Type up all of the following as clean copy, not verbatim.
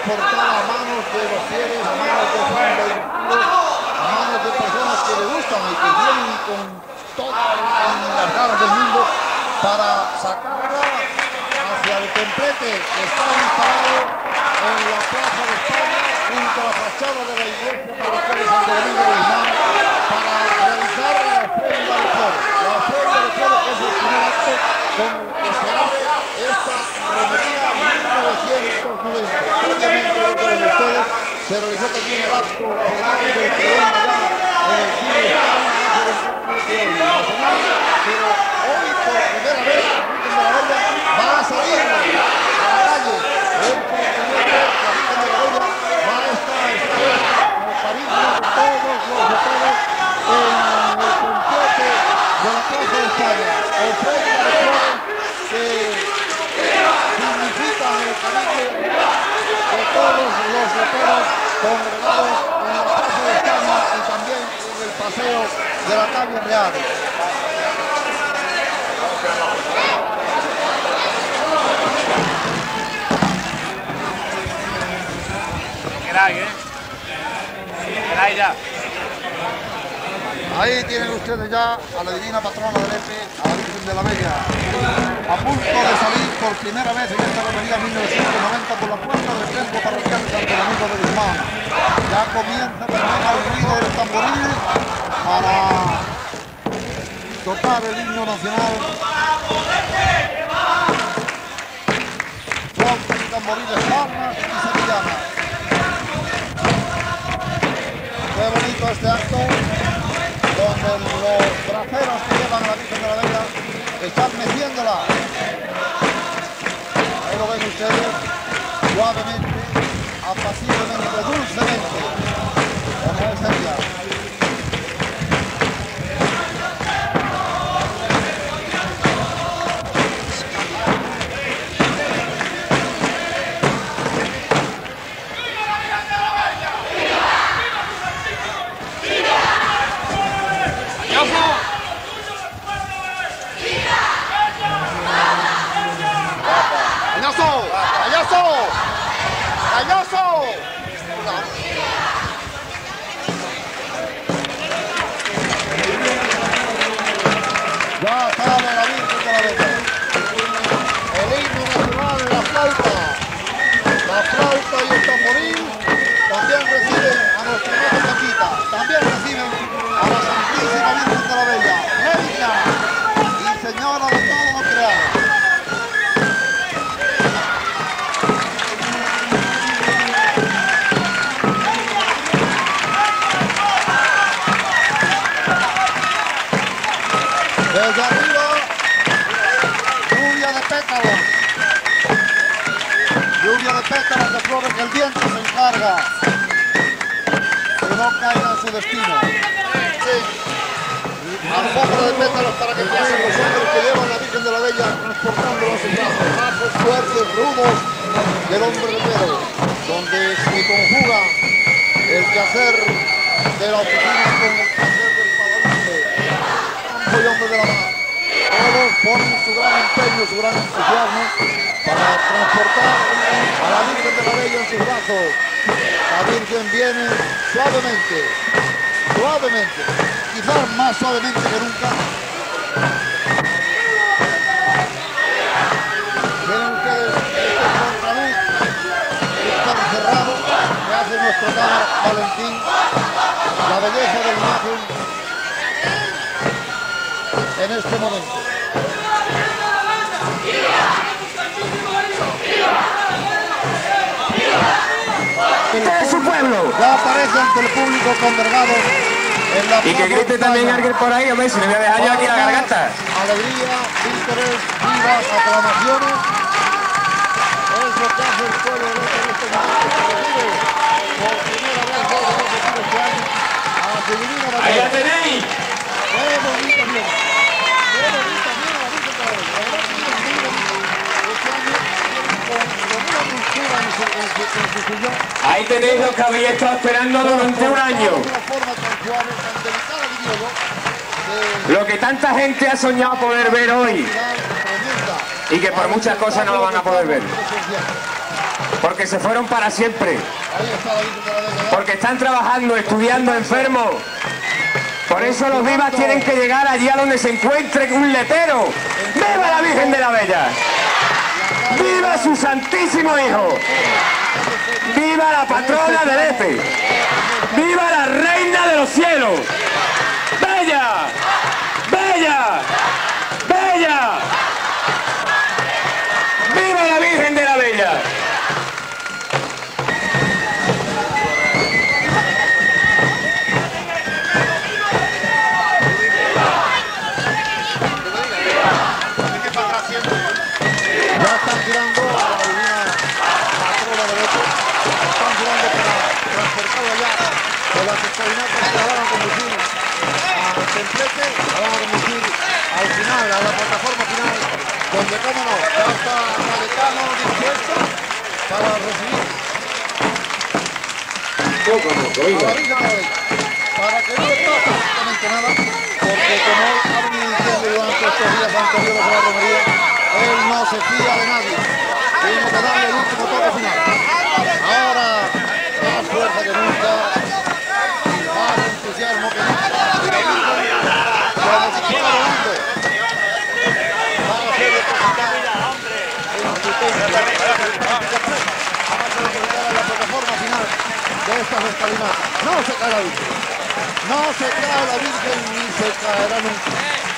transportada a manos de los fieles, a manos de sus vehículos, a manos de personas que le gustan y que vienen con todas las ganas del mundo para sacarla hacia el templete que está instalado en la Plaza de España, junto a la fachada de la iglesia parroquial de Santo Domingo de Guzmán, para realizar la ofrenda de flores. La ofrenda de flores es el primer acto con el que se abre esta romería 1990. Obviamente, con ustedes se realizó también el acto del pregón allá en el cine nacional, pero hoy por primera vez la Virgen de la Bella va a salir a la calle. Hoy por primera vez la Virgen de la Bella va a estar como carisma de todos los votados en el complete de la Plaza de España. Ofrenda de flores que significan el cariño de todos los votados congregados en la Plaza de España y también en el paseo de la calle Real. Queráis ya. Ahí tienen ustedes ya a la divina patrona del EPE, a la Virgen de la Bella, a punto de salir por primera vez en esta romería 1990 por la puerta del templo parroquial de Santo Domingo de Guzmán. Ya comienza también el ruido del tamboril para tocar el himno nacional. Flautas y tamboriles palmas y sevillanas. Qué bonito este acto, donde los braceros que llevan a la Virgen de la Bella están meciéndola. Ahí lo ven ustedes, suavemente, apaciblemente, dulcemente, como es ella. Ya sale la Virgen de la Bella. El himno nacional en la flauta y el tamboril también reciben a nuestra Madre Paquita, también reciben a la Santísima Virgen de la Bella, Médica y Señora de todo lo creado. Desde arriba, lluvia de pétalos de flores que el viento se encarga que no caigan en su destino. Alfombra de pétalos para que pasen los hombres que llevan la Virgen de la Bella transportándola en sus brazos, brazos fuertes, rudos del hombre guerrero, donde se conjuga el quehacer de la oficina con el quehacer del paladante, campo y hombre de la mar. Todos ponen su gran empeño, su gran entusiasmo para transportar a la Virgen de la Bella en sus brazos. La Virgen viene suavemente, suavemente, quizás más suavemente que nunca. Tienen ustedes este contraluz, este encerrado que hace nuestro cámara Valentín, la belleza de la imagen en este momento. De su pueblo. Ya aparece ante el público congregado en la Y que grite también alguien por ahí, hombre, si no voy a dejar yo aquí la garganta. Alegría, vítores, vivas, aclamaciones. Es lo que hace el pueblo de este momento que recibe por primera vez este año a su divina María. Ahí la tenéis. Qué bonita viene. Qué bonita viene la Virgen de la Bella. La verdad que viene muy bonita. Este año con una dulzura en su sillón. Ahí tenéis lo que habéis estado esperando durante un año. De una forma tan suave, tan delicada, diría yo, Lo que tanta gente ha soñado poder ver hoy. tremenda. Y que por muchas cosas no lo van a poder ver. Presencial. porque se fueron para siempre. Ahí está la Virgen de la Bella. Porque están trabajando, estudiando enfermos. Por eso los vivas tienen que llegar allí a donde se encuentre un letrero. ¡Viva la Virgen de la Bella! ¡Viva su Santísimo Hijo! ¡Viva la patrona del Lepe! ¡Viva la Reina de los Cielos! ¡Bella! ¡Bella! ¡Bella! ¡Viva la Virgen de la Bella! Ya están tirando a la divina patrona de Lepe. Están tirando para transportarlo allá de las escalinatas que la van a conducir al templete, la van a conducir al final, a la plataforma final, donde, cómo no, ya está Caletano dispuesto para recibir a la Virgen de la Bella. Para que no le pase absolutamente nada, porque como ha venido diciendo durante estos días anteriores a la romería, él no se fía de nadie. Tiene que darle el último toque final. Ahora, más fuerza que nunca, más entusiasmo que nunca. Y la Virgen, como si fuera volando, va a ser depositada en su templo. Va a ser depositada en la plataforma final de estas escalinatas. No se cae la Virgen. No se cae la Virgen ni se caerá nunca.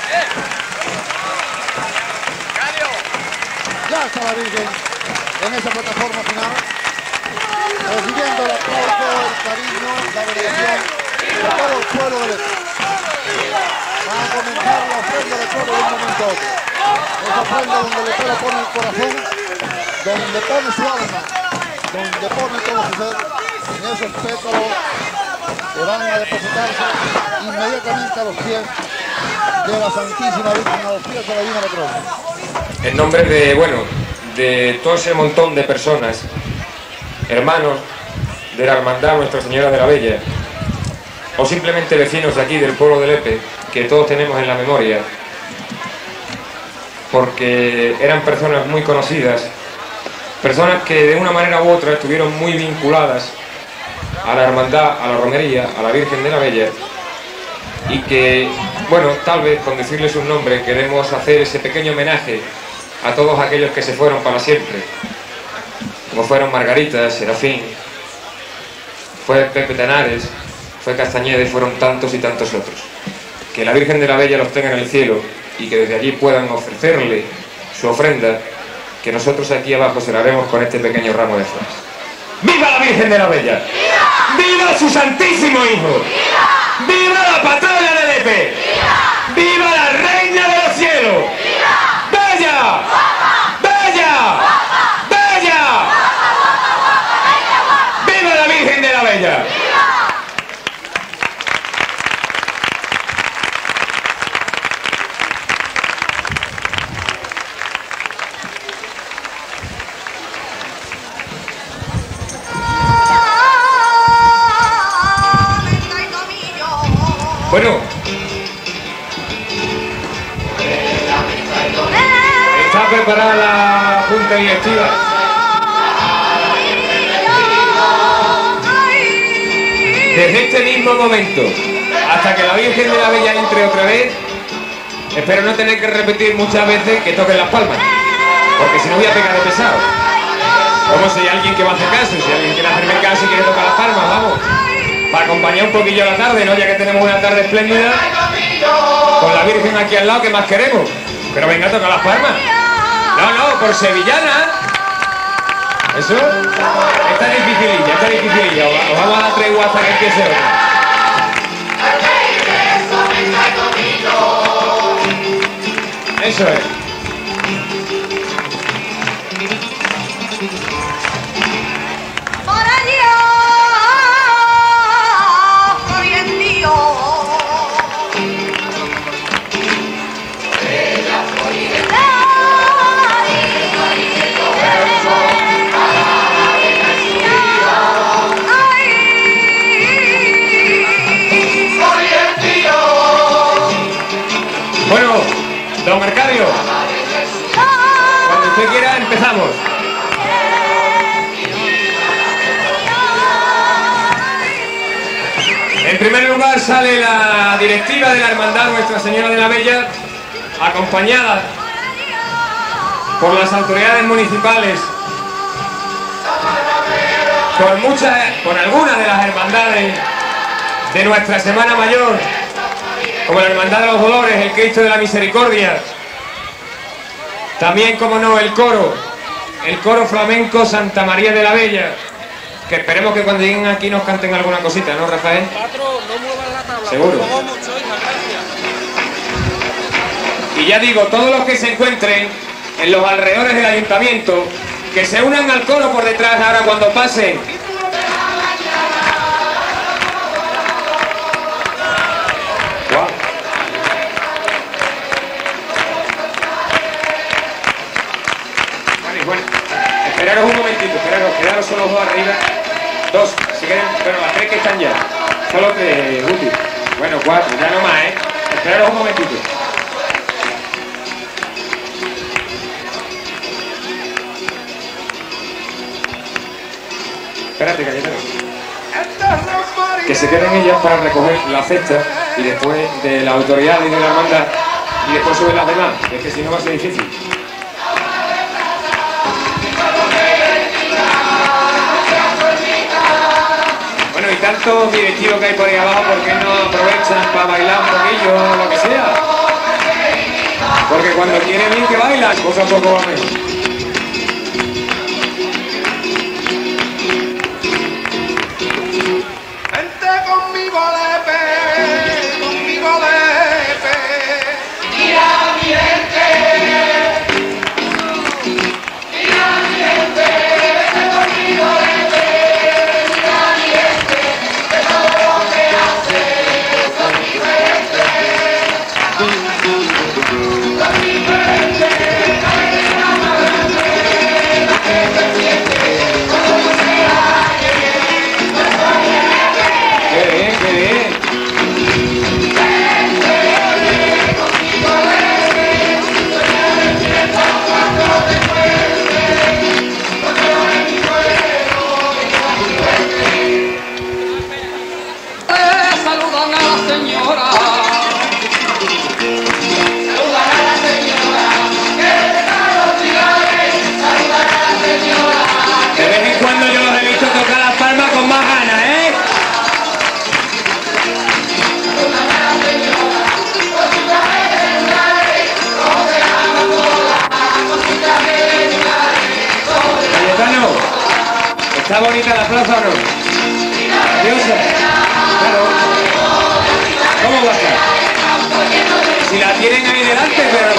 Ya está la Virgen en esa plataforma final, recibiendo el aplauso, el cariño, la veneración de todo el pueblo de Lepe. Va a comenzar la ofrenda de todo de un momento a otro. Esa ofrenda donde Lepe pone el corazón, donde pone su alma, donde pone todo su ser, en esos pétalos que van a depositarse inmediatamente a los pies de la Santísima Virgen, a los pies de la Divina Patrona. En nombre de, bueno, de todo ese montón de personas, hermanos de la Hermandad Nuestra Señora de la Bella, o simplemente vecinos de aquí, del pueblo de Lepe, que todos tenemos en la memoria, porque eran personas muy conocidas, personas que de una manera u otra estuvieron muy vinculadas a la Hermandad, a la Romería, a la Virgen de la Bella, y que, bueno, tal vez con decirles un nombre queremos hacer ese pequeño homenaje a todos aquellos que se fueron para siempre, como fueron Margarita, Serafín, fue Pepe Tenares, fue Castañeda y fueron tantos y tantos otros. Que la Virgen de la Bella los tenga en el cielo y que desde allí puedan ofrecerle su ofrenda, que nosotros aquí abajo se la haremos con este pequeño ramo de flores. ¡Viva la Virgen de la Bella! ¡Viva, ¡Viva su Santísimo Hijo! ¡Viva! ¡Viva la patrona de Lepe! ¡Viva! ¡Viva la Reina de los Cielos! ¡Viva! ¡Bella! ¡Bella! ¡Bella! ¡Viva la Virgen de la Bella! Bueno, está preparada la Junta Directiva. Desde este mismo momento hasta que la Virgen de la Bella entre otra vez, espero no tener que repetir muchas veces que toquen las palmas, porque si no voy a pegar de pesado. Como si hay alguien que va a hacer caso, si alguien quiere hacerme caso y quiere tocar las palmas, vamos. Para acompañar un poquillo la tarde, ¿no? Ya que tenemos una tarde espléndida, con la Virgen aquí al lado, ¿qué más queremos? Pero venga, toca las palmas. No, por sevillana. Eso está dificililla, está dificililla. Os vamos a dar tregua hasta que empiece otra. Eso es. Bueno, don Mercario, cuando usted quiera empezamos. primer lugar sale la directiva de la Hermandad Nuestra Señora de la Bella, acompañada por las autoridades municipales, con algunas de las hermandades de nuestra Semana Mayor, como la Hermandad de los Dolores, el Cristo de la Misericordia, también, como no, el coro flamenco Santa María de la Bella, que esperemos que cuando lleguen aquí nos canten alguna cosita, ¿no, Rafael? Seguro. Y ya digo, todos los que se encuentren en los alrededores del ayuntamiento, que se unan al coro por detrás ahora cuando pasen. Wow. Bueno, esperaros un momentito, quedaros solo dos arriba. Dos, si quieren, bueno, las tres que están ya. Solo tres, útil. Bueno, cuatro, ya no más, ¿eh? Esperaros un momentito. Espérate, Cayetano. Que se queden ellas para recoger la cesta y después de la autoridad y de la hermandad y después suben las demás. Es que si no va a ser difícil. Bueno, y tantos directivos que hay por ahí abajo, ¿por qué no aprovechan para bailar un poquillo o lo que sea? Porque cuando quiere bien que bailan, cosa poco va menos. ¿Está bonita la plaza o no? ¿Diosa? Claro. ¿Cómo va a estar? Si la tienen ahí delante, pero...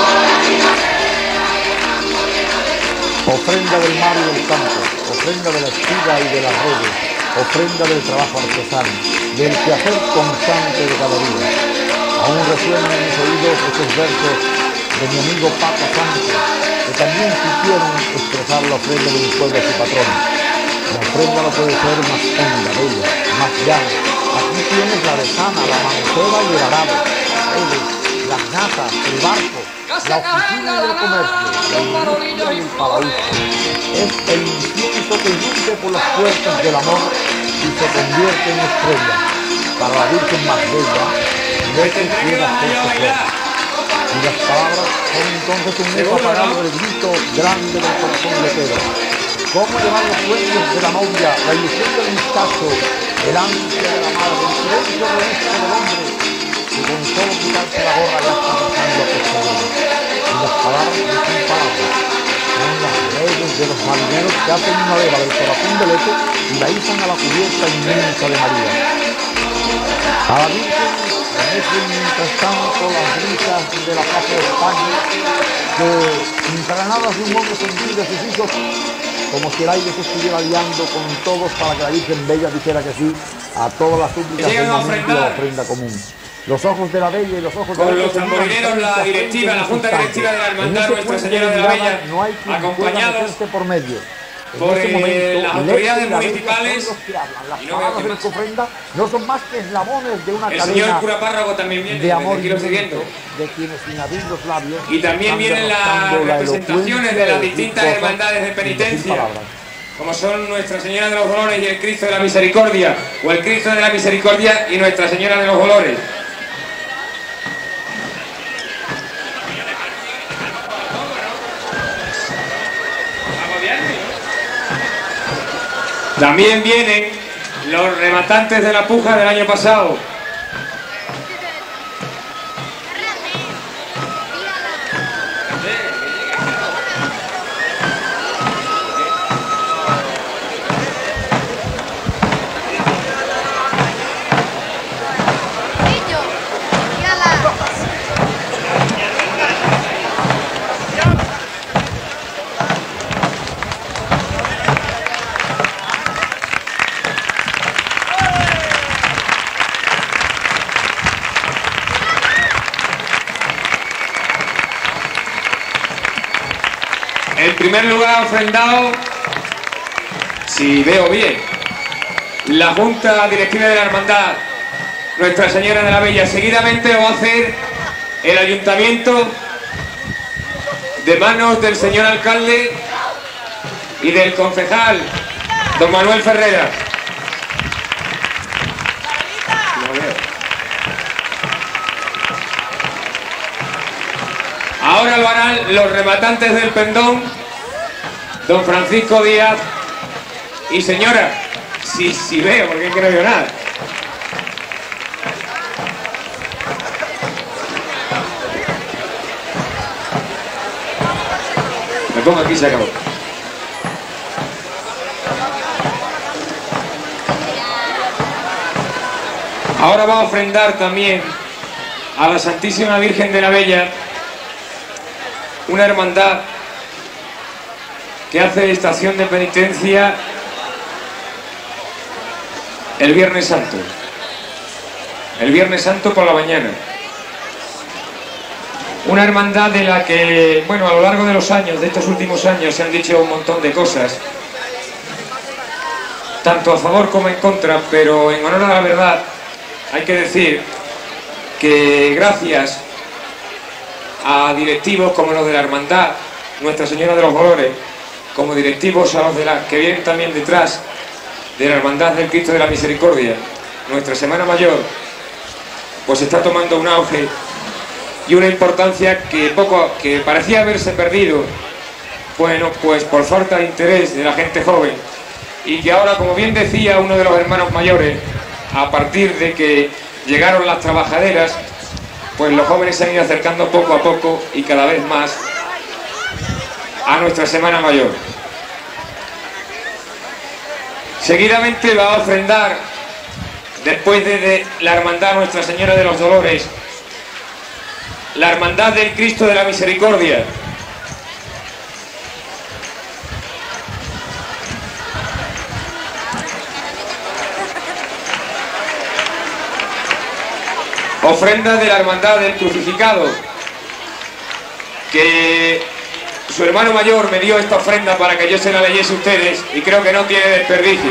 Ofrenda del mar y del campo, ofrenda de la espiga y de las redes, ofrenda del trabajo artesano, del quehacer constante de cada día. Aún resuenan en mis oídos estos versos de mi amigo Paco Sánchez, que también quisieron expresar la ofrenda de un pueblo a su patrón. La ofrenda no puede ser más honda, bella, más llana. Aquí tienes la desana, la manceba y el arado, las gatas, el barco, la oficina y el comercio, la industria y el paraíso. Es el incienso que irrumpe por las puertas del amor y se convierte en estrella. Para la Virgen más bella, veces quiere hacerse flor. Y las palabras son entonces un eco apagado del grito grande del corazón de Pedro. Cómo llevar los sueños de la novia, la ilusión del muchacho, el ansia de la madre, el silencio honesto del hombre, que con solo quitarse la gorra ya está pasando a posterior. Y las palabras no son palabras, son las redes de los marineros que hacen una vela del corazón del Eco y la izan a la cubierta inmensa de María. A la Virgen remecen mientras tanto las brisas de la Plaza de España, que engranadas de un hombre sentir de sus hijos, como si el aire se estuviera liando con todos para que la Virgen Bella dijera que sí a todas las súplicas del momento y a la ofrenda común. Los ojos de la Bella y los ojos de la Con los tamborileros, la directiva, la Junta Directiva de la Hermandad Nuestra Señora de la Bella, acompañados por medio. por las autoridades municipales, las palabras de la ofrenda no son más que eslabones de una el cadena señor cura párroco también viene, de amor de quienes sin abrir los labios, y también vienen las representaciones de las distintas hermandades de penitencia, como son Nuestra Señora de los Dolores y el Cristo de la Misericordia, o el Cristo de la Misericordia y Nuestra Señora de los Dolores. También vienen los rematantes de la puja del año pasado. En primer lugar ha ofrendado, si veo bien, la Junta Directiva de la Hermandad Nuestra Señora de la Bella. Seguidamente lo va a hacer el Ayuntamiento de manos del señor alcalde y del concejal don Manuel Ferrera. Ahora lo harán los rematantes del pendón, don Francisco Díaz y señora, si veo, porque es que no veo nada. Me pongo aquí y se acabó. Ahora va a ofrendar también a la Santísima Virgen de la Bella, una hermandad que hace estación de penitencia el Viernes Santo. El Viernes Santo por la mañana. Una hermandad de la que, bueno, a lo largo de los años, de estos últimos años, se han dicho un montón de cosas, tanto a favor como en contra, pero en honor a la verdad hay que decir que gracias a directivos como los de la Hermandad Nuestra Señora de los Dolores, como directivos a los de la que vienen también detrás de la Hermandad del Cristo de la Misericordia, nuestra Semana Mayor, pues está tomando un auge y una importancia que parecía haberse perdido, bueno, pues por falta de interés de la gente joven, y que ahora, como bien decía uno de los hermanos mayores, a partir de que llegaron las trabajaderas, pues los jóvenes se han ido acercando poco a poco y cada vez más a nuestra Semana Mayor. Seguidamente va a ofrendar, después de la Hermandad Nuestra Señora de los Dolores, la Hermandad del Cristo de la Misericordia. Ofrenda de la Hermandad del Crucificado, que su hermano mayor me dio esta ofrenda para que yo se la leyese a ustedes y creo que no tiene desperdicio.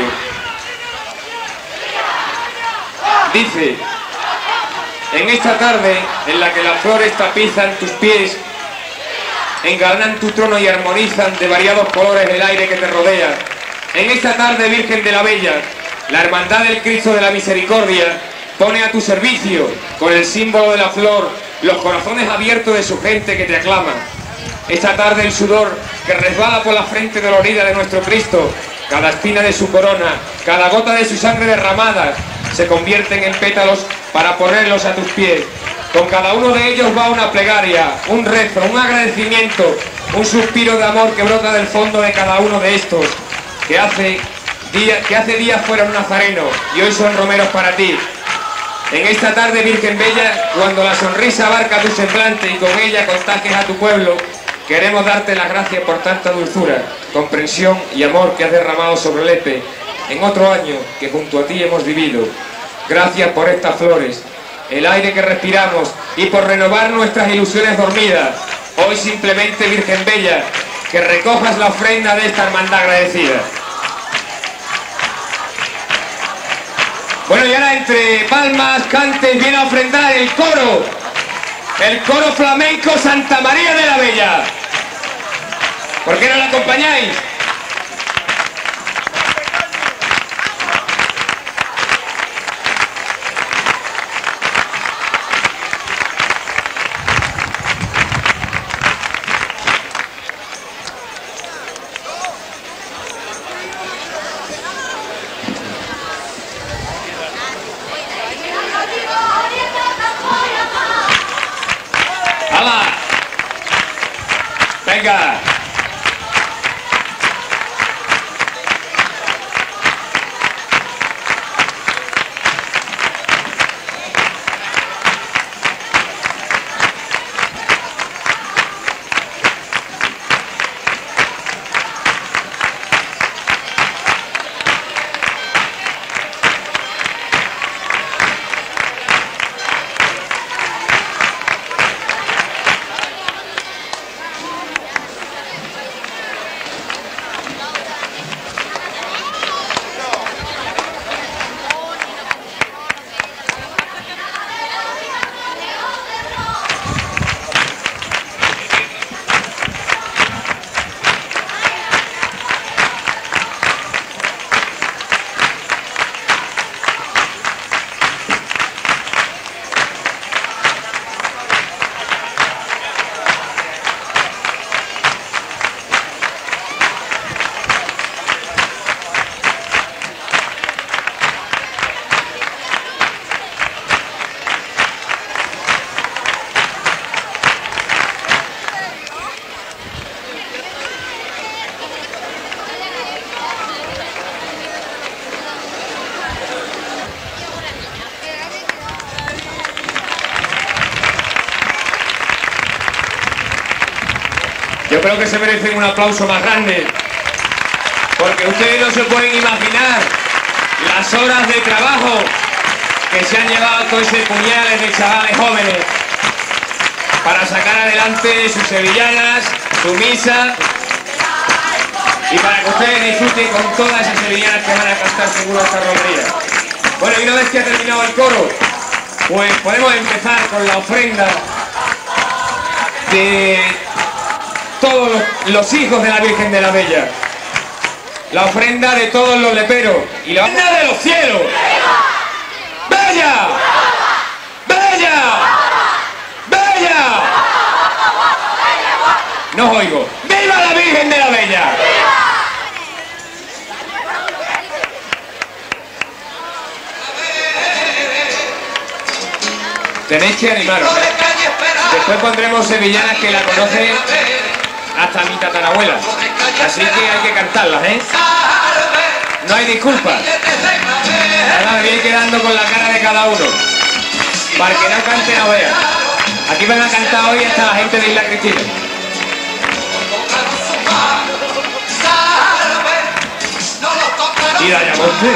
Dice: en esta tarde en la que las flores tapizan tus pies, engalanan tu trono y armonizan de variados colores el aire que te rodea, en esta tarde, Virgen de la Bella, la Hermandad del Cristo de la Misericordia pone a tu servicio, con el símbolo de la flor, los corazones abiertos de su gente que te aclama. Esta tarde el sudor que resbala por la frente dolorida de nuestro Cristo, cada espina de su corona, cada gota de su sangre derramada, se convierten en pétalos para ponerlos a tus pies. Con cada uno de ellos va una plegaria, un rezo, un agradecimiento, un suspiro de amor que brota del fondo de cada uno de estos, que hace días fueron nazarenos y hoy son romeros para ti. En esta tarde, Virgen Bella, cuando la sonrisa abarca tu semblante y con ella contagias a tu pueblo, queremos darte las gracias por tanta dulzura, comprensión y amor que has derramado sobre Lepe en otro año que junto a ti hemos vivido. Gracias por estas flores, el aire que respiramos y por renovar nuestras ilusiones dormidas. Hoy simplemente, Virgen Bella, que recojas la ofrenda de esta hermandad agradecida. Bueno, y ahora entre palmas, cantes, viene a ofrendar el coro flamenco Santa María de la Bella. ¿Por qué no la acompañáis? Venga. Yo creo que se merecen un aplauso más grande, porque ustedes no se pueden imaginar las horas de trabajo que se han llevado todos ese puñales de chavales jóvenes para sacar adelante sus sevillanas, su misa, y para que ustedes disfruten con todas esas sevillanas que van a cantar seguro esta romería. Bueno, y una vez que ha terminado el coro, pues podemos empezar con la ofrenda de todos los hijos de la Virgen de la Bella, la ofrenda de todos los leperos y la ofrenda de los cielos. ¡Bella! ¡Bella! ¡Bella! No os oigo. ¡Viva la Virgen de la Bella! Tenéis que animaros, ¿eh? Después pondremos sevillanas que la conocen hasta mi tatarabuela, así que hay que cantarlas, ¿eh? No hay disculpas. Ahora me voy quedando con la cara de cada uno, para que no cante no vea. Aquí van a cantar hoy hasta la gente de Isla Cristina. Y Dayamonte.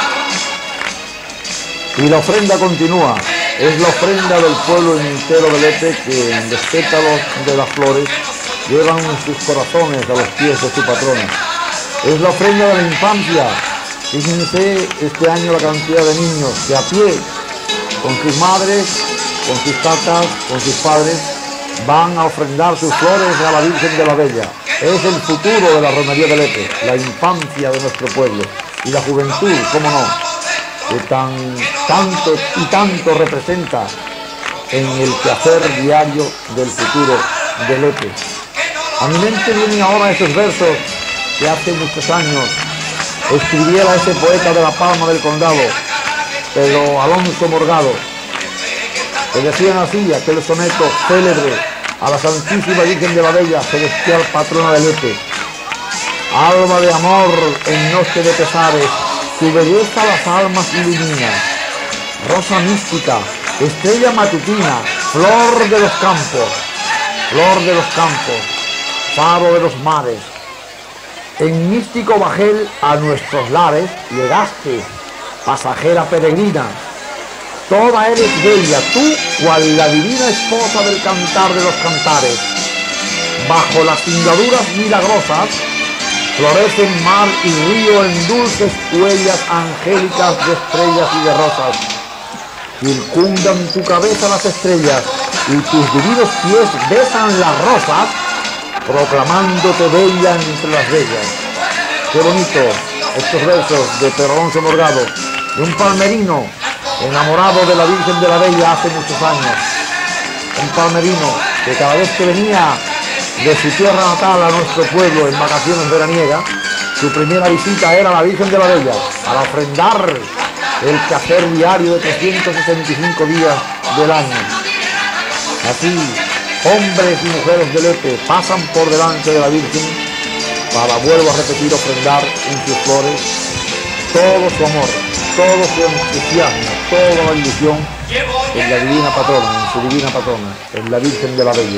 Y la ofrenda continúa. Es la ofrenda del pueblo entero de Lepe, que en los pétalos de las flores llevan sus corazones a los pies de su patrona. Es la ofrenda de la infancia. Fíjense este año la cantidad de niños que a pie, con sus madres, con sus tatas, con sus padres, van a ofrendar sus flores a la Virgen de la Bella. Es el futuro de la romería de Lepe, la infancia de nuestro pueblo. Y la juventud, cómo no, que tanto y tanto representa en el quehacer diario del futuro de Lepe. A mi mente vienen ahora esos versos que hace muchos años escribiera ese poeta de La Palma del Condado, Pedro Alonso Morgado, que decían así aquel soneto célebre a la Santísima Virgen de la Bella, celestial patrona de Lepe. Alba de amor en noche de pesares, tu belleza las almas ilumina. Rosa mística, estrella matutina, flor de los campos, faro de los mares. En místico bajel a nuestros lares llegaste, pasajera peregrina. Toda eres bella, tú, cual la divina esposa del cantar de los cantares. Bajo las cingaduras milagrosas, florecen mar y río en dulces huellas angélicas de estrellas y de rosas. Circundan tu cabeza las estrellas y tus divinos pies besan las rosas, proclamándote bella entre las bellas. Qué bonito estos versos de Pedro Alonso Morgado, de un palmerino enamorado de la Virgen de la Bella hace muchos años. Un palmerino que cada vez que venía de su tierra natal a nuestro pueblo en vacaciones veraniegas, su primera visita era a la Virgen de la Bella, para ofrendar el quehacer diario de 365 días del año. Así hombres y mujeres de Lepe pasan por delante de la Virgen para, vuelvo a repetir, ofrendar en sus flores todo su amor, todo su entusiasmo, toda la ilusión en la divina patrona, en su divina patrona, en la Virgen de la Bella.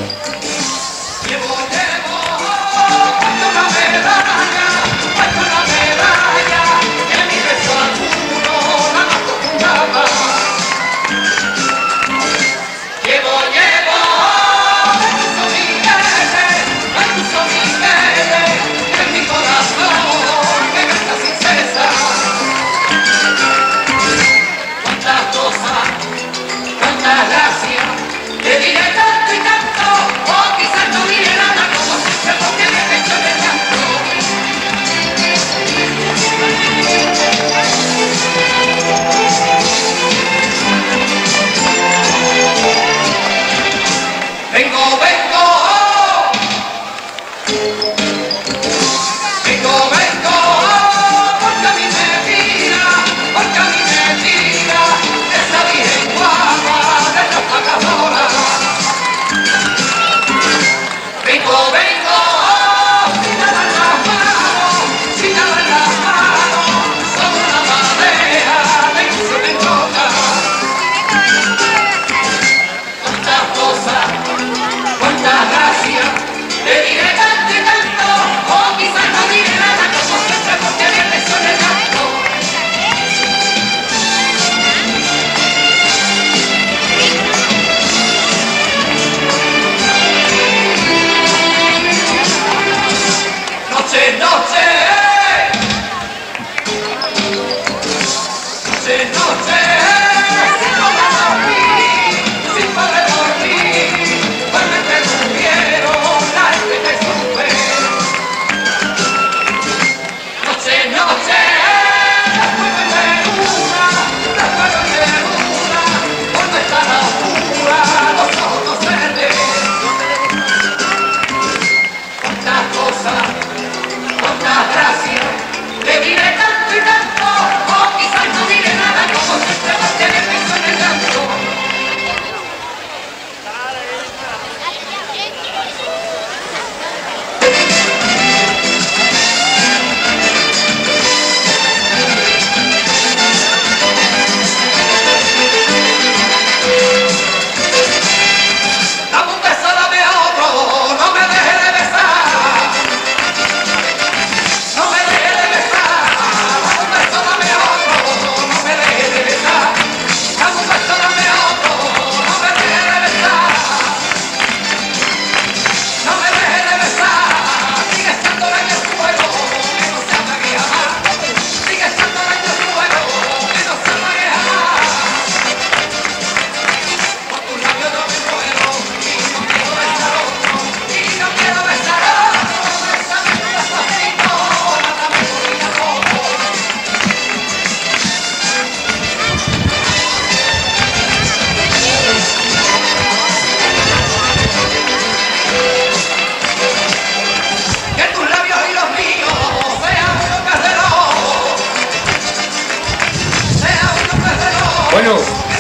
Bueno,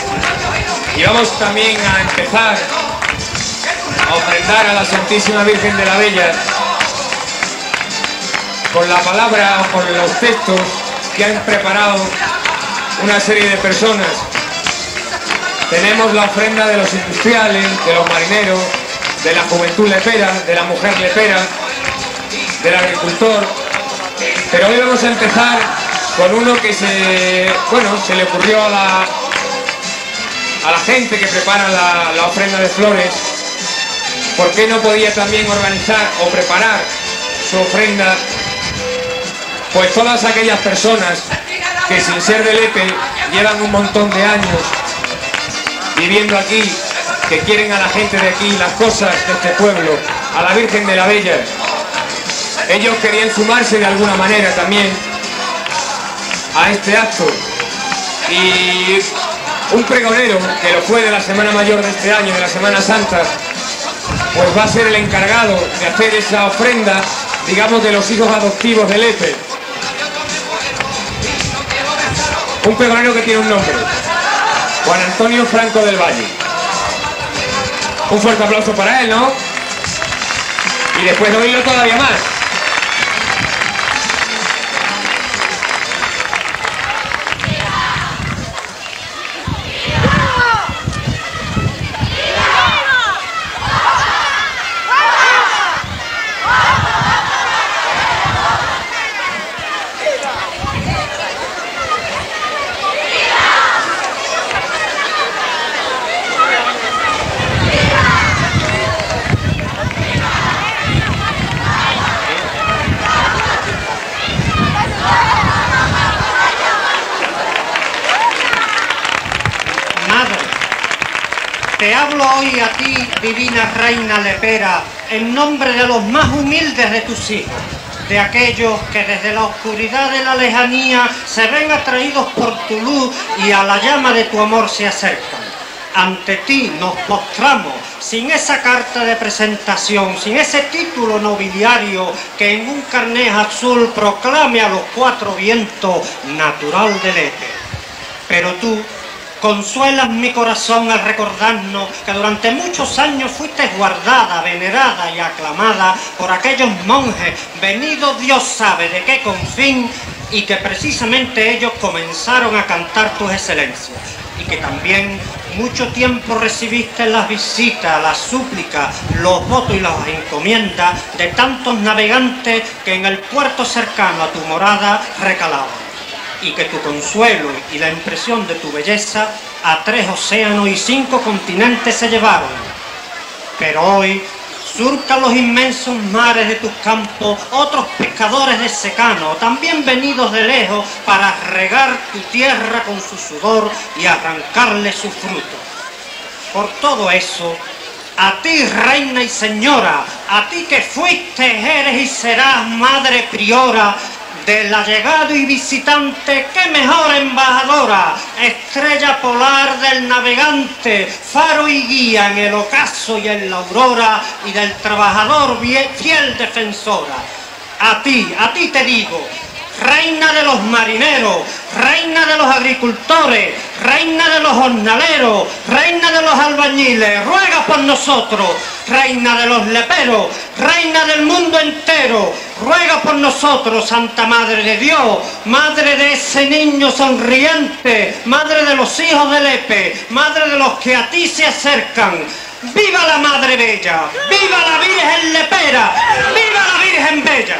y vamos también a empezar a ofrendar a la Santísima Virgen de la Bella con la palabra o con los textos que han preparado una serie de personas. Tenemos la ofrenda de los industriales, de los marineros, de la juventud lepera, de la mujer lepera, del agricultor, pero hoy vamos a empezar con uno que se le ocurrió a la gente que prepara la ofrenda de flores. ¿Por qué no podía también organizar o preparar su ofrenda? Pues todas aquellas personas que, sin ser de Lepe, llevan un montón de años viviendo aquí, que quieren a la gente de aquí, las cosas de este pueblo, a la Virgen de la Bella. Ellos querían sumarse de alguna manera también a este acto, y un pregonero, que lo fue de la Semana Mayor de este año, de la Semana Santa, pues va a ser el encargado de hacer esa ofrenda, digamos, de los hijos adoptivos de Lepe. Un pregonero que tiene un nombre: Juan Antonio Franco del Valle. Un fuerte aplauso para él, ¿no? Y después de oírlo todavía más. Te hablo hoy a ti, divina reina lepera, en nombre de los más humildes de tus hijos, de aquellos que desde la oscuridad de la lejanía se ven atraídos por tu luz y a la llama de tu amor se acercan. Ante ti nos postramos, sin esa carta de presentación, sin ese título nobiliario que en un carné azul proclame a los cuatro vientos natural del éter. Pero tú consuelas mi corazón al recordarnos que durante muchos años fuiste guardada, venerada y aclamada por aquellos monjes, venidos Dios sabe de qué confín, y que precisamente ellos comenzaron a cantar tus excelencias, y que también mucho tiempo recibiste las visitas, las súplicas, los votos y las encomiendas de tantos navegantes que en el puerto cercano a tu morada recalaban, y que tu consuelo y la impresión de tu belleza a 3 océanos y 5 continentes se llevaron. Pero hoy surcan los inmensos mares de tus campos otros pescadores de secano, también venidos de lejos para regar tu tierra con su sudor y arrancarle sus frutos. Por todo eso, a ti, reina y señora, a ti que fuiste, eres y serás madre priora del allegado y visitante, qué mejor embajadora, estrella polar del navegante, faro y guía en el ocaso y en la aurora, y del trabajador fiel defensora. A ti te digo, reina de los marineros, reina de los agricultores, reina de los jornaleros, reina de los albañiles, ruega por nosotros, reina de los leperos, reina del mundo entero, ruega por nosotros, Santa Madre de Dios, madre de ese niño sonriente, madre de los hijos de Lepe, madre de los que a ti se acercan. ¡Viva la Madre Bella! ¡Viva la Virgen Lepera! ¡Viva la Virgen Bella!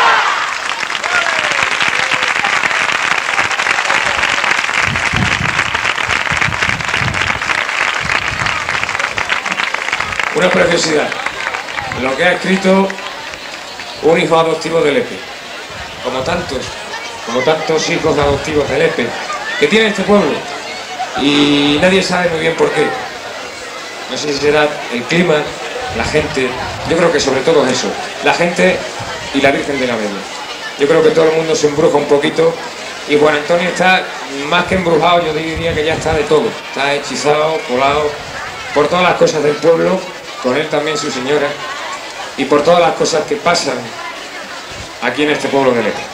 Una preciosidad, lo que ha escrito un hijo adoptivo de Lepe, como tantos hijos adoptivos de Lepe que tiene este pueblo, y nadie sabe muy bien por qué. No sé si será el clima, la gente, yo creo que sobre todo es eso, la gente y la Virgen de la Bella. Yo creo que todo el mundo se embruja un poquito, y Juan Antonio está más que embrujado, yo diría que ya está de todo, está hechizado, colado por todas las cosas del pueblo, con él también su señora, y por todas las cosas que pasan aquí en este pueblo de Lepe.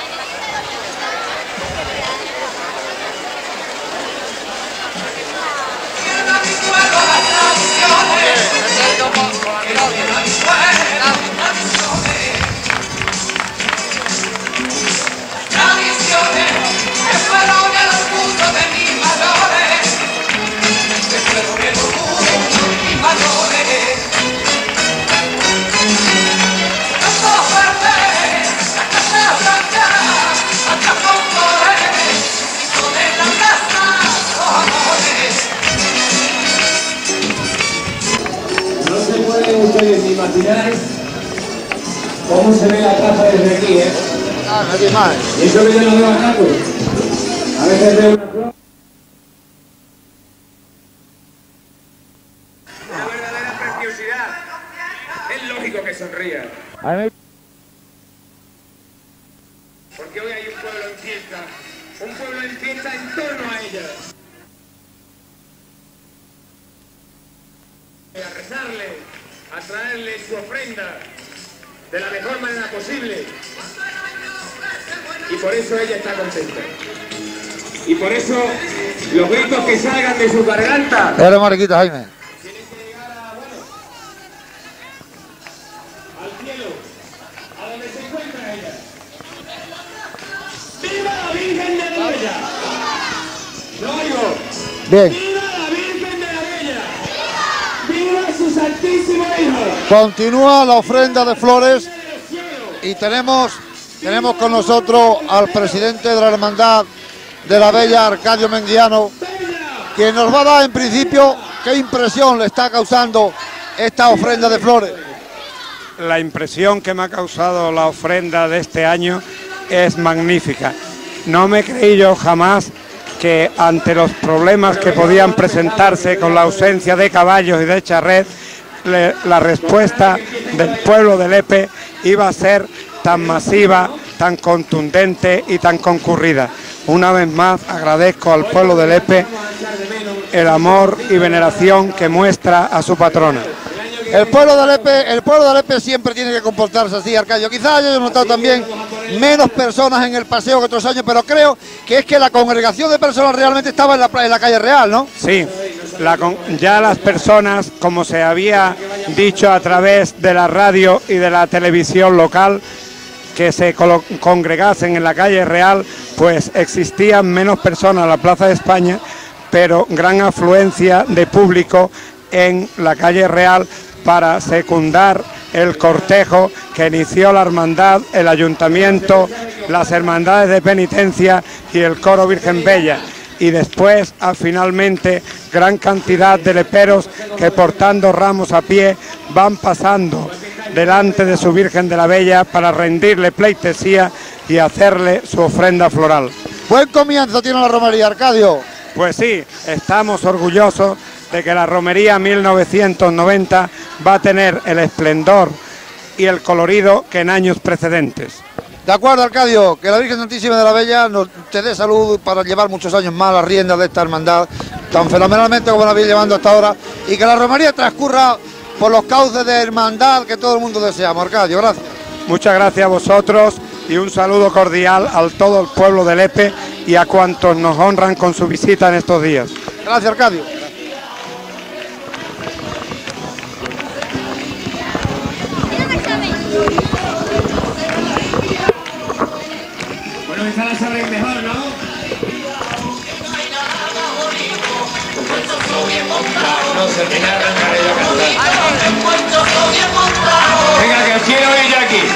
Ustedes imaginar cómo se ve la plaza desde aquí, ¿eh? Nadie más. Y eso que yo lo veo acá, pues. A veces veo una flor. Una verdadera preciosidad. Es lógico que sonría. Porque hoy hay un pueblo en fiesta en torno a ella. A rezarle, a traerle su ofrenda de la mejor manera posible, y por eso ella está contenta, y por eso los gritos que salgan de su garganta Era mariquita, Jaime. tienen que llegar a Bien. ¡Viva la Virgen de la Bella! ¡Viva su Santísimo Hijo! Continúa la ofrenda de flores y tenemos con nosotros al presidente de la Hermandad de la Bella, Arcadio Menguiano, quien nos va a dar en principio qué impresión le está causando esta ofrenda de flores. La impresión que me ha causado la ofrenda de este año es magnífica. No me creí yo jamás que ante los problemas que podían presentarse con la ausencia de caballos y de charret, la respuesta del pueblo de Lepe iba a ser tan masiva, tan contundente y tan concurrida. Una vez más agradezco al pueblo de Lepe el amor y veneración que muestra a su patrona. El pueblo de Lepe siempre tiene que comportarse así, Arcadio. Quizás haya notado también menos personas en el paseo que otros años, pero creo que es que la congregación de personas realmente estaba en la calle Real, ¿no? Sí, ya las personas, como se había dicho a través de la radio y de la televisión local, que se congregasen en la calle Real, pues existían menos personas en la Plaza de España, pero gran afluencia de público en la calle Real para secundar el cortejo que inició la hermandad, el ayuntamiento, las hermandades de penitencia y el coro Virgen Bella. Y después, finalmente, gran cantidad de leperos que portando ramos a pie van pasando delante de su Virgen de la Bella para rendirle pleitesía y hacerle su ofrenda floral. Buen comienzo tiene la romería, Arcadio. Pues sí, estamos orgullosos de que la romería 1990 va a tener el esplendor y el colorido que en años precedentes. De acuerdo, Arcadio, que la Virgen Santísima de la Bella te dé salud para llevar muchos años más las riendas de esta hermandad, tan fenomenalmente como la viene llevando hasta ahora, y que la romería transcurra por los cauces de hermandad que todo el mundo deseamos. Arcadio, gracias. Muchas gracias a vosotros y un saludo cordial a todo el pueblo de Lepe y a cuantos nos honran con su visita en estos días. Gracias, Arcadio. Bueno, esta la saben mejor, ¿no? No sé, final arrancaré yo a cantar. Venga, que quiero ir ya aquí.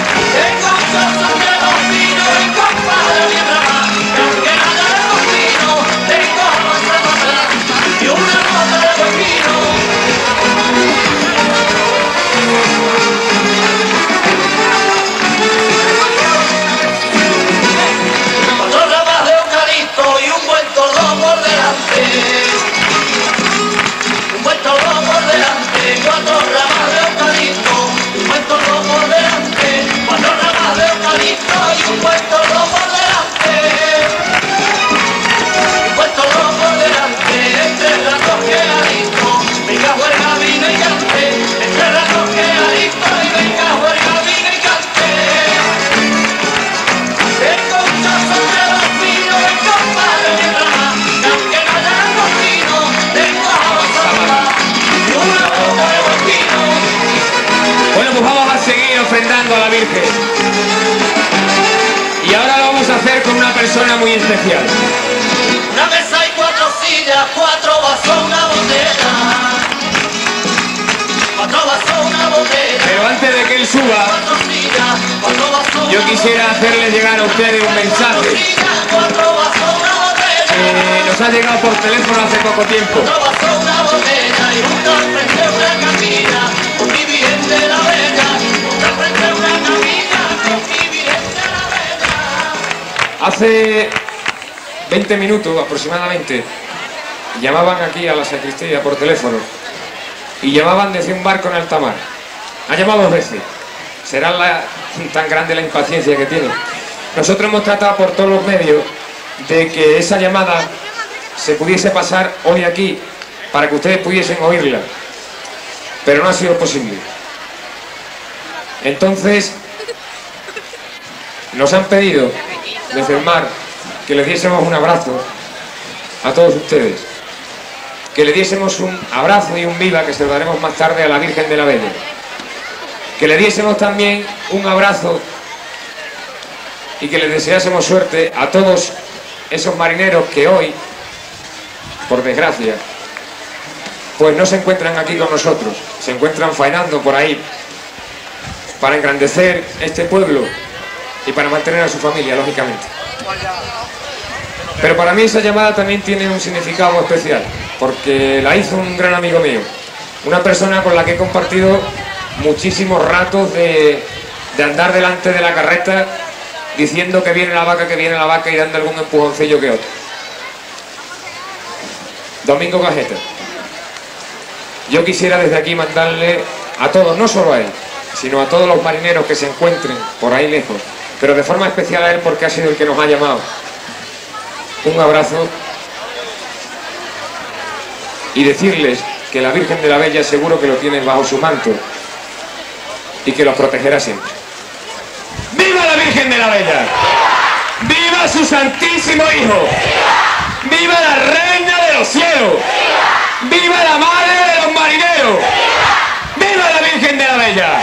Ofrendando a la Virgen. Y ahora lo vamos a hacer con una persona muy especial. Una mesa y 4 sillas, 4 vasos, una botella. 4 vasos, una botella. Pero antes de que él suba, 4 sillas, 4 vasos, yo quisiera hacerle llegar a ustedes un mensaje 4 vasos, una botella. que nos ha llegado por teléfono hace poco tiempo. 4 vasos, una botella. Y junto al frente una camilla con mi Virgen de la Bella. Junto al frente una camilla con mi Virgen de la Bella. Hace 20 minutos aproximadamente llamaban aquí a la sacristía por teléfono y llamaban desde un barco en alta mar. Han llamado 2 veces. Será tan grande la impaciencia que tienen. Nosotros hemos tratado por todos los medios de que esa llamada se pudiese pasar hoy aquí para que ustedes pudiesen oírla, pero no ha sido posible. Entonces nos han pedido desde el mar que les diésemos un abrazo a todos ustedes, que le diésemos un abrazo y un viva que se lo daremos más tarde a la Virgen de la Bella, que le diésemos también un abrazo y que les deseásemos suerte a todos esos marineros que hoy por desgracia, pues no se encuentran aquí con nosotros, se encuentran faenando por ahí para engrandecer este pueblo y para mantener a su familia, lógicamente. Pero para mí esa llamada también tiene un significado especial, porque la hizo un gran amigo mío, una persona con la que he compartido muchísimos ratos de andar delante de la carreta diciendo que viene la vaca y dando algún empujoncillo que otro. Domingo Cajeta. Yo quisiera desde aquí mandarle a todos, no solo a él, sino a todos los marineros que se encuentren por ahí lejos, pero de forma especial a él porque ha sido el que nos ha llamado, un abrazo y decirles que la Virgen de la Bella seguro que lo tienen bajo su manto y que los protegerá siempre. ¡Viva la Virgen de la Bella! ¡Viva su Santísimo Hijo! ¡Viva la Reina de los Cielos! ¡Viva la Madre de los Marineros! ¡Viva la Virgen de la Bella!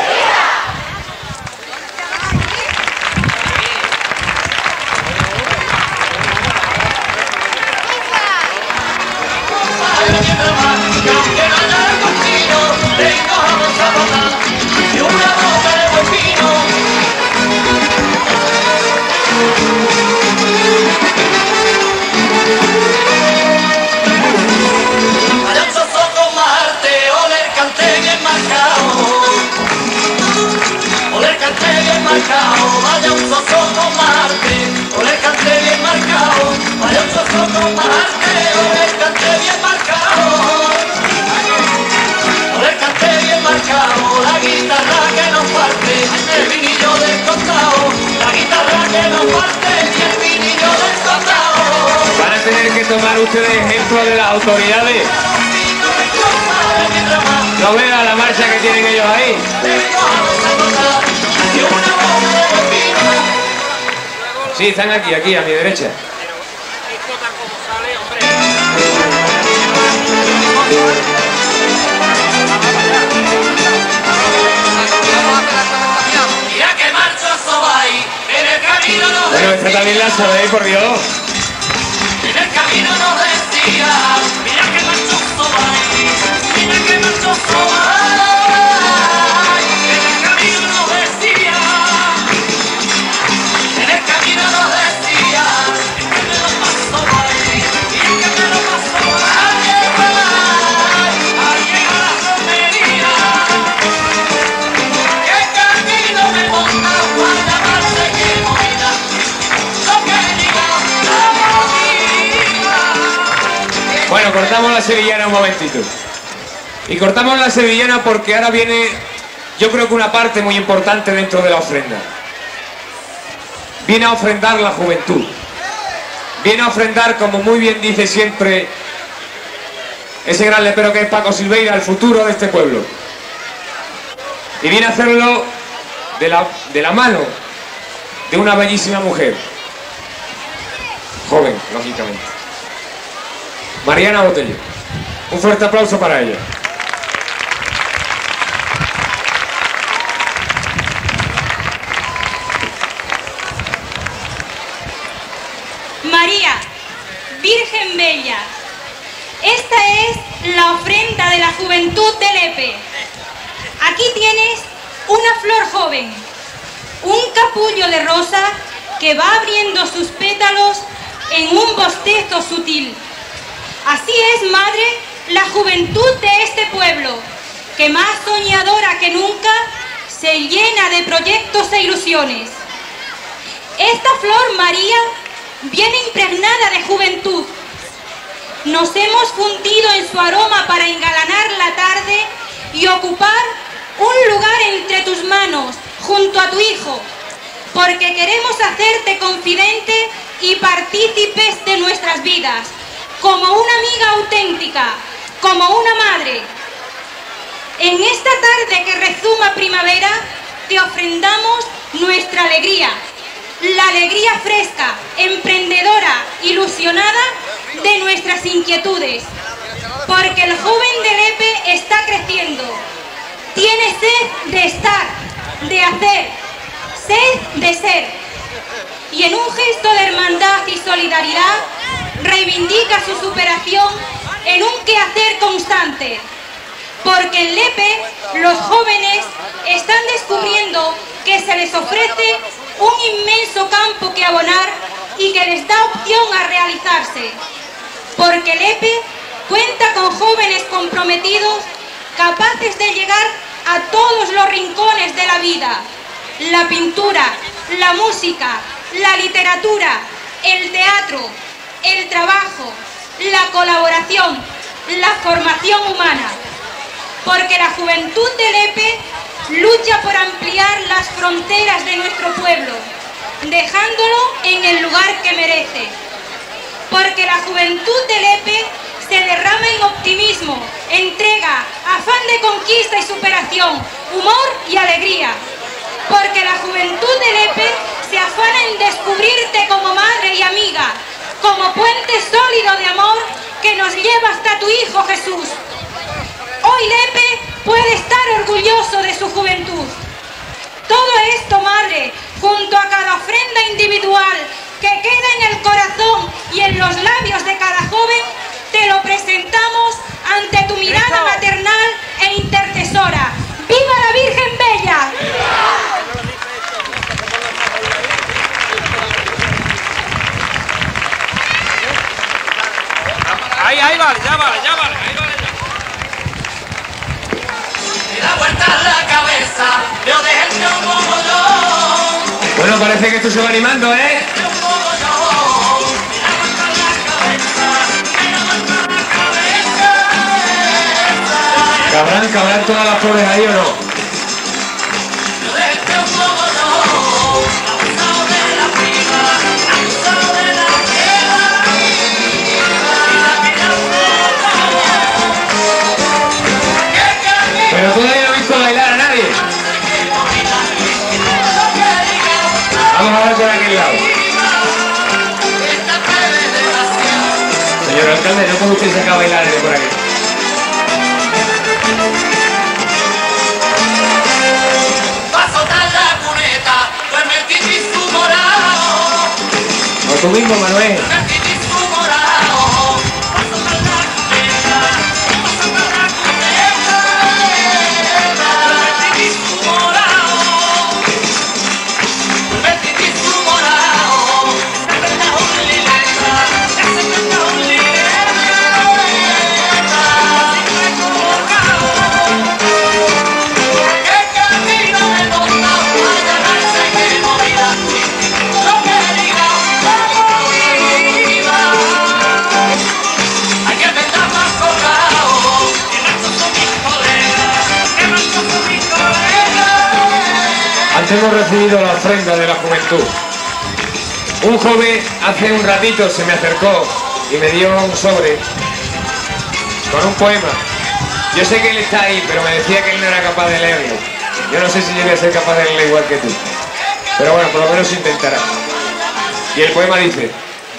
Vaya un soso con Marte, o le canté bien marcado. Vaya un soso con Marte, o le canté bien marcado. O le canté bien marcado. La guitarra que nos parte, el vinillo descontado. La guitarra que nos parte, y el vinillo descontado. Van a tener que tomar ustedes ejemplo de las autoridades. No vean la marcha que tienen ellos ahí. Sí, están aquí, a mi derecha. Mira que marchoso va ahí, en el camino nos Bueno, esta también la sabéis, por Dios. En el camino nos decía, mira que marchoso va ahí, mira que marchoso va ahí. En el camino nos decía, en el camino nos decía, que me lo paso va ahí, mira que me lo paso va ahí. Al llegar a la romería, qué camino me monta para llamarse que morirá. Lo que diga, Bueno, cortamos la sevillana un momentito. Y cortamos la sevillana porque ahora viene, yo creo que una parte muy importante dentro de la ofrenda. Viene a ofrendar la juventud. Viene a ofrendar, como muy bien dice siempre ese gran lepero que es Paco Silveira, el futuro de este pueblo. Y viene a hacerlo de la mano de una bellísima mujer. Joven, lógicamente. Mariana Botello. Un fuerte aplauso para ella. María, Virgen Bella, esta es la ofrenda de la juventud de Lepe. Aquí tienes una flor joven, un capullo de rosa que va abriendo sus pétalos en un bostezo sutil. Así es, madre, la juventud de este pueblo, que más soñadora que nunca se llena de proyectos e ilusiones. Esta flor, María, viene impregnada de juventud. Nos hemos fundido en su aroma para engalanar la tarde y ocupar un lugar entre tus manos, junto a tu hijo, porque queremos hacerte confidente y partícipes de nuestras vidas, como una amiga auténtica, como una madre. En esta tarde que rezuma primavera, te ofrendamos nuestra alegría, la alegría fresca, emprendedora, ilusionada de nuestras inquietudes, porque el joven de Lepe está creciendo, tiene sed de estar, de hacer, sed de ser, y en un gesto de hermandad y solidaridad reivindica su superación en un quehacer constante, porque en Lepe los jóvenes están descubriendo que se les ofrece un inmenso campo que abonar y que les da opción a realizarse, porque Lepe cuenta con jóvenes comprometidos capaces de llegar a todos los rincones de la vida: la pintura, la música, la literatura, el teatro, el trabajo, la colaboración, la formación humana. Porque la juventud de Lepe lucha por ampliar las fronteras de nuestro pueblo, dejándolo en el lugar que merece. Porque la juventud de Lepe se derrama en optimismo, entrega, afán de conquista y superación, humor y alegría. Porque la juventud de Lepe se afana en descubrirte como madre y amiga, como puente sólido de amor que nos lleva hasta tu Hijo Jesús. Hoy Lepe puede estar orgulloso de su juventud. Todo esto, madre, junto a cada ofrenda individual que queda en el corazón y en los labios de cada joven, te lo presentamos ante tu mirada maternal e intercesora. ¡Viva la Virgen Bella! Ahí vale, ya vale, ahí vale. Y da vuelta la cabeza, yo dejé el mogollón. Bueno, parece que esto se va animando, ¿eh? ¿Cabrán todas las flores ahí o no? Pero todavía no he visto bailar a nadie. Vamos a ver por aquel lado. Señor alcalde, ¿no puede usted sacar a bailar de por aquí? O tú mismo, Manuel. Hemos recibido la ofrenda de la juventud. Un joven hace un ratito se me acercó y me dio un sobre con un poema. Yo sé que él está ahí, pero me decía que él no era capaz de leerlo. Yo no sé si yo voy a ser capaz de leerlo igual que tú, pero bueno, por lo menos intentará. Y el poema dice: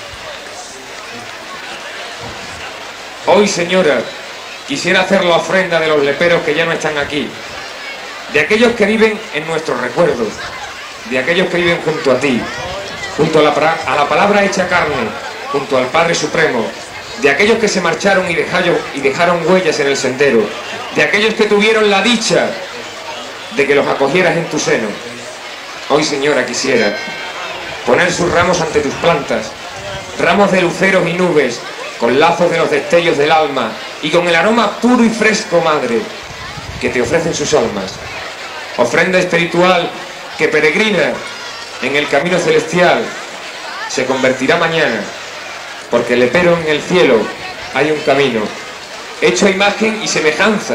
hoy, señora, quisiera hacer la ofrenda de los leperos que ya no están aquí, de aquellos que viven en nuestros recuerdos, de aquellos que viven junto a ti, junto a la palabra hecha carne, junto al Padre Supremo, de aquellos que se marcharon y dejaron huellas en el sendero, de aquellos que tuvieron la dicha de que los acogieras en tu seno. Hoy, señora, quisiera poner sus ramos ante tus plantas, ramos de luceros y nubes, con lazos de los destellos del alma y con el aroma puro y fresco, madre, que te ofrecen sus almas. Ofrenda espiritual que peregrina en el camino celestial, se convertirá mañana, porque lepero en el cielo hay un camino, hecho a imagen y semejanza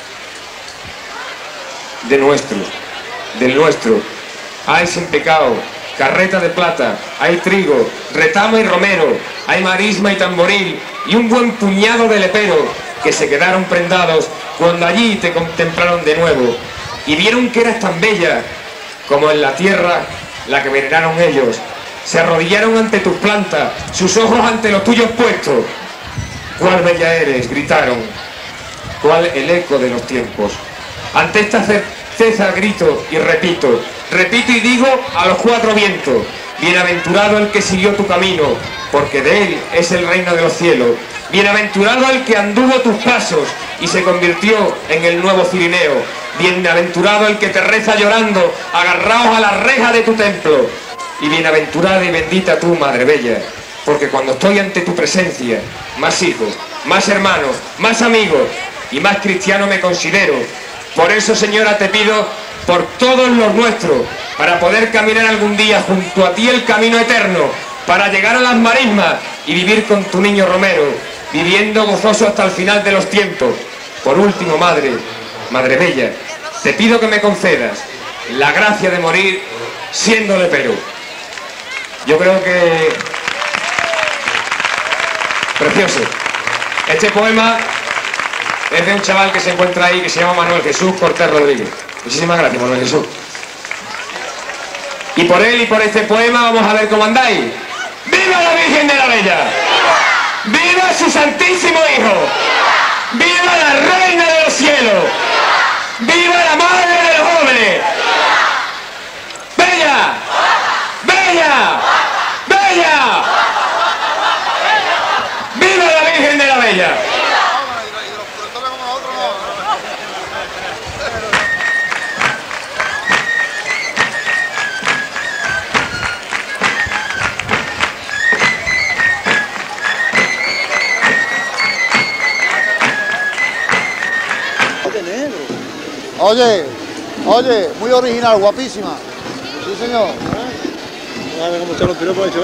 del nuestro. Hay sin pecado, carreta de plata, hay trigo, retama y romero, hay marisma y tamboril, y un buen puñado de leperos que se quedaron prendados cuando allí te contemplaron de nuevo, y vieron que eras tan bella como en la tierra la que veneraron ellos. Se arrodillaron ante tus plantas, sus ojos ante los tuyos puestos. «¡Cuál bella eres!», gritaron. «¿Cuál el eco de los tiempos?». Ante esta certeza grito y repito y digo a los cuatro vientos: bienaventurado el que siguió tu camino, porque de él es el reino de los cielos. Bienaventurado el que anduvo tus pasos y se convirtió en el nuevo Cirineo. Bienaventurado el que te reza llorando, agarraos a la reja de tu templo. Y bienaventurada y bendita tú, Madre Bella, porque cuando estoy ante tu presencia, más hijos, más hermanos, más amigos y más cristiano me considero. Por eso, Señora, te pido por todos los nuestros, para poder caminar algún día junto a ti el camino eterno, para llegar a las marismas y vivir con tu niño Romero, viviendo gozoso hasta el final de los tiempos. Por último, Madre Bella, te pido que me concedas la gracia de morir siendo lepero. Yo creo que... precioso. Este poema es de un chaval que se encuentra ahí, que se llama Manuel Jesús Cortés Rodríguez. Muchísimas gracias, Manuel Jesús. Y por él y por este poema vamos a ver cómo andáis. ¡Viva la Virgen de la Bella! ¡Viva su Santísimo Hijo! ¡Viva la Reina de los Cielos! ¡Viva la Madre de los Jóvenes! ¡Bella! ¡Bella! ¡Bella! ¡Viva la Virgen de la Bella! Oye, muy original, guapísima. Sí, señor. A ver cómo se lo tiró por hecho,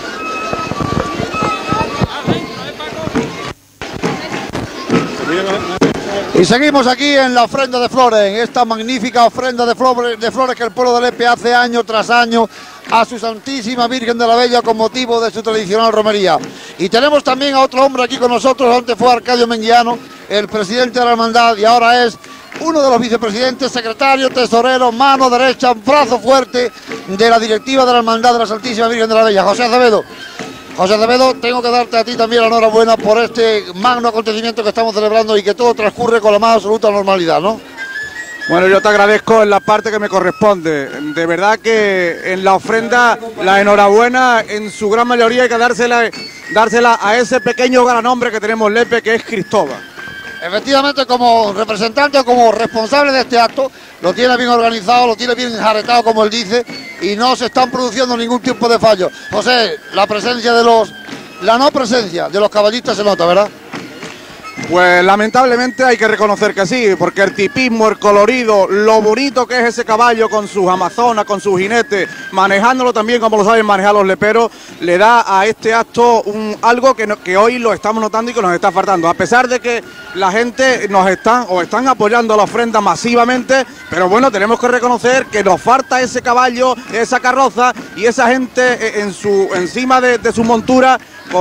Y seguimos aquí en la ofrenda de flores, en esta magnífica ofrenda de flores que el pueblo de Lepe hace año tras año a su Santísima Virgen de la Bella con motivo de su tradicional romería. Y tenemos también a otro hombre aquí con nosotros, antes fue Arcadio Menguiano, el presidente de la hermandad, y ahora es uno de los vicepresidentes, secretario, tesorero, mano derecha, brazo fuerte de la directiva de la hermandad de la Santísima Virgen de la Bella, José Acevedo. José Acevedo, tengo que darte a ti también la enhorabuena por este magno acontecimiento que estamos celebrando y que todo transcurre con la más absoluta normalidad, ¿no? Bueno, yo te agradezco en la parte que me corresponde. De verdad que en la ofrenda, la enhorabuena en su gran mayoría hay que dársela a ese pequeño gran hombre que tenemos Lepe, que es Cristóbal. Efectivamente, como representante o como responsable de este acto, lo tiene bien organizado, lo tiene bien enjaretado, como él dice, y no se están produciendo ningún tipo de fallo. José, la no presencia de los caballistas se nota, ¿verdad? Pues lamentablemente hay que reconocer que sí, porque el tipismo, el colorido, lo bonito que es ese caballo con sus amazonas, con sus jinetes, manejándolo también como lo saben manejar los leperos, le da a este acto algo que hoy lo estamos notando y que nos está faltando. A pesar de que la gente están apoyando la ofrenda masivamente, pero bueno, tenemos que reconocer que nos falta ese caballo, esa carroza y esa gente encima de su montura,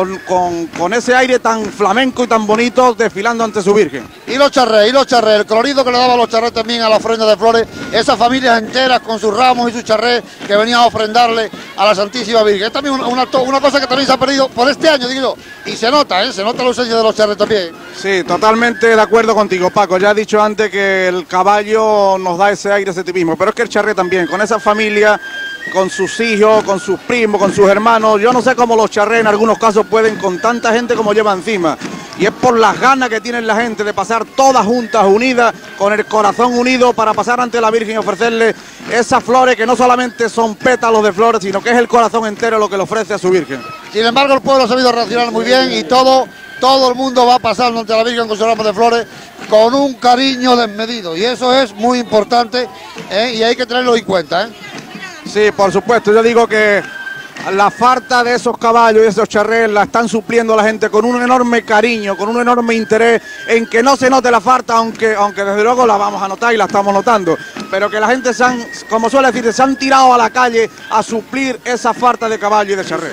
con ese aire tan flamenco y tan bonito desfilando ante su Virgen. Y los charrés, el colorido que le daban los charrés también a la ofrenda de flores, esas familias enteras con sus ramos y sus charrés que venían a ofrendarle a la Santísima Virgen. Es también una cosa que también se ha perdido por este año, digo yo, y se nota la ausencia de los charrés también. Sí, totalmente de acuerdo contigo, Paco. Ya he dicho antes que el caballo nos da ese aire, ese tipismo, pero es que el charré también, con esa familia, con sus hijos, con sus primos, con sus hermanos. Yo no sé cómo los charrés en algunos casos pueden con tanta gente como lleva encima. Y es por las ganas que tiene la gente de pasar todas juntas, unidas, con el corazón unido para pasar ante la Virgen y ofrecerle esas flores que no solamente son pétalos de flores, sino que es el corazón entero lo que le ofrece a su Virgen. Sin embargo, el pueblo ha sabido reaccionar muy bien y todo el mundo va pasando ante la Virgen con su ramo de flores con un cariño desmedido. Y eso es muy importante, y hay que tenerlo en cuenta, Sí, por supuesto. Yo digo que la falta de esos caballos y esos charrés la están supliendo la gente con un enorme cariño, con un enorme interés en que no se note la falta, aunque desde luego la vamos a notar y la estamos notando, pero que la gente como suele decir, se han tirado a la calle a suplir esa falta de caballo y de charrés.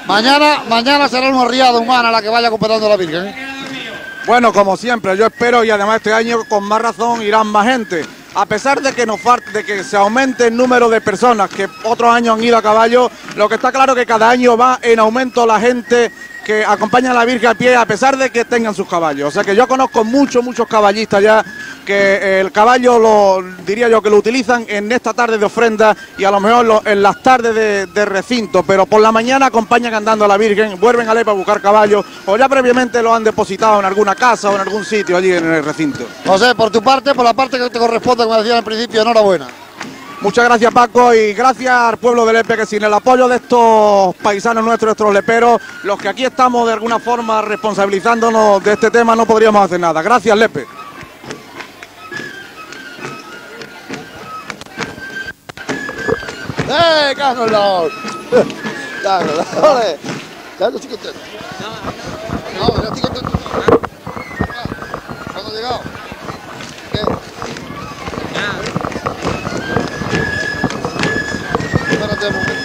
Mañana será una riada humana la que vaya completando la Virgen. Bueno, como siempre, yo espero, y además este año con más razón irán más gente. A pesar de que se aumente el número de personas que otros años han ido a caballo, lo que está claro es que cada año va en aumento la gente que acompaña a la Virgen a pie, a pesar de que tengan sus caballos. O sea que yo conozco muchos caballistas ya porque el caballo diría yo que lo utilizan en esta tarde de ofrenda y a lo mejor en las tardes de recinto, pero por la mañana acompañan andando a la Virgen, vuelven a Lepe a buscar caballos o ya previamente lo han depositado en alguna casa o en algún sitio allí en el recinto. José, por tu parte, por la parte que te corresponde, como decía al principio, enhorabuena. Muchas gracias, Paco, y gracias al pueblo de Lepe, que sin el apoyo de estos paisanos nuestros, estos leperos, los que aquí estamos de alguna forma responsabilizándonos de este tema, no podríamos hacer nada. Gracias, Lepe. Carlos! Carlos, ole! Carlos, estoy contento. No, yo estoy contento. ¿Cuándo has llegado? ¿Qué? Espérate un momento.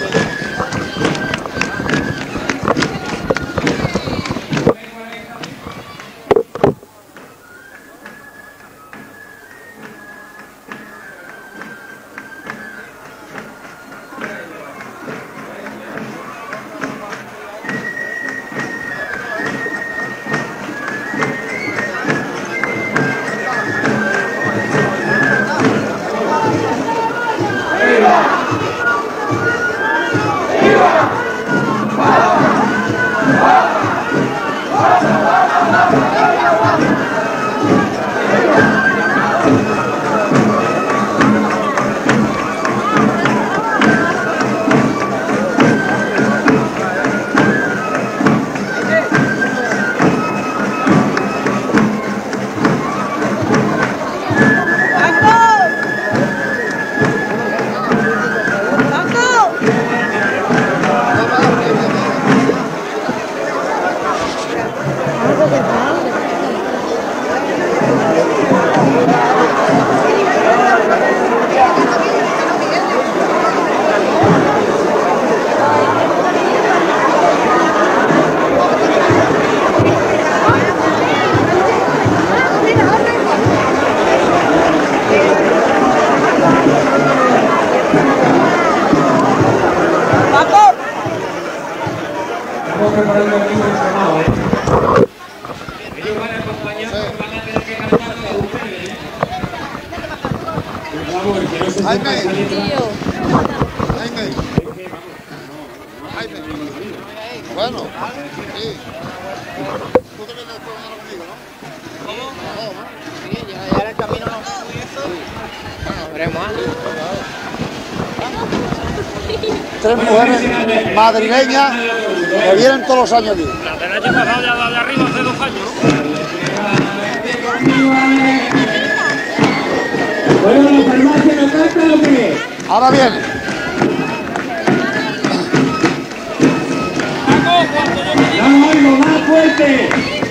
Bueno, sí. Tú te vienes después conmigo, ¿no? ¿Cómo? No, sí, ya el camino no. Bueno, veremos. Tres mujeres madrileñas que vienen todos los años aquí. La del año pasado ya de arriba hace 2 años. Bueno, la farmacia no canta o qué? Ahora viene. No oigo, más fuerte.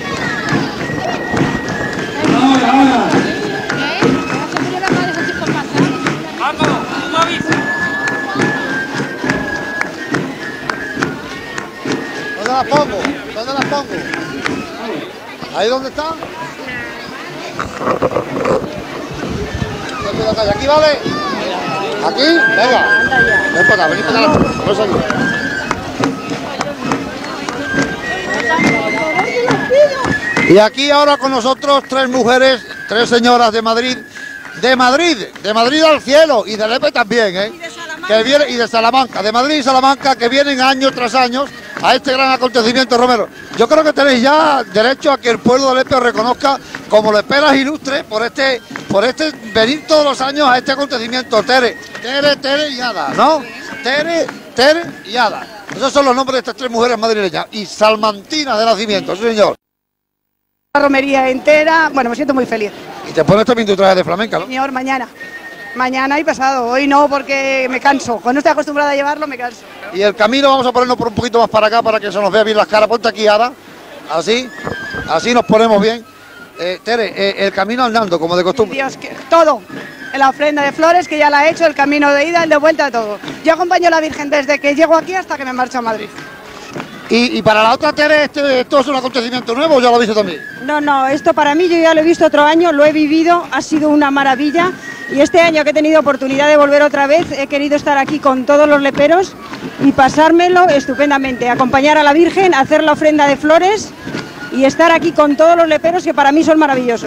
Ahora. Paco, tú me avisas. ¿Dónde las pongo? ¿Dónde las pongo? ¿Ahí dónde están? ¿Aquí vale? ¿Aquí? Venga. Ven para acá, vení para acá. Vamos aquí. Y aquí ahora con nosotros 3 mujeres, 3 señoras de Madrid al cielo y de Lepe también, ¿eh? Que viene, y de Salamanca, de Madrid y Salamanca, que vienen año tras año a este gran acontecimiento, Romero. Yo creo que tenéis ya derecho a que el pueblo de Lepe os reconozca como leperas ilustres por este venir todos los años a este acontecimiento. Tere y Ada, ¿no? Tere y Ada. Esos son los nombres de estas 3 mujeres madrileñas y salmantinas de nacimiento, sí señor. La romería entera, bueno, me siento muy feliz. Y te pones también tu traje de flamenca, ¿no? Señor, mañana y pasado, hoy no porque me canso, cuando estoy acostumbrada a llevarlo me canso. Y el camino vamos a ponernos por un poquito más para acá para que se nos vea bien las caras. Ponte aquí, Ada, así nos ponemos bien. Tere, el camino andando, como de costumbre. Dios, todo, la ofrenda de flores que ya la he hecho, el camino de ida, el de vuelta, todo. Yo acompaño a la Virgen desde que llego aquí hasta que me marcho a Madrid. Y para la otra Tere, ¿esto es un acontecimiento nuevo o ya lo has visto también? No, esto para mí yo ya lo he visto otro año, lo he vivido, ha sido una maravilla y este año que he tenido oportunidad de volver otra vez, he querido estar aquí con todos los leperos y pasármelo estupendamente, acompañar a la Virgen, hacer la ofrenda de flores y estar aquí con todos los leperos que para mí son maravillosos.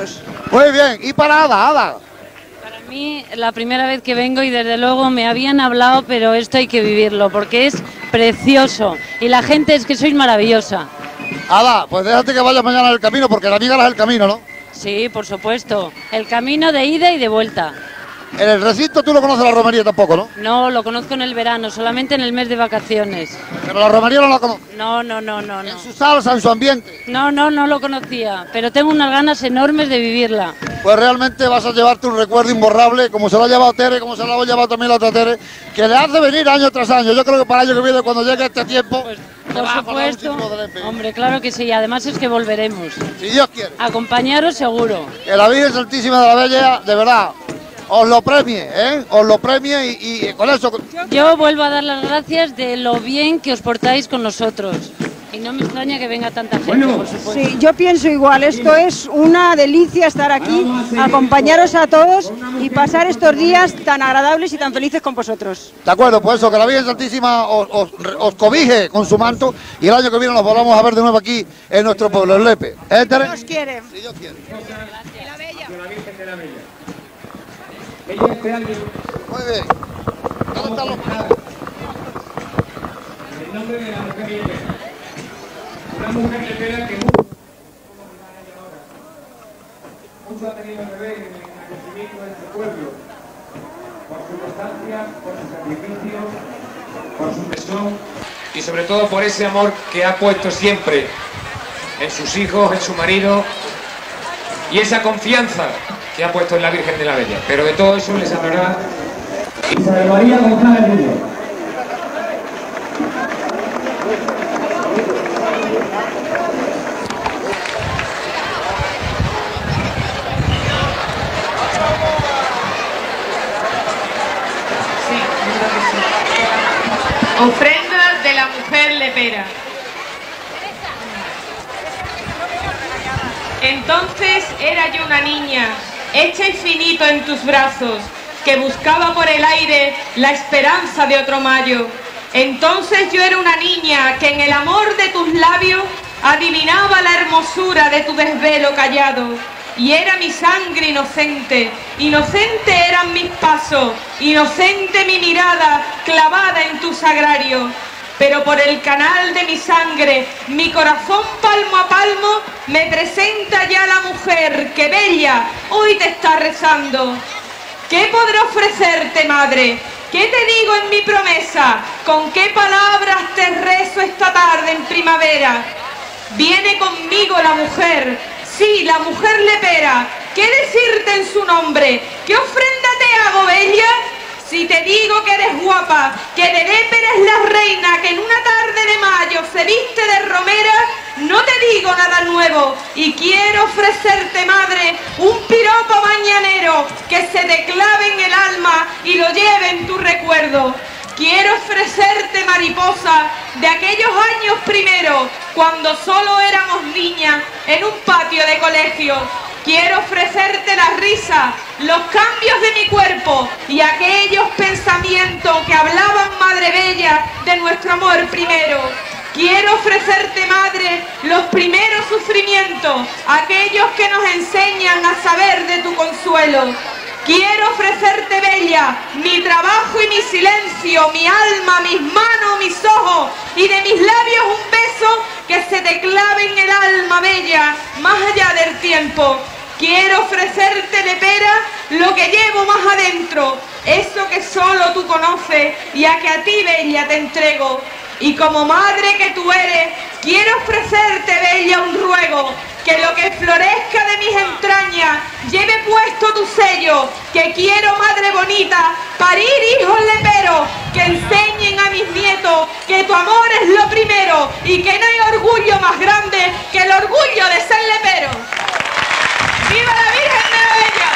Muy bien, y para Ada. Para mí, la primera vez que vengo y desde luego me habían hablado, pero esto hay que vivirlo porque es precioso y la gente es que sois maravillosa. Ada, pues déjate que vayas mañana en el camino porque la amiga es el camino, ¿no? Sí, por supuesto. El camino de ida y de vuelta. En el recinto tú no conoces la romería tampoco, ¿no? No, lo conozco en el verano, solamente en el mes de vacaciones. Pero la romería no la conoces. No. En su salsa, en su ambiente. No lo conocía, pero tengo unas ganas enormes de vivirla. Pues realmente vas a llevarte un recuerdo imborrable, como se lo ha llevado Tere, como se lo ha llevado también la otra Tere, que le hace venir año tras año. Yo creo que para el año que viene, cuando llegue este tiempo, pues, por supuesto, hombre, claro que sí, además es que volveremos. Si Dios quiere. Acompañaros seguro. Que la Virgen Santísima de la Bella, de verdad, os lo premie, ¿eh? Os lo premie y con eso... Yo vuelvo a dar las gracias de lo bien que os portáis con nosotros. Y no me extraña que venga tanta gente, por supuesto. Sí, yo pienso igual, esto es una delicia estar aquí, acompañaros a todos y pasar estos días tan agradables y tan felices con vosotros. De acuerdo, pues eso, que la Virgen Santísima os cobije con su manto y el año que viene nos volvamos a ver de nuevo aquí en nuestro pueblo, en Lepe. ¿Eh, Tere? Dios quiere. Si Dios quiere. Y la Bella. De la Virgen de la Bella. Ella este año... Muy bien. ¿Dónde están los padres? En el nombre de la mujer lepera. Una mujer lepera que mucho ha tenido que ver en el crecimiento de este pueblo, por su constancia, por su sacrificio, por su tesón y sobre todo por ese amor que ha puesto siempre en sus hijos, en su marido y esa confianza que ha puesto en la Virgen de la Bella. Pero de todo eso les hablará Isabel María González Muñoz. Ofrenda de la mujer lepera. Entonces era yo una niña, hecha infinito en tus brazos, que buscaba por el aire la esperanza de otro mayo. Entonces yo era una niña que en el amor de tus labios adivinaba la hermosura de tu desvelo callado. Y era mi sangre inocente, inocente eran mis pasos, inocente mi mirada clavada en tu sagrario. Pero por el canal de mi sangre, mi corazón palmo a palmo, me presenta ya la mujer que bella hoy te está rezando. ¿Qué podré ofrecerte, madre? ¿Qué te digo en mi promesa? ¿Con qué palabras te rezo esta tarde en primavera? Viene conmigo la mujer, sí, la mujer lepera. ¿Qué decirte en su nombre? ¿Qué ofrenda te hago, bella? Si te digo que eres guapa, que de Lepera es la reina, que en una tarde de mayo se viste de romera, no te digo nada nuevo. Y quiero ofrecerte, madre, un piropo mañanero que se te clave en el alma y lo lleve en tu recuerdo. Quiero ofrecerte, mariposa, de aquellos años primeros, cuando solo éramos niñas en un patio de colegio. Quiero ofrecerte la risa, los cambios de mi cuerpo y aquellos pensamientos que hablaban, madre bella, de nuestro amor primero. Quiero ofrecerte, madre, los primeros sufrimientos, aquellos que nos enseñan a saber de tu consuelo. Quiero ofrecerte, bella, mi trabajo y mi silencio, mi alma, mis manos, mis ojos y de mis labios un beso que se te clave en el alma, bella, más allá del tiempo. Quiero ofrecerte, lepera, lo que llevo más adentro, eso que solo tú conoces y a que a ti, bella, te entrego. Y como madre que tú eres, quiero ofrecerte, bella, un ruego, que lo que florezca de mis entrañas lleve puesto tu sello, que quiero, madre bonita, parir hijos leperos, que enseñen a mis nietos que tu amor es lo primero y que no hay orgullo más grande que el orgullo de ser lepero. ¡Viva la Virgen de la Bella!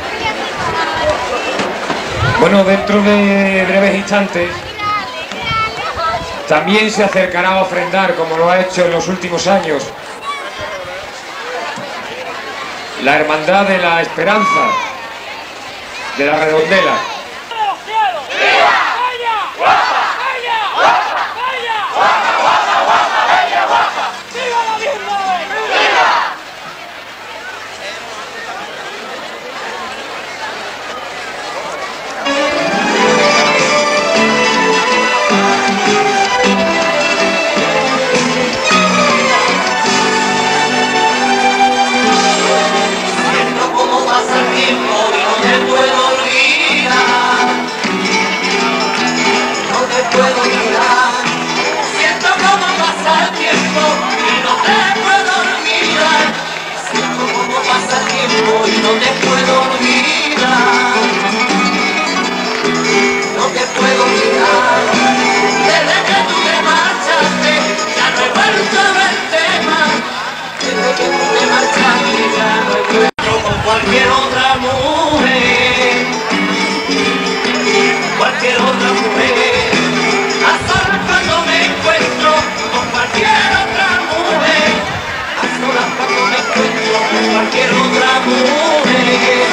Bueno, dentro de breves instantes También se acercará a ofrendar, como lo ha hecho en los últimos años, la Hermandad de la Esperanza de la Redondela. Cualquier otra mujer, cualquier otra mujer, a solas cuando me encuentro con cualquier otra mujer, a solas cuando me encuentro con cualquier otra mujer,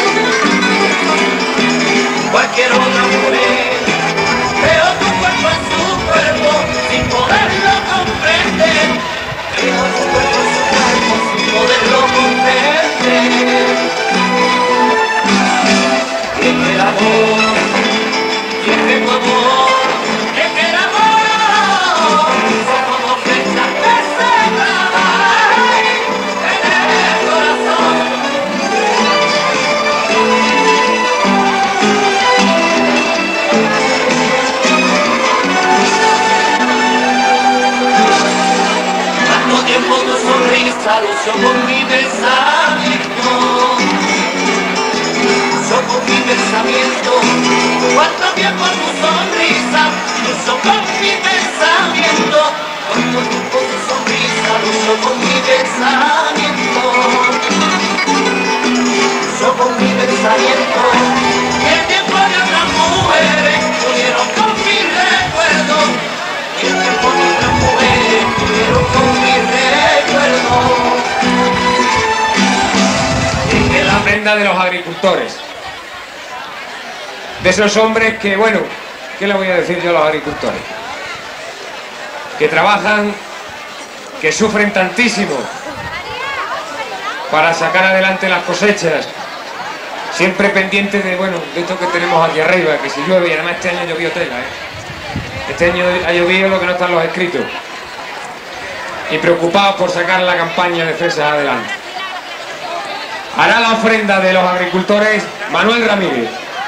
cualquier otra mujer, veo tu cuerpo en su cuerpo sin poderlo comprender, veo tu cuerpo en su cuerpo sin poderlo comprender. El amor, siempre tu amor, es que el amor se como flecha que se clava en el corazón. Tanto tiempo tu sonrisa lució con mi pensamiento. Con mi pensamiento, cuánto tiempo tu sonrisa lució con mi pensamiento, cuánto tiempo tu sonrisa lució con mi pensamiento, lució con mi pensamiento, y el tiempo de otras mujeres pudieron con mi recuerdo, y el tiempo de otras mujeres pudieron con mi recuerdo. En la ofrenda de los agricultores. De esos hombres que, bueno, ¿qué le voy a decir yo a los agricultores? Que trabajan, que sufren tantísimo para sacar adelante las cosechas, siempre pendientes de, bueno, de esto que tenemos aquí arriba, que si llueve, y además este año llovió tela, Este año ha llovido lo que no están los escritos. Y preocupados por sacar la campaña de fresas adelante. Hará la ofrenda de los agricultores Manuel Ramírez.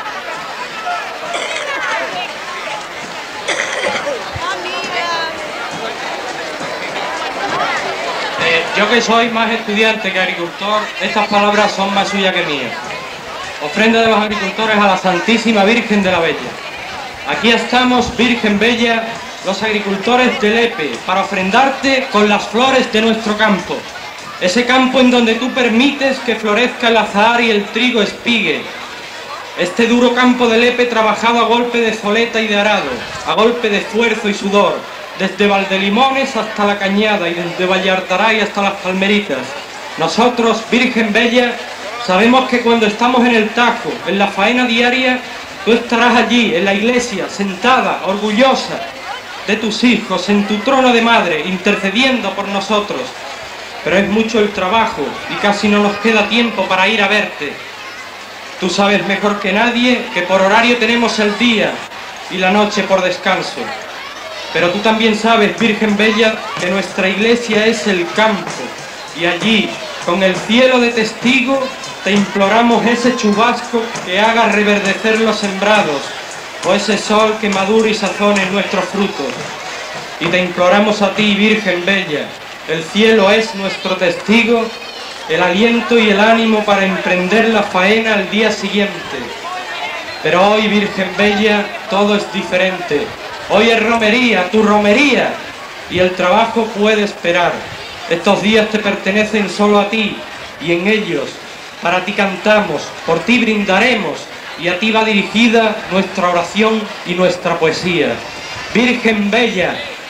Yo que soy más estudiante que agricultor, estas palabras son más suyas que mías. Ofrenda de los agricultores a la Santísima Virgen de la Bella. Aquí estamos, Virgen Bella, los agricultores de Lepe, para ofrendarte con las flores de nuestro campo. Ese campo en donde tú permites que florezca el azahar y el trigo espigue. Este duro campo de Lepe trabajado a golpe de zoleta y de arado, a golpe de esfuerzo y sudor, desde Valdelimones hasta La Cañada y desde Vallartaray hasta Las Palmeritas. Nosotros, Virgen Bella, sabemos que cuando estamos en el Tajo, en la faena diaria, tú estarás allí, en la iglesia, sentada, orgullosa de tus hijos, en tu trono de madre, intercediendo por nosotros. Pero es mucho el trabajo y casi no nos queda tiempo para ir a verte. Tú sabes mejor que nadie que por horario tenemos el día y la noche por descanso. Pero tú también sabes, Virgen Bella, que nuestra iglesia es el campo, y allí, con el cielo de testigo, te imploramos ese chubasco que haga reverdecer los sembrados, o ese sol que madure y sazone nuestros frutos. Y te imploramos a ti, Virgen Bella, el cielo es nuestro testigo, el aliento y el ánimo para emprender la faena al día siguiente. Pero hoy, Virgen Bella, todo es diferente. Hoy es romería, tu romería, y el trabajo puede esperar. Estos días te pertenecen solo a ti, y en ellos, para ti cantamos, por ti brindaremos, y a ti va dirigida nuestra oración y nuestra poesía. Virgen Bella,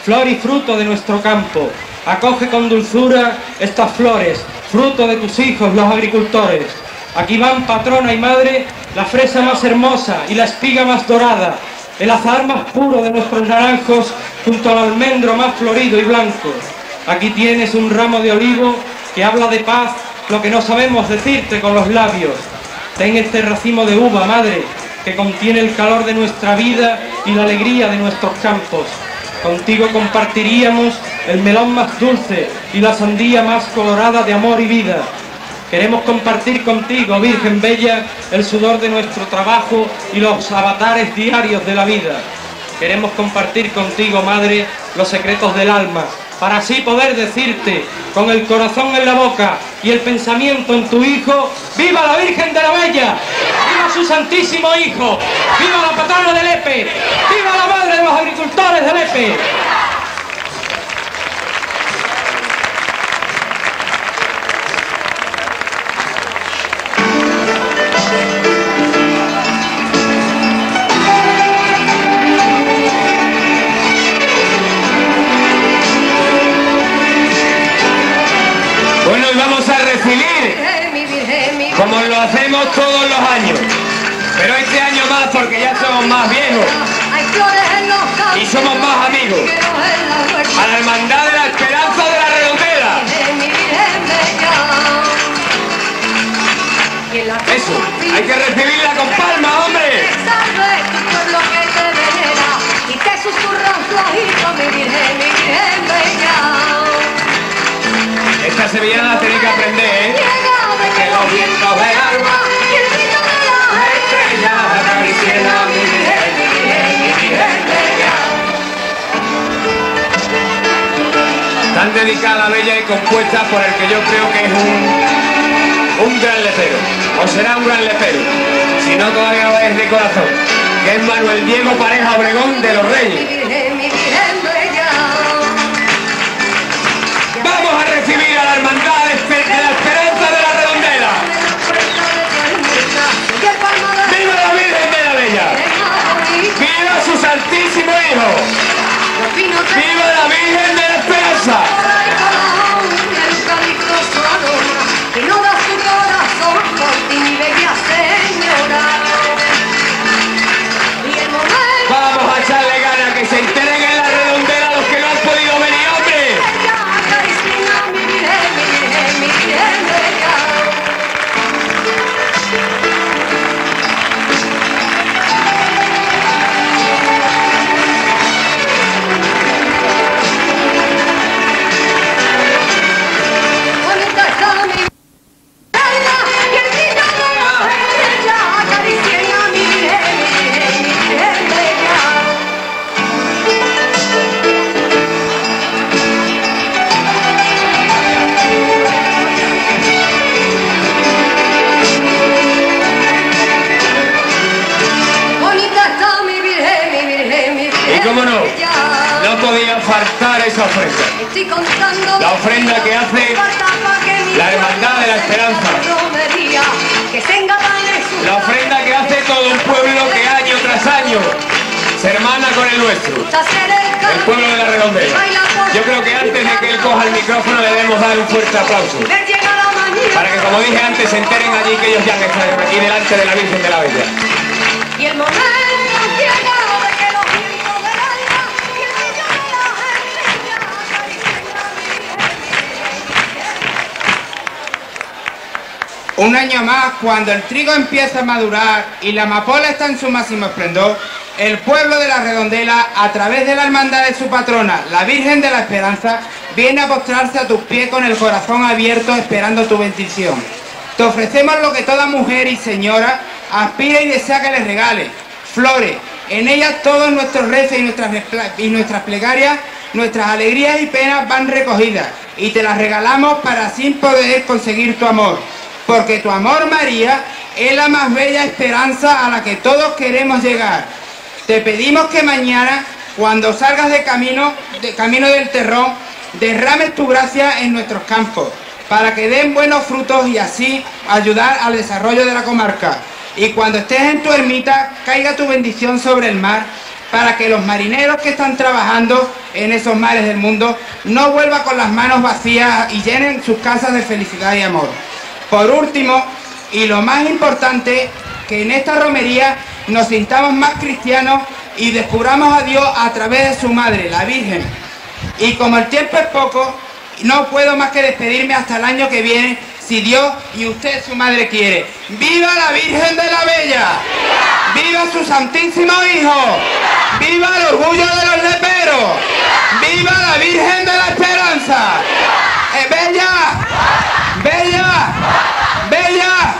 flor y fruto de nuestro campo. Acoge con dulzura estas flores, fruto de tus hijos, los agricultores. Aquí van, patrona y madre, la fresa más hermosa y la espiga más dorada, el azahar más puro de nuestros naranjos, junto al almendro más florido y blanco. Aquí tienes un ramo de olivo que habla de paz, lo que no sabemos decirte con los labios. Ten este racimo de uva, madre, que contiene el calor de nuestra vida y la alegría de nuestros campos. Contigo compartiríamos el melón más dulce y la sandía más colorada de amor y vida. Queremos compartir contigo, Virgen Bella, el sudor de nuestro trabajo y los avatares diarios de la vida. Queremos compartir contigo, Madre, los secretos del alma, para así poder decirte, con el corazón en la boca y el pensamiento en tu Hijo, ¡viva la Virgen de la Bella! ¡Viva su Santísimo Hijo! ¡Viva la patrona de Lepe! ¡Viva la Madre de los agricultores de Lepe! Bueno, y vamos a recibir, como lo hacemos todos los años, pero este año más porque ya somos más viejos y somos más amigos, a la Hermandad de la Esperanza de la Redondela. Eso, hay que recibirla con palmas, hombre. Esta sevillana la tenéis que aprender, ¿eh? Que los vientos del alma y el brillo de las estrellas acaricien a mi Virgen, mi Virgen, mi Virgen bella. Tan dedicada a la Bella y compuesta por el que yo creo que es un gran lepero, o será un gran lepero, si no todavía lo es de corazón, que es Manuel Diego Pareja Obregón de los Reyes. Vamos a recibir a la Hermandad de la Esperanza de la Redondela. ¡Viva la Virgen de la Bella! ¡Viva su Santísimo Hijo! ¡Viva la Virgen de la Esperanza! Vamos a echarle ganas, que se enteren en la Redondela los que no han podido venir, hombre. ¿Cómo no? No podía faltar esa ofrenda. La ofrenda que hace la Hermandad de la Esperanza. La ofrenda que hace todo un pueblo que año tras año se hermana con el nuestro. El pueblo de la Redondela. Yo creo que antes de que él coja el micrófono le debemos dar un fuerte aplauso. Para que, como dije antes, se enteren allí que ellos ya que están aquí delante de la Virgen de la Bella. Y el momento un año más, cuando el trigo empieza a madurar y la amapola está en su máximo esplendor, el pueblo de la Redondela, a través de la hermandad de su patrona, la Virgen de la Esperanza, viene a postrarse a tus pies con el corazón abierto esperando tu bendición. Te ofrecemos lo que toda mujer y señora aspira y desea que les regale: flores. En ellas todos nuestros rezos y nuestras plegarias, nuestras alegrías y penas van recogidas, y te las regalamos para así poder conseguir tu amor. Porque tu amor, María, es la más bella esperanza a la que todos queremos llegar. Te pedimos que mañana, cuando salgas de camino del Terrón, derrames tu gracia en nuestros campos, para que den buenos frutos y así ayudar al desarrollo de la comarca. Y cuando estés en tu ermita, caiga tu bendición sobre el mar, para que los marineros que están trabajando en esos mares del mundo no vuelvan con las manos vacías y llenen sus casas de felicidad y amor. Por último, y lo más importante, que en esta romería nos sintamos más cristianos y descubramos a Dios a través de su madre, la Virgen. Y como el tiempo es poco, no puedo más que despedirme hasta el año que viene, si Dios y usted, su madre, quiere. ¡Viva la Virgen de la Bella! ¡Viva su Santísimo Hijo! ¡Viva el orgullo de los leperos! ¡Viva la Virgen de la Esperanza! ¡Bella! ¡Bella! ¡Bella!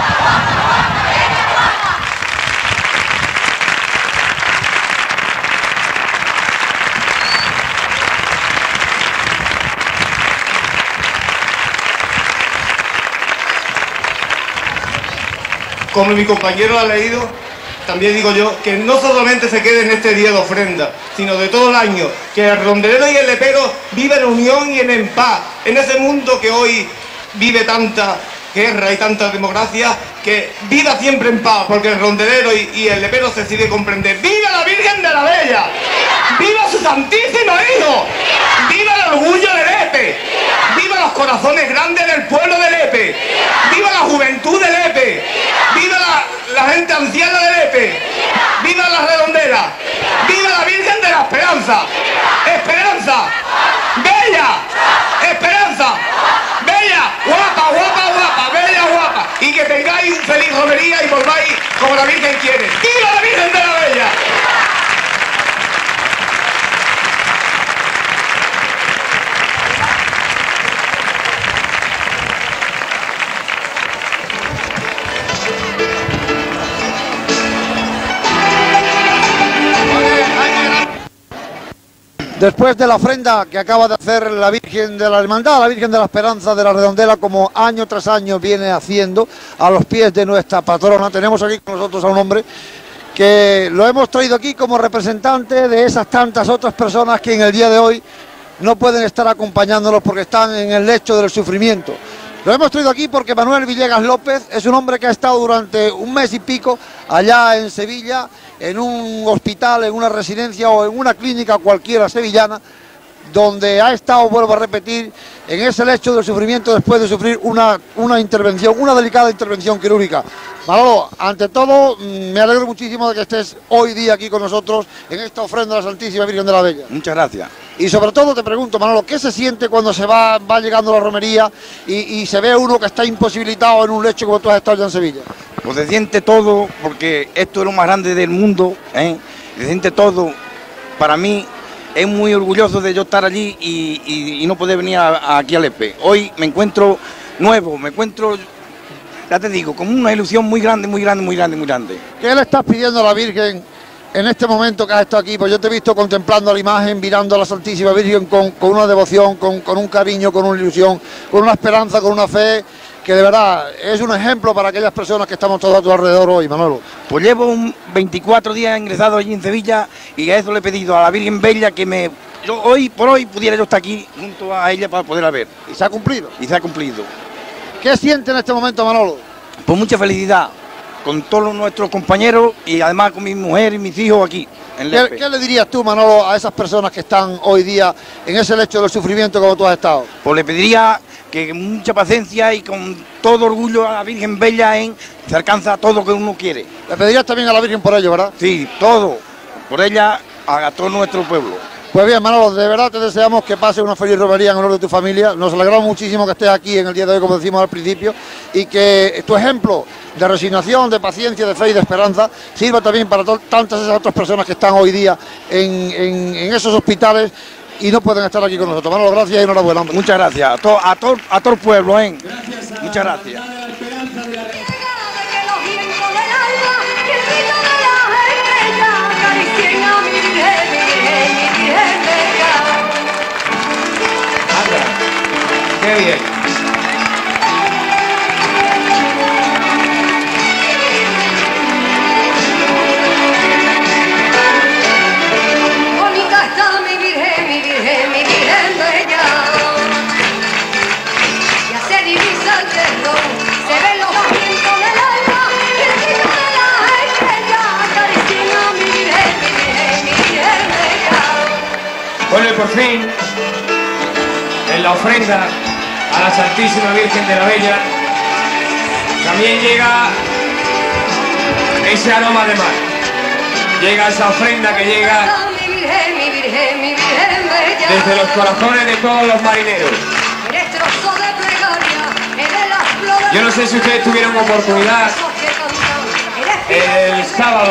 Como mi compañero ha leído, también digo yo que no solamente se quede en este día de ofrenda, sino de todo el año, que el rondelero y el lepero vivan en unión y en paz, en ese mundo que hoy vive tanta guerra y tanta democracia, que viva siempre en paz, porque el rondelero y el lepero se sigue comprender. ¡Viva la Virgen de la Bella! ¡Viva su Santísimo Hijo! ¡Viva el orgullo de Lepe! ¡Viva los corazones grandes del pueblo de Lepe! ¡Viva la juventud de Lepe! ¡Viva la gente anciana de Lepe! ¡Viva la redondela! ¡Viva la Virgen de la Esperanza! ¡Esperanza! ¡Bella! ¡Esperanza! ¡Bella! ¡Guapa, guapa, guapa! ¡Bella, guapa! Y que tengáis un feliz romería y volváis como la Virgen quiere. ¡Viva la Virgen de la Bella! Después de la ofrenda que acaba de hacer la Virgen de la Hermandad, la Virgen de la Esperanza de la Redondela, como año tras año viene haciendo a los pies de nuestra patrona, tenemos aquí con nosotros a un hombre que lo hemos traído aquí como representante de esas tantas otras personas que en el día de hoy no pueden estar acompañándonos porque están en el lecho del sufrimiento. Lo hemos traído aquí porque Manuel Villegas López es un hombre que ha estado durante un mes y pico allá en Sevilla, en un hospital, en una residencia o en una clínica cualquiera sevillana, donde ha estado, vuelvo a repetir, en ese lecho del sufrimiento después de sufrir una intervención, una delicada intervención quirúrgica. Manolo, ante todo, me alegro muchísimo de que estés hoy día aquí con nosotros en esta ofrenda a la Santísima Virgen de la Bella. Muchas gracias. Y sobre todo te pregunto, Manolo, ¿qué se siente cuando se va llegando la romería y se ve uno que está imposibilitado en un lecho como tú has estado ya en Sevilla? Pues se siente todo, porque esto es lo más grande del mundo, ¿eh? Se siente todo. Para mí es muy orgulloso de yo estar allí y no poder venir aquí a Lepe. Hoy me encuentro nuevo, me encuentro, ya te digo, con una ilusión muy grande, muy grande, muy grande, muy grande. ¿Qué le estás pidiendo a la Virgen en este momento que has estado aquí? Pues yo te he visto contemplando la imagen, mirando a la Santísima Virgen con una devoción, con un cariño, con una ilusión, con una esperanza, con una fe, que de verdad es un ejemplo para aquellas personas que estamos todos a tu alrededor hoy, Manolo. Pues llevo 24 días ingresado allí en Sevilla y a eso le he pedido a la Virgen Bella que hoy por hoy pudiera yo estar aquí junto a ella para poderla ver. ¿Y se ha cumplido? Y se ha cumplido. ¿Qué siente en este momento, Manolo? Pues mucha felicidad con todos nuestros compañeros y además con mi mujer y mis hijos aquí. ¿Qué le dirías tú, Manolo, a esas personas que están hoy día en ese lecho del sufrimiento como tú has estado? Pues le pediría que mucha paciencia y con todo orgullo a la Virgen Bella se alcanza todo lo que uno quiere. Le pedirías también a la Virgen por ello, ¿verdad? Sí, todo. Por ella, a todo nuestro pueblo. Pues bien, Manolo, de verdad te deseamos que pases una feliz romería en honor de tu familia. Nos alegramos muchísimo que estés aquí en el día de hoy, como decimos al principio, y que tu ejemplo de resignación, de paciencia, de fe y de esperanza sirva también para tantas esas otras personas que están hoy día en esos hospitales y no pueden estar aquí con nosotros. Manolo, gracias y enhorabuena, hombre. Muchas gracias. A todo el pueblo, ¿eh? Muchas gracias. ¡Qué bien! Bonita está mi Virgen, mi Virgen, mi Virgen Bella. Ya se divisa el cerro, se ven los vientos del alma y el grito de la estrella. Acaricia mi Virgen, mi Virgen, mi por fin, en la ofrenda a la Santísima Virgen de la Bella, también llega ese aroma de mar. Llega esa ofrenda que llega desde los corazones de todos los marineros. Yo no sé si ustedes tuvieron oportunidad el sábado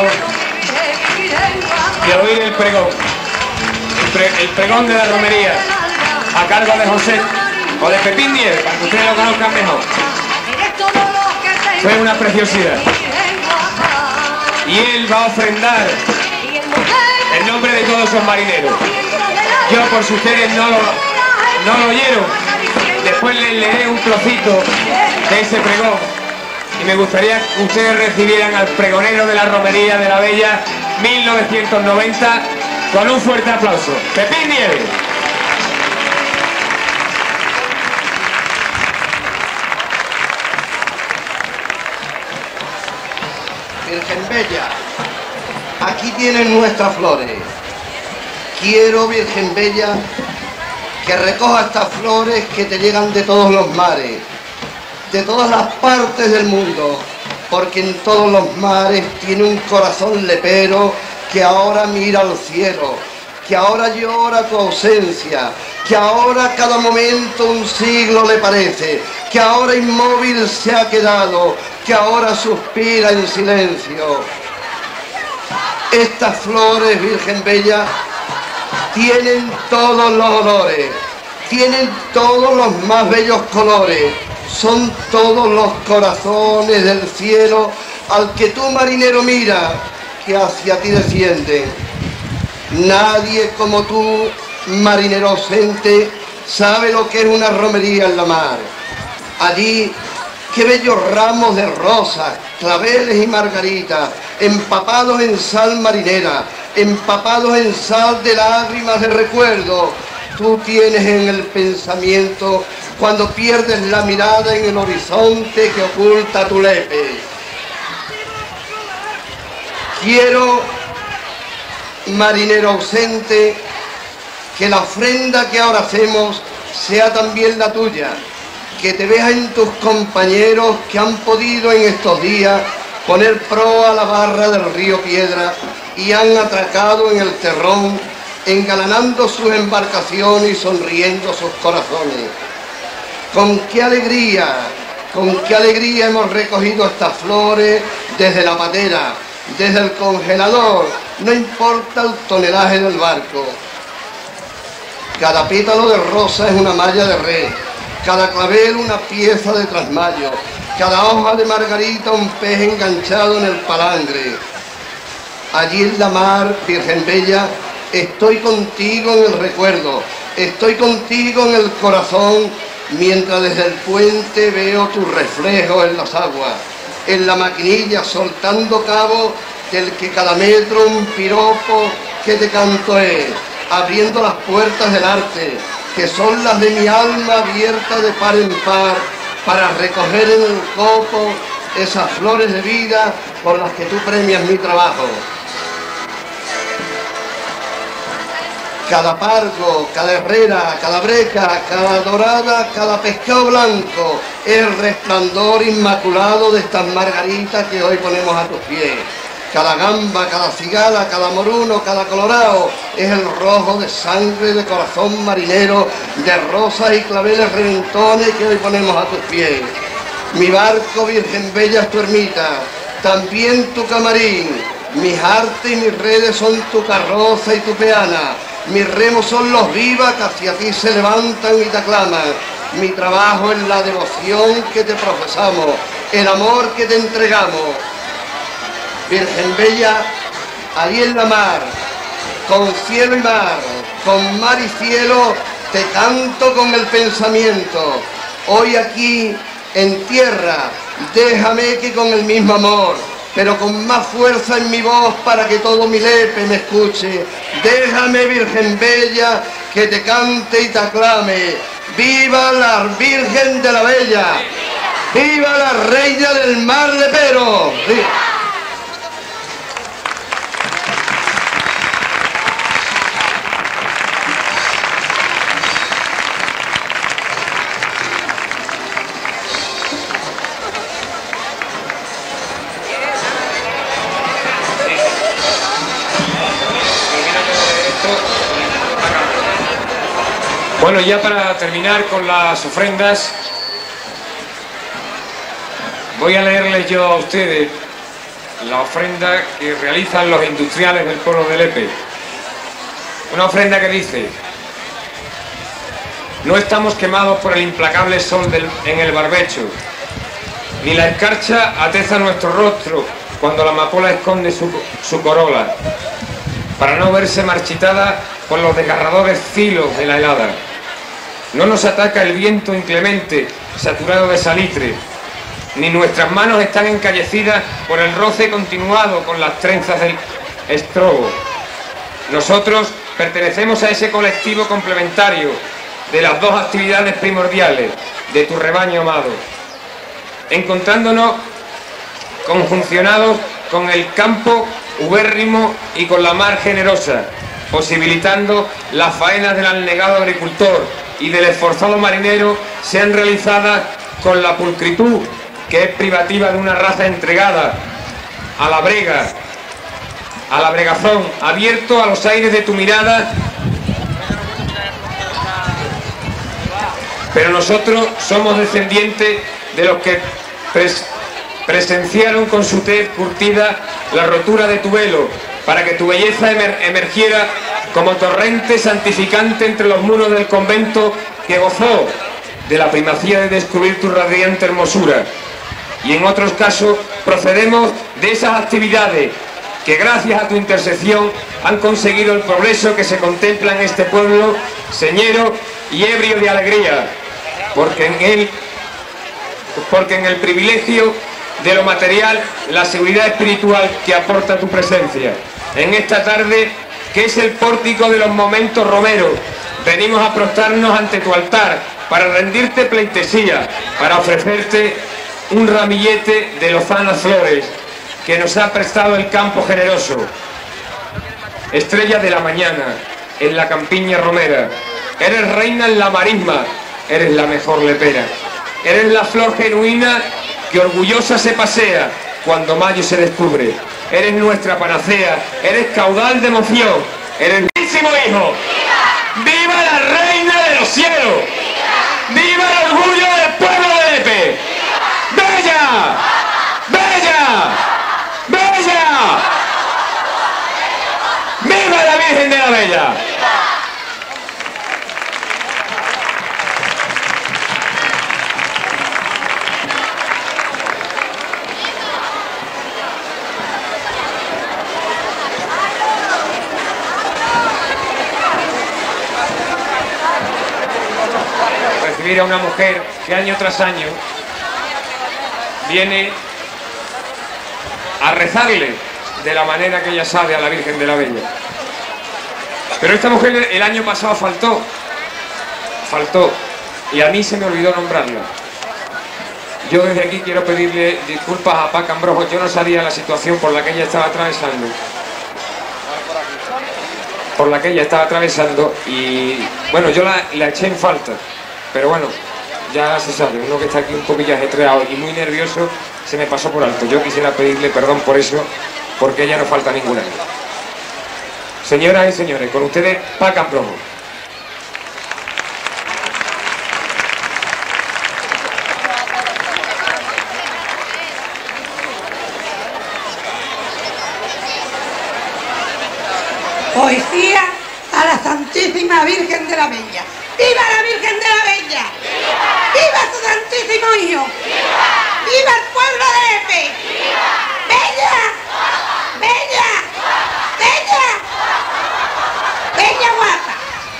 de oír el pregón. El pregón de la romería a cargo de José o de Pepín Nieves, para que ustedes lo conozcan mejor. Fue una preciosidad. Y él va a ofrendar en nombre de todos esos marineros. Yo, por si ustedes no lo oyeron, después les leeré un trocito de ese pregón. Y me gustaría que ustedes recibieran al pregonero de la romería de la Bella 1990 con un fuerte aplauso. Pepín Nieves. Virgen Bella, aquí tienen nuestras flores. Quiero, Virgen Bella, que recoja estas flores que te llegan de todos los mares, de todas las partes del mundo, porque en todos los mares tiene un corazón lepero que ahora mira al cielo, que ahora llora tu ausencia, que ahora cada momento un siglo le parece, que ahora inmóvil se ha quedado, que ahora suspira en silencio. Estas flores, Virgen Bella, tienen todos los olores, tienen todos los más bellos colores, son todos los corazones del cielo al que tú, marinero, mira, que hacia ti descienden. Nadie como tú, marinero ausente, sabe lo que es una romería en la mar. Allí, qué bellos ramos de rosas, claveles y margaritas, empapados en sal marinera, empapados en sal de lágrimas de recuerdo, tú tienes en el pensamiento cuando pierdes la mirada en el horizonte que oculta tu lepe. Quiero, marinero ausente, que la ofrenda que ahora hacemos sea también la tuya, que te veas en tus compañeros que han podido en estos días poner proa a la barra del río Piedra y han atracado en el terrón, engalanando sus embarcaciones y sonriendo sus corazones. Con qué alegría hemos recogido estas flores desde la patera, desde el congelador, no importa el tonelaje del barco. Cada pétalo de rosa es una malla de red, cada clavel una pieza de trasmayo, cada hoja de margarita un pez enganchado en el palangre. Allí en la mar, Virgen Bella, estoy contigo en el recuerdo, estoy contigo en el corazón, mientras desde el puente veo tu reflejo en las aguas, en la maquinilla soltando cabo del que cada metro un piropo que te canto es, abriendo las puertas del arte, que son las de mi alma abierta de par en par, para recoger en el copo esas flores de vida por las que tú premias mi trabajo. Cada pargo, cada herrera, cada breca, cada dorada, cada pescado blanco, es el resplandor inmaculado de estas margaritas que hoy ponemos a tus pies. Cada gamba, cada cigala, cada moruno, cada colorado, es el rojo de sangre de corazón marinero, de rosas y claveles reventones que hoy ponemos a tus pies. Mi barco, Virgen Bella, es tu ermita, también tu camarín. Mis artes y mis redes son tu carroza y tu peana. Mis remos son los vivas que hacia ti se levantan y te aclaman. Mi trabajo es la devoción que te profesamos, el amor que te entregamos. Virgen Bella, ahí en la mar, con cielo y mar, con mar y cielo, te canto con el pensamiento. Hoy aquí, en tierra, déjame que con el mismo amor, pero con más fuerza en mi voz para que todo mi lepe me escuche. Déjame, Virgen Bella, que te cante y te aclame. ¡Viva la Virgen de la Bella! ¡Viva la Reina del Mar Lepero! ¡Viva! Bueno, ya para terminar con las ofrendas, voy a leerles yo a ustedes la ofrenda que realizan los industriales del pueblo de Lepe. Una ofrenda que dice: no estamos quemados por el implacable sol en el barbecho, ni la escarcha ateza nuestro rostro cuando la amapola esconde su corola, para no verse marchitada por los desgarradores filos de la helada. No nos ataca el viento inclemente, saturado de salitre, ni nuestras manos están encallecidas por el roce continuado con las trenzas del estrobo. Nosotros pertenecemos a ese colectivo complementario de las dos actividades primordiales de tu rebaño amado, encontrándonos conjuncionados con el campo ubérrimo y con la mar generosa, posibilitando las faenas del abnegado agricultor y del esforzado marinero sean realizadas con la pulcritud que es privativa de una raza entregada a la brega, a la bregazón, abierto a los aires de tu mirada. Pero nosotros somos descendientes de los que presenciaron con su tez curtida la rotura de tu velo, para que tu belleza emergiera como torrente santificante entre los muros del convento que gozó de la primacía de descubrir tu radiante hermosura. Y en otros casos procedemos de esas actividades que gracias a tu intercesión han conseguido el progreso que se contempla en este pueblo señero y ebrio de alegría, porque en el privilegio de lo material, la seguridad espiritual que aporta tu presencia. En esta tarde, que es el pórtico de los momentos romeros, venimos a prostrarnos ante tu altar para rendirte pleitesía, para ofrecerte un ramillete de lozanas flores que nos ha prestado el campo generoso. Estrella de la mañana, en la campiña romera, eres reina en la marisma, eres la mejor lepera, eres la flor genuina que orgullosa se pasea cuando mayo se descubre, eres nuestra panacea, eres caudal de emoción, eres mismísimo hijo. ¡Viva la reina de los cielos! ¡Viva el orgullo del pueblo de Lepe! ¡Bella! ¡Bella! ¡Bella! ¡Viva la Virgen de la Bella! Recibir a una mujer que año tras año viene a rezarle de la manera que ella sabe a la Virgen de la Bella. Pero esta mujer el año pasado faltó, y a mí se me olvidó nombrarla. Yo desde aquí quiero pedirle disculpas a Paca Ambrojo, yo no sabía la situación por la que ella estaba atravesando. Y bueno, yo la eché en falta, pero bueno, ya se sabe, uno que está aquí un poquillo ajetreado y muy nervioso, se me pasó por alto. Yo quisiera pedirle perdón por eso, porque ella no falta ninguna. Señoras y señores, con ustedes, Paca Ambrojo. Poesía a la Santísima Virgen de la Bella. ¡Viva la Virgen de la Bella! ¡Viva su Santísimo Hijo! ¡Viva el pueblo de Lepe! ¡Bella! ¡Bella! ¡Bella! ¡Bella guapa!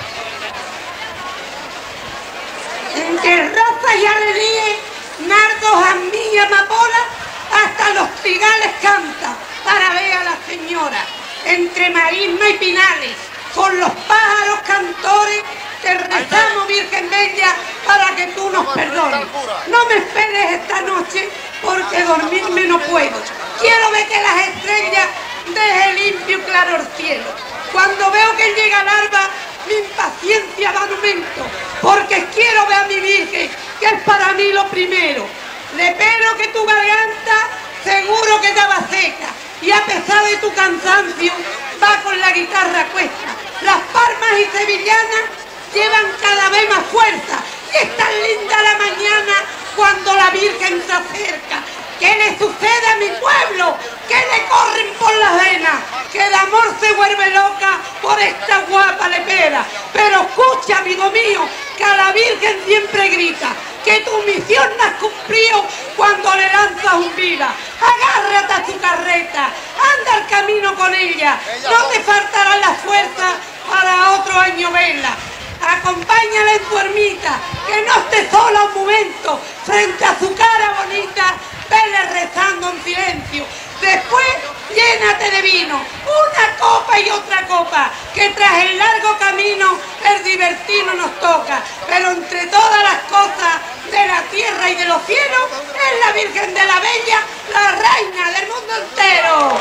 Entre rosas y alegrías, nardos, jazmín y amapola, hasta los trigales cantan para ver a la señora. Entre marisma y pinales, con los pájaros cantores, te rezamos, Virgen Bella, para que tú nos perdones. No me esperes esta noche, porque dormirme no puedo. Quiero ver que las estrellas dejen limpio y claro el cielo. Cuando veo que llega el alba, mi impaciencia va en aumento, porque quiero ver a mi Virgen, que es para mí lo primero. Le espero que tu garganta seguro que estaba seca, y a pesar de tu cansancio, va con la guitarra a cuesta. Las palmas y sevillanas llevan cada vez más fuerza. Y es tan linda la mañana cuando la Virgen se acerca. ¿Qué le sucede a mi pueblo? Que le corren por las venas, que de amor se vuelve loca por esta guapa lepera. Pero escucha, amigo mío, que a la Virgen siempre grita que tu misión no has cumplido cuando le lanzas un vila. Agárrate a tu carreta, anda el camino con ella, no te faltarán las fuerzas para otro año verla. Acompáñala en tu ermita, que no esté sola un momento, frente a su cara bonita, vele rezando en silencio. Después, llénate de vino, una copa y otra copa, que tras el largo camino el divertirnos nos toca. Pero entre todas las cosas de la tierra y de los cielos, es la Virgen de la Bella, la reina del mundo entero.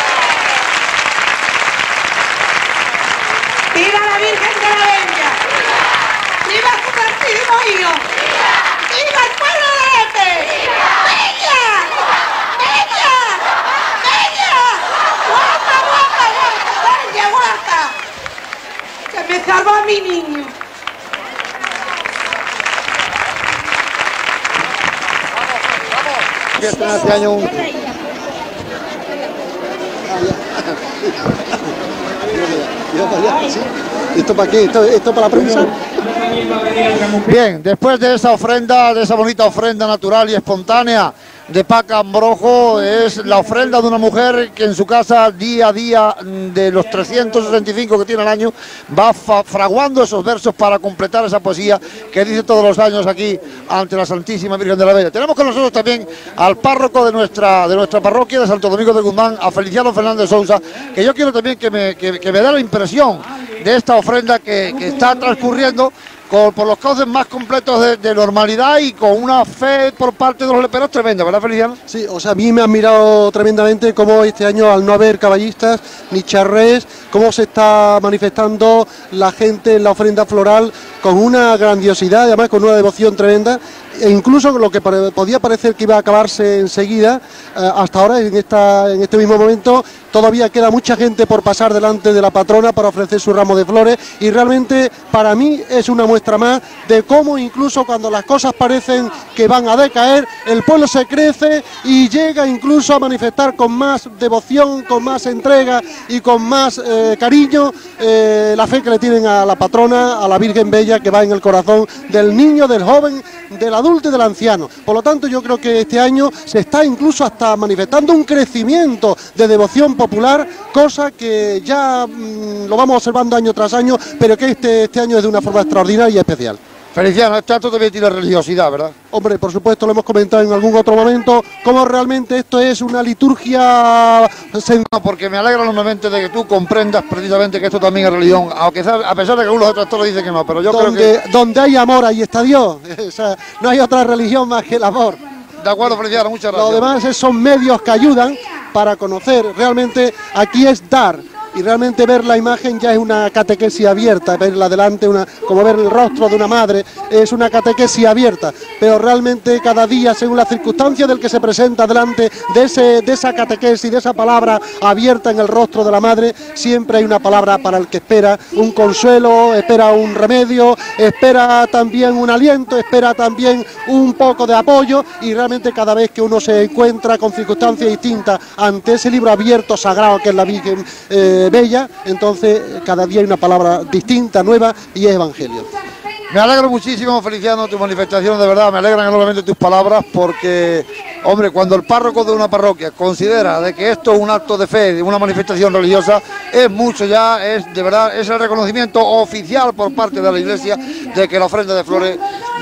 ¡Viva la Virgen de la Bella! ¡Viva su santísimo hijo! ¡Viva el pueblo de Lepe! ¡Bella! ¡Bella! ¡Bella! ¡Guapa, guapa, guapa! ¡Bella, guapa! ¡Que me salvó a mi niño! Este año ¿Esto para qué? ¿Esto para la prensa? Bien, después de esa ofrenda, de esa bonita ofrenda natural y espontánea de Paca Ambrojo, es la ofrenda de una mujer que en su casa día a día, de los 365 que tiene al año, va fraguando esos versos para completar esa poesía que dice todos los años aquí ante la Santísima Virgen de la Bella. Tenemos con nosotros también al párroco de nuestra parroquia de Santo Domingo de Guzmán, a Feliciano Fernández Sousa, que yo quiero también que me dé la impresión de esta ofrenda que está transcurriendo por los cauces más completos de normalidad y con una fe por parte de los leperos tremenda, ¿verdad, Feliciano? Sí, o sea, a mí me ha admirado tremendamente cómo este año, al no haber caballistas ni charrés, cómo se está manifestando la gente en la ofrenda floral con una grandiosidad, además con una devoción tremenda. E incluso lo que podía parecer que iba a acabarse enseguida, hasta ahora, en este mismo momento, todavía queda mucha gente por pasar delante de la patrona para ofrecer su ramo de flores, y realmente para mí es una muestra más de cómo incluso cuando las cosas parecen que van a decaer, el pueblo se crece y llega incluso a manifestar con más devoción, con más entrega y con más cariño la fe que le tienen a la patrona, a la Virgen Bella, que va en el corazón del niño, del joven, del adulto y del anciano. Por lo tanto, yo creo que este año se está incluso hasta manifestando un crecimiento de devoción popular, cosa que ya lo vamos observando año tras año, pero que este año es de una forma extraordinaria y especial. Feliciano, esto también tiene religiosidad, ¿verdad? Hombre, por supuesto, lo hemos comentado en algún otro momento, cómo realmente esto es una liturgia... No, porque me alegra enormemente de que tú comprendas precisamente que esto también es religión, aunque a pesar de que algunos detractores dicen que no, pero yo creo que... Donde hay amor, ahí está Dios. O sea, no hay otra religión más que el amor. De acuerdo, Feliciano, muchas gracias. Lo demás son medios que ayudan para conocer. Realmente aquí es dar. Y realmente ver la imagen ya es una catequesis abierta, verla delante, como ver el rostro de una madre, es una catequesis abierta, pero realmente cada día, según las circunstancias del que se presenta delante de esa catequesis, de esa palabra abierta en el rostro de la madre, siempre hay una palabra para el que espera un consuelo, espera un remedio, espera también un aliento, espera también un poco de apoyo, y realmente cada vez que uno se encuentra con circunstancias distintas ante ese libro abierto, sagrado que es la Virgen Bella, entonces cada día hay una palabra distinta, nueva, y es evangelio. Me alegro muchísimo, Feliciano, tu manifestación, de verdad, me alegran enormemente tus palabras, porque, hombre, cuando el párroco de una parroquia considera de que esto es un acto de fe, una manifestación religiosa, es mucho ya, es de verdad, es el reconocimiento oficial por parte de la Iglesia de que la ofrenda de flores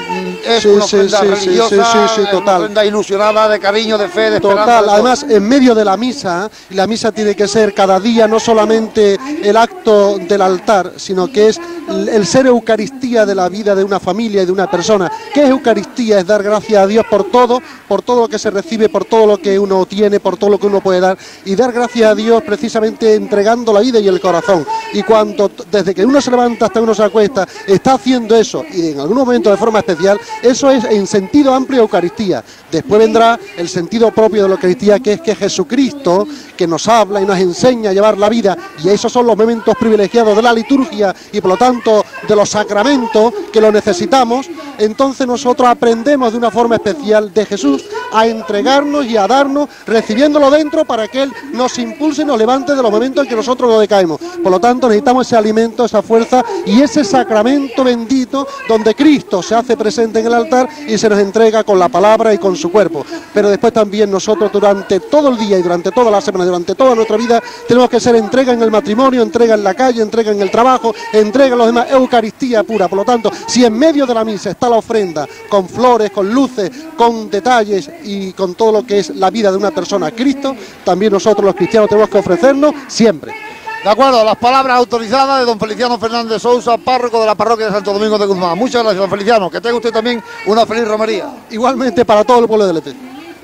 es una ofrenda religiosa, total. Una ofrenda ilusionada, de cariño, de fe, de esperanza. Total, además en medio de la misa, y la misa tiene que ser cada día no solamente el acto del altar, sino que es el ser Eucaristía de la vida de una familia y de una persona. ¿Qué es Eucaristía? Es dar gracias a Dios por todo lo que se recibe, por todo lo que uno tiene, por todo lo que uno puede dar, y dar gracias a Dios precisamente entregando la vida y el corazón. Y cuando desde que uno se levanta hasta uno se acuesta, está haciendo eso, y en algún momento de forma especial, eso es en sentido amplio Eucaristía. Después vendrá el sentido propio de la Eucaristía, que es que Jesucristo, que nos habla y nos enseña a llevar la vida, y esos son los momentos privilegiados de la liturgia, y por lo tanto tanto de los sacramentos que lo necesitamos, entonces nosotros aprendemos de una forma especial de Jesús a entregarnos y a darnos, recibiéndolo dentro para que Él nos impulse y nos levante de los momentos en que nosotros nos decaemos. Por lo tanto, necesitamos ese alimento, esa fuerza y ese sacramento bendito donde Cristo se hace presente en el altar y se nos entrega con la palabra y con su cuerpo. Pero después también nosotros durante todo el día y durante toda la semana, durante toda nuestra vida, tenemos que ser entrega en el matrimonio, entrega en la calle, entrega en el trabajo, entrega en los demás, Eucaristía pura. Por lo tanto, si en medio de la misa está la ofrenda, con flores, con luces, con detalles y con todo lo que es la vida de una persona, Cristo, también nosotros los cristianos tenemos que ofrecernos siempre. De acuerdo, las palabras autorizadas de don Feliciano Fernández Sousa, párroco de la parroquia de Santo Domingo de Guzmán. Muchas gracias, don Feliciano, que tenga usted también una feliz romería. Igualmente para todo el pueblo de Lepe.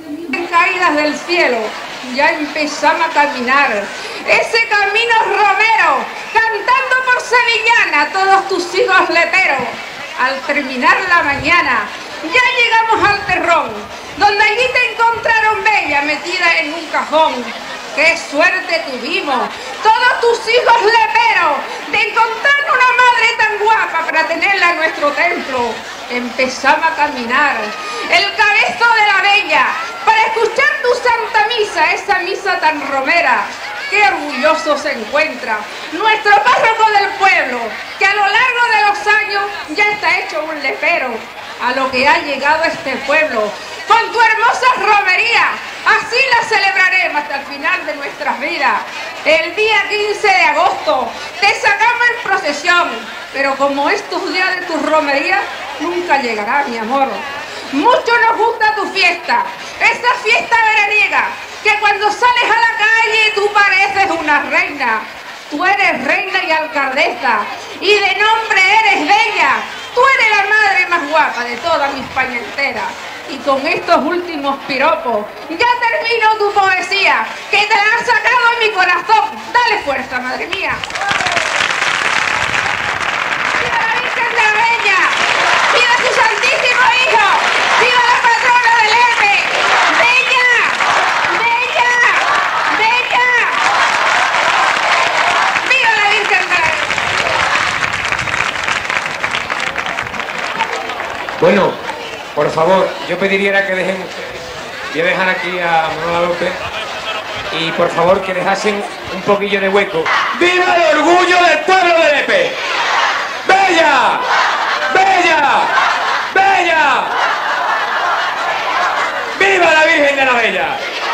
Caídas del cielo, ya empezamos a caminar ese camino romero, cantando por sevillana todos tus hijos leperos. Al terminar la mañana, ya llegamos al terrón, donde allí te encontraron bella metida en un cajón. ¡Qué suerte tuvimos, todos tus hijos leperos, de encontrar una madre tan guapa para tenerla en nuestro templo! Empezamos a caminar el cabezo de la bella para escuchar tu santa misa, esa misa tan romera. ¡Qué orgulloso se encuentra nuestro párroco del pueblo, que a lo largo de los años ya está hecho un lepero! A lo que ha llegado este pueblo, con tu hermosa romería, así la celebraremos hasta el final de nuestras vidas. El día 15 de agosto te sacamos en procesión, pero como estos días de tu romería nunca llegará, mi amor. Mucho nos gusta tu fiesta, esa fiesta veraniega, que cuando sales a la calle tú pareces una reina. Tú eres reina y alcaldesa, y de nombre eres bella. Tú eres la madre más guapa de toda mi España entera. Y con estos últimos piropos ya termino tu poesía, que te la has sacado en mi corazón. Dale fuerza, madre mía. ¡Viva la Virgen de la Bella! ¡Viva su Santísimo Hijo! ¡Viva la patrona del Lepe! ¡Bella! ¡Bella! ¡Bella! ¡Viva la Virgen de la Bella! Bueno, por favor, yo pediría que dejen, voy a dejar aquí a Manuela López y por favor que dejasen un poquillo de hueco. ¡Viva el orgullo del pueblo de Lepe! ¡Bella! ¡Bella! ¡Bella! ¡Viva la Virgen de la Bella!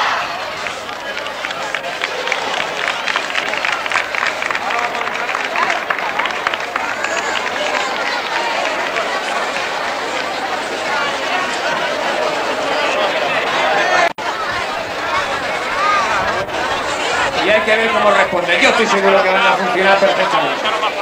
Y hay que ver cómo responde. Yo estoy seguro que van a funcionar perfectamente.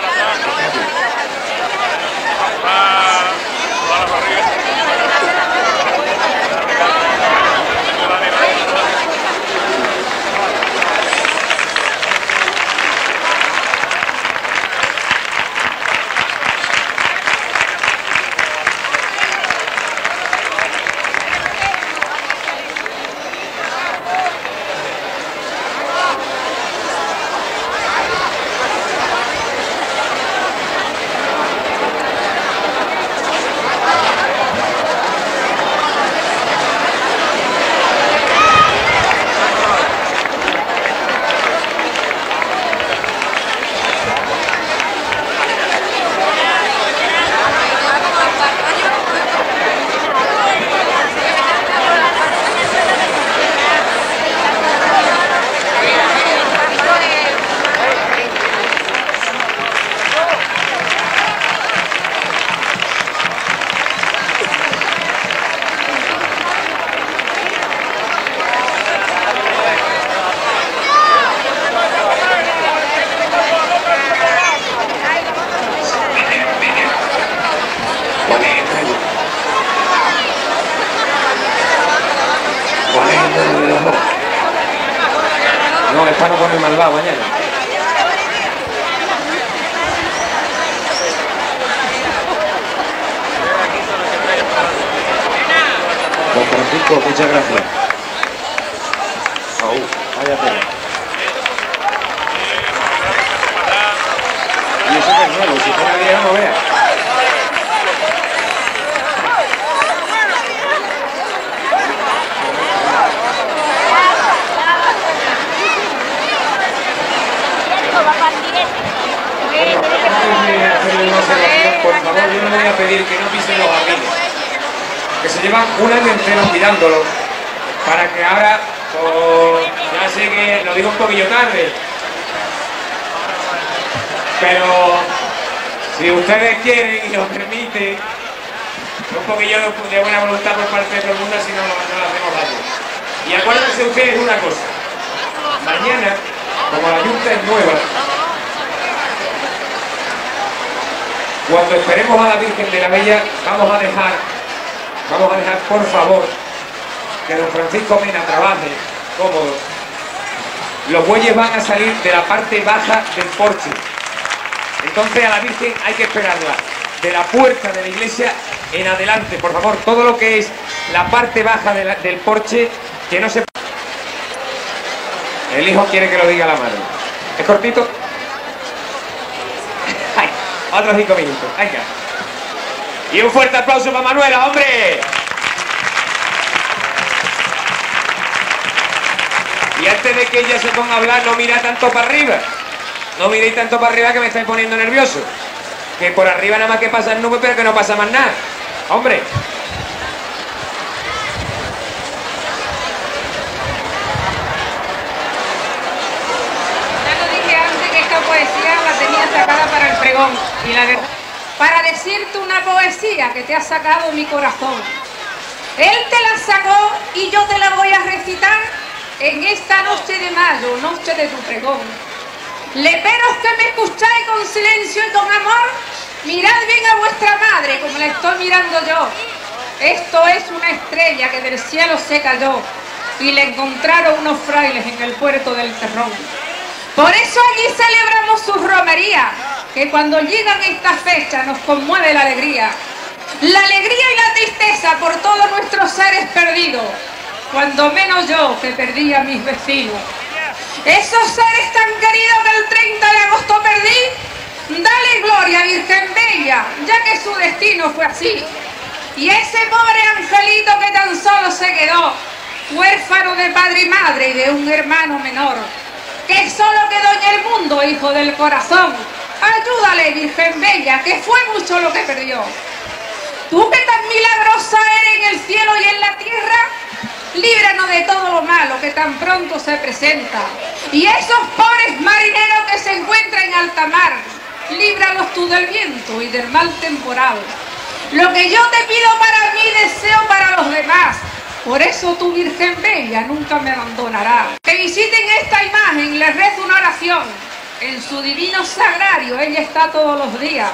No, es para no poner malvado mañana. Don Francisco, muchas gracias. Vaya pena. Y eso que es nuevo, si fuera viejo no vea. Por favor, yo no voy a pedir que no pisen los jardines, que se llevan un año entero cuidándolo, para que ahora, pues, ya sé que lo digo un poquillo tarde, pero si ustedes quieren y nos permiten, un poquillo de buena voluntad por parte de todo el mundo, así no le hacemos daño. Y acuérdense ustedes una cosa, mañana, como la Junta es nueva, cuando esperemos a la Virgen de la Bella, vamos a dejar, por favor, que don Francisco Mena trabaje cómodo. Los bueyes van a salir de la parte baja del porche. Entonces a la Virgen hay que esperarla de la puerta de la iglesia en adelante, por favor. Todo lo que es la parte baja del porche, que no se... El hijo quiere que lo diga la madre. ¿Es cortito? Ay, otros 5 minutos. Venga. Y un fuerte aplauso para Manuela, hombre. Y antes de que ella se ponga a hablar, no mira tanto para arriba. No miréis tanto para arriba que me estáis poniendo nervioso. Que por arriba nada más que pasan nubes, pero que no pasa más nada. Hombre. Ya lo dije antes que esta poesía la tenía sacada para el pregón. Y la verdad, para decirte una poesía que te ha sacado mi corazón. Él te la sacó y yo te la voy a recitar en esta noche de mayo, noche de tu pregón. Leperos que me escucháis con silencio y con amor, mirad bien a vuestra madre como la estoy mirando yo. Esto es una estrella que del cielo se cayó y le encontraron unos frailes en el puerto del Terrón. Por eso allí celebramos su romería, que cuando llegan estas fechas nos conmueve la alegría. La alegría y la tristeza por todos nuestros seres perdidos, cuando menos yo que perdí a mis vecinos. Esos seres tan queridos que el 30 de agosto perdí, dale gloria, Virgen Bella, ya que su destino fue así. Y ese pobre angelito que tan solo se quedó, huérfano de padre y madre y de un hermano menor, que solo quedó en el mundo, hijo del corazón. Ayúdale, Virgen Bella, que fue mucho lo que perdió. Tú que tan milagrosa eres en el cielo y en la tierra, líbranos de todo lo malo que tan pronto se presenta. Y esos pobres marineros que se encuentran en alta mar, líbralos tú del viento y del mal temporal. Lo que yo te pido para mí, deseo para los demás. Por eso tu Virgen Bella nunca me abandonará. Que visiten esta imagen, les rezo una oración. En su divino sagrario ella está todos los días.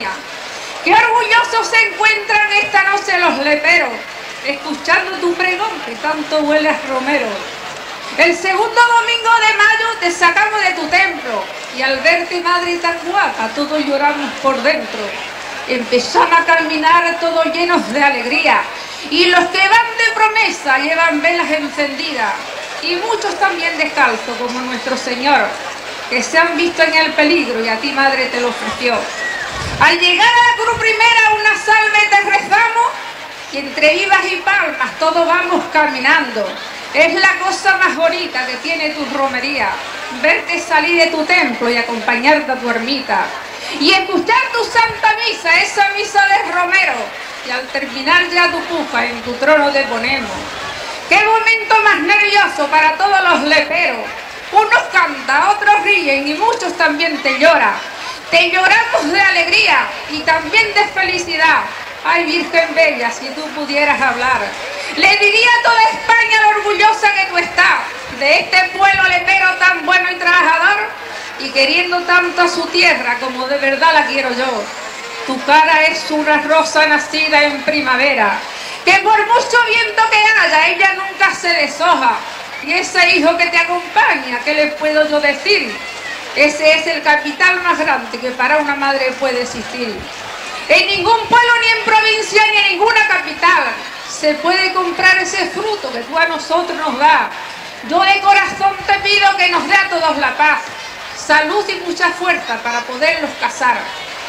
Qué orgullosos se encuentran esta noche los leperos, escuchando tu pregón que tanto huele a romero. El segundo domingo de mayo te sacamos de tu templo y al verte madre tan guapa todos lloramos por dentro. Empezamos a caminar todos llenos de alegría y los que van de promesa llevan velas encendidas y muchos también descalzos como nuestro Señor, que se han visto en el peligro y a ti madre te lo ofreció. Al llegar a la cruz primera una salve te rezamos y entre vivas y palmas todos vamos caminando. Es la cosa más bonita que tiene tu romería, verte salir de tu templo y acompañarte a tu ermita y escuchar tu santa misa, esa misa de romero, y al terminar ya tu puja en tu trono te ponemos. Qué momento más nervioso para todos los leperos. Unos cantan, otros ríen y muchos también te lloran. Te lloramos de alegría y también de felicidad. Ay, Virgen Bella, si tú pudieras hablar, le diría a toda España lo orgullosa que tú estás de este pueblo lepero tan bueno y trabajador y queriendo tanto a su tierra como de verdad la quiero yo. Tu cara es una rosa nacida en primavera, que por mucho viento que haya, ella nunca se deshoja. Y ese hijo que te acompaña, ¿qué le puedo yo decir? Ese es el capital más grande que para una madre puede existir. En ningún pueblo, ni en provincia, ni en ninguna capital se puede comprar ese fruto que tú a nosotros nos das. Yo de corazón te pido que nos dé a todos la paz, salud y mucha fuerza para poderlos casar.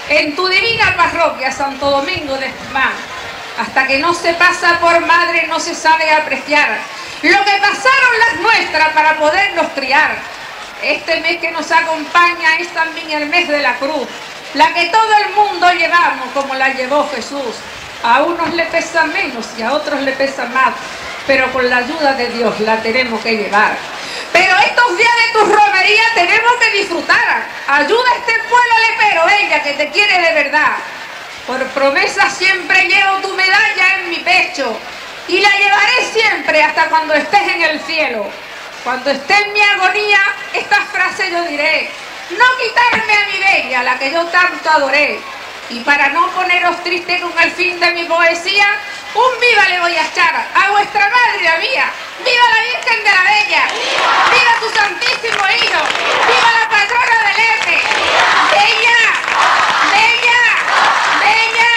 en tu divina parroquia Santo Domingo de Guzmán. Hasta que no se pasa por madre no se sabe apreciar lo que pasaron las nuestras para podernos criar. Este mes que nos acompaña es también el mes de la cruz, la que todo el mundo llevamos como la llevó Jesús. A unos le pesa menos y a otros le pesa más, pero con la ayuda de Dios la tenemos que llevar. Pero estos días de tu romería tenemos que disfrutar. Ayuda a este pueblo lepero, ella que te quiere de verdad. Por promesa siempre llevo tu medalla en mi pecho y la llevaré siempre hasta cuando estés en el cielo. Cuando esté en mi agonía, esta frase yo diré: no quitarme a mi bella, la que yo tanto adoré. Y para no poneros triste con el fin de mi poesía, un viva le voy a echar a vuestra madre y a mía. ¡Viva la Virgen de la Bella! ¡Viva su santísimo hijo! ¡Viva la patrona del Lepe! ¡Bella! ¡Bella! ¡Bella!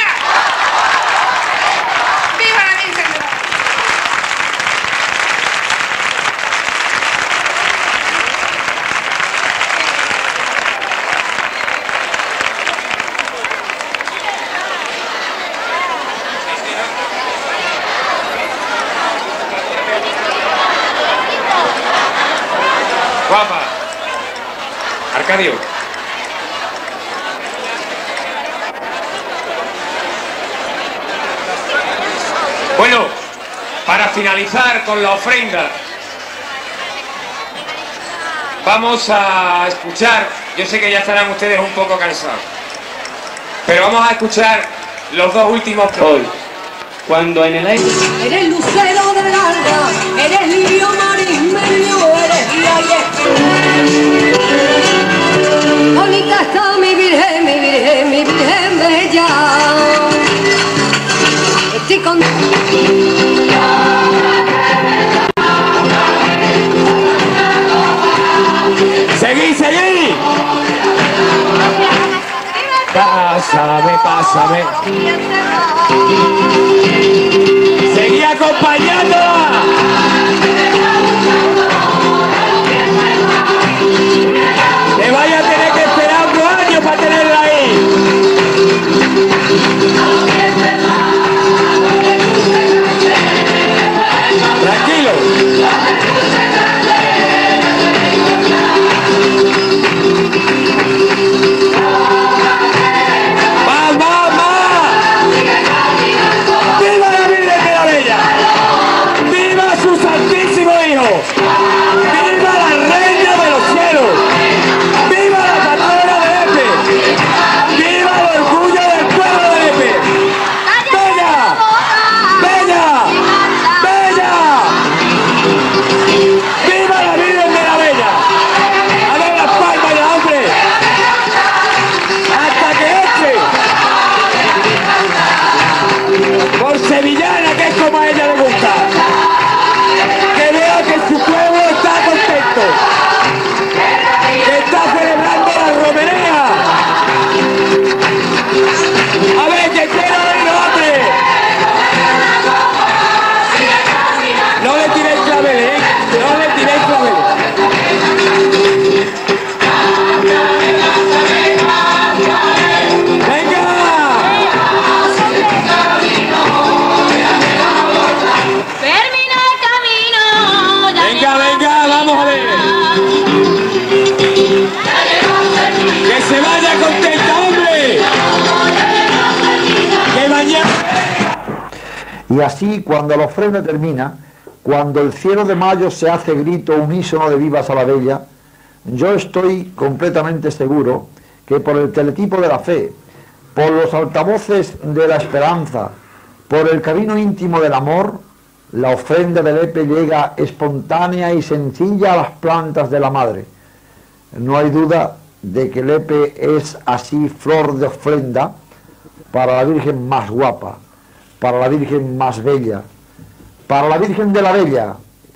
¡Viva la Virgen de la Bella! Guapa. Arcadio. Bueno, para finalizar con la ofrenda, vamos a escuchar, yo sé que ya estarán ustedes un poco cansados, pero vamos a escuchar los dos últimos hoy. Cuando en el aire... Eres lucero del alba, eres lirio marismeño, eres guía y bonita está mi virgen, mi virgen, mi virgen bella. Estoy con... ¡Seguí, seguí! Pásame, pásame. Seguí acompañándola. Te vaya a tener que esperar 2 años para tenerla ahí. Tranquilo. Y así, cuando la ofrenda termina, cuando el cielo de mayo se hace grito unísono de vivas a la bella, yo estoy completamente seguro que por el teletipo de la fe, por los altavoces de la esperanza, por el camino íntimo del amor, la ofrenda del Lepe llega espontánea y sencilla a las plantas de la madre. No hay duda de que el Lepe es así flor de ofrenda para la Virgen más guapa, para la Virgen más bella, para la Virgen de la Bella.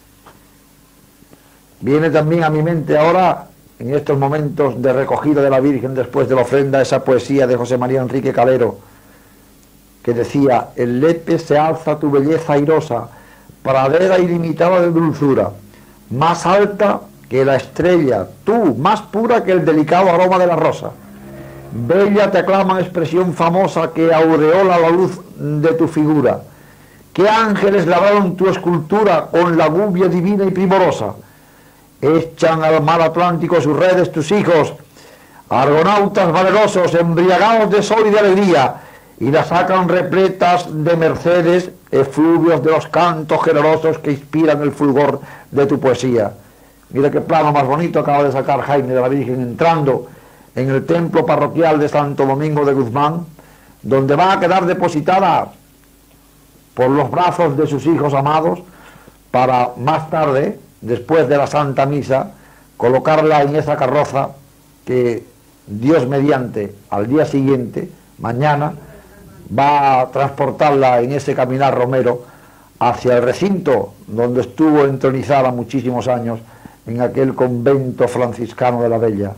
Viene también a mi mente ahora, en estos momentos de recogida de la Virgen después de la ofrenda, esa poesía de José María Enrique Calero, que decía: el Lepe se alza tu belleza airosa, pradera ilimitada de dulzura, más alta que la estrella, tú, más pura que el delicado aroma de la rosa. Bella te aclaman expresión famosa que aureola la luz de tu figura. ¿Qué ángeles labraron tu escultura con la gubia divina y primorosa? Echan al mar Atlántico sus redes tus hijos, argonautas valerosos, embriagados de sol y de alegría, y las sacan repletas de mercedes, efluvios de los cantos generosos que inspiran el fulgor de tu poesía. Mira qué plano más bonito acaba de sacar Jaime de la Virgen entrando en el templo parroquial de Santo Domingo de Guzmán, donde va a quedar depositada por los brazos de sus hijos amados, para más tarde, después de la Santa Misa, colocarla en esa carroza que Dios mediante al día siguiente, mañana, va a transportarla en ese caminar romero hacia el recinto donde estuvo entronizada muchísimos años, en aquel convento franciscano de la Bella.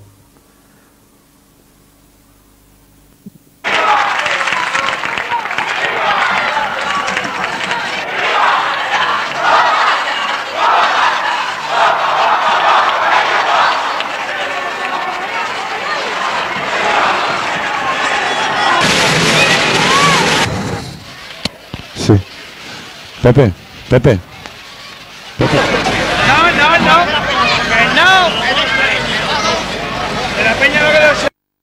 Sí. Pepe. No. Que no. De la peña no quedó.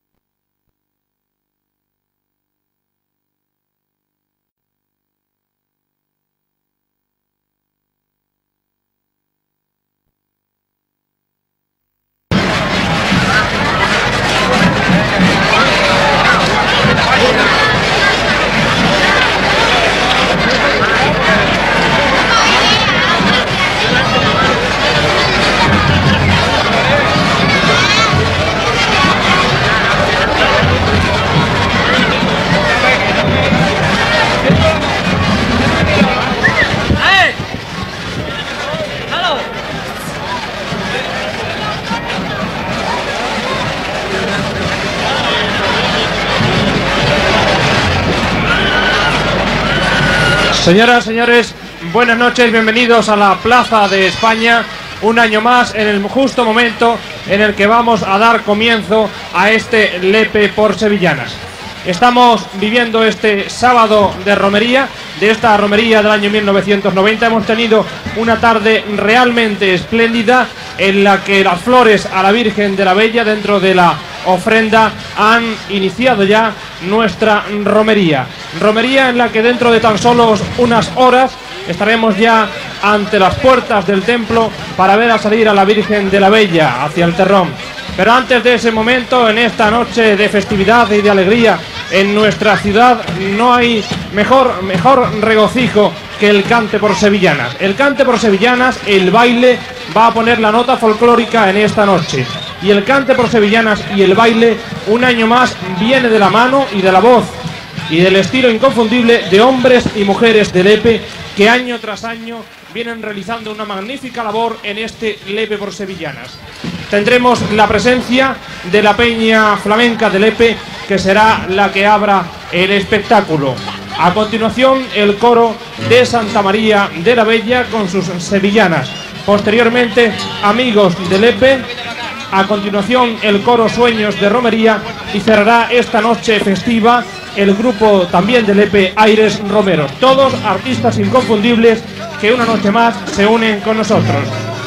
Señoras, señores, buenas noches, bienvenidos a la Plaza de España, un año más en el justo momento en el que vamos a dar comienzo a este Lepe por Sevillanas. Estamos viviendo este sábado de romería, de esta romería del año 1990. Hemos tenido una tarde realmente espléndida en la que las flores a la Virgen de la Bella dentro de la ofrenda han iniciado ya nuestra romería. Romería en la que dentro de tan solo unas horas estaremos ya ante las puertas del templo para ver a salir a la Virgen de la Bella hacia el terrón. Pero antes de ese momento, en esta noche de festividad y de alegría en nuestra ciudad, no hay mejor regocijo que el cante por sevillanas. El cante por sevillanas, el baile, va a poner la nota folclórica en esta noche. Y el cante por sevillanas y el baile, un año más, viene de la mano y de la voz y del estilo inconfundible de hombres y mujeres de Lepe que año tras año vienen realizando una magnífica labor en este Lepe por Sevillanas. Tendremos la presencia de la Peña Flamenca de Lepe, que será la que abra el espectáculo. A continuación, el coro de Santa María de la Bella con sus sevillanas. Posteriormente, Amigos de Lepe. A continuación, el coro Sueños de Romería, y cerrará esta noche festiva el grupo también de Lepe, Aires Romeros. Todos artistas inconfundibles que una noche más se unen con nosotros.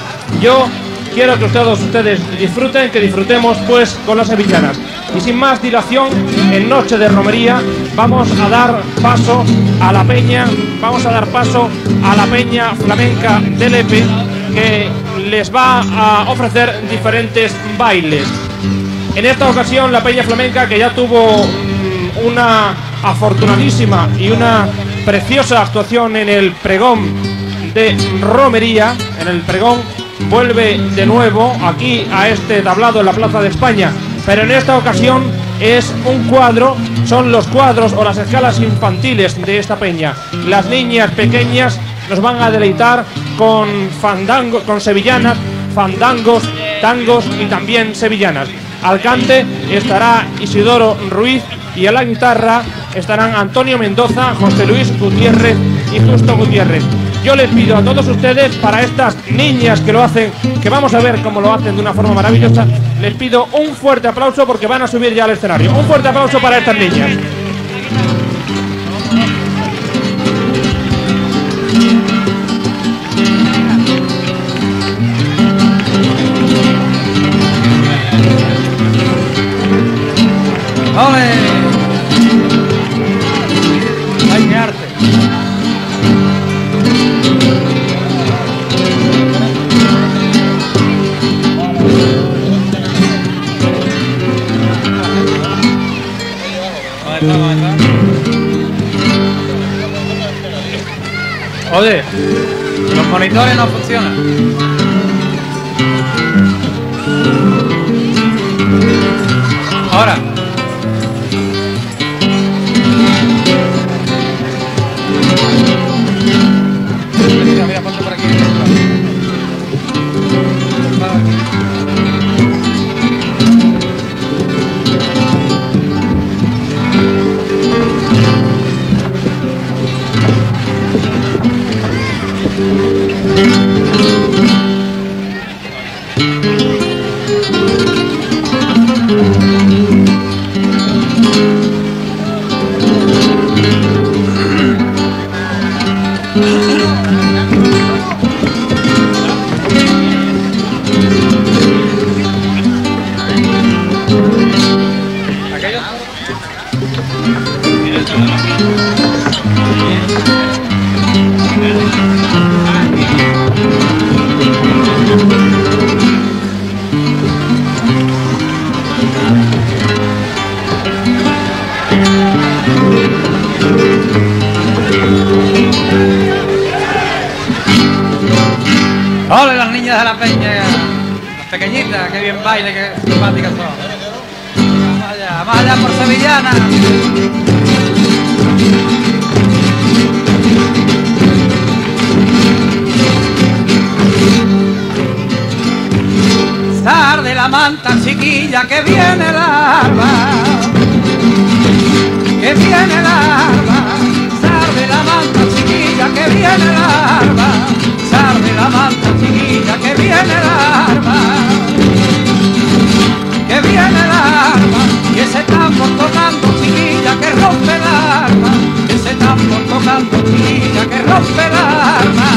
Yo quiero que todos ustedes disfruten, que disfrutemos pues con las sevillanas. Y sin más dilación, en noche de romería vamos a dar paso a la peña, flamenca de Lepe, que les va a ofrecer diferentes bailes. En esta ocasión la peña flamenca, que ya tuvo una afortunadísima y una preciosa actuación en el pregón de romería, vuelve de nuevo aquí a este tablado en la Plaza de España, pero en esta ocasión es un cuadro, son los cuadros o las escalas infantiles de esta peña. Las niñas pequeñas nos van a deleitar con fandango, con sevillanas, fandangos, tangos y también sevillanas. Al cante estará Isidoro Ruiz y a la guitarra estarán Antonio Mendoza, José Luis Gutiérrez y Justo Gutiérrez. yo les pido a todos ustedes, para estas niñas que lo hacen, que vamos a ver cómo lo hacen de una forma maravillosa, les pido un fuerte aplauso porque van a subir ya al escenario. Un fuerte aplauso para estas niñas. ¡Ole! ¡Ay, qué arte! Oye, los monitores no funcionan. Ahora. Mira, ponte por aquí. ¡Ole, las niñas de la peña! Las pequeñitas, que bien baile, que simpáticas son. Vamos allá por sevillana. Sar de la manta, chiquilla, que viene la alba. Que viene la alba. Sar de la manta, chiquilla, que viene la alba. Sar de la manta, chiquilla, que viene la alba. Que viene la alba. Y ese tambor tocando, chiquilla, que rompe el alma. Ese tambor tocando, chiquilla, que rompe el alma.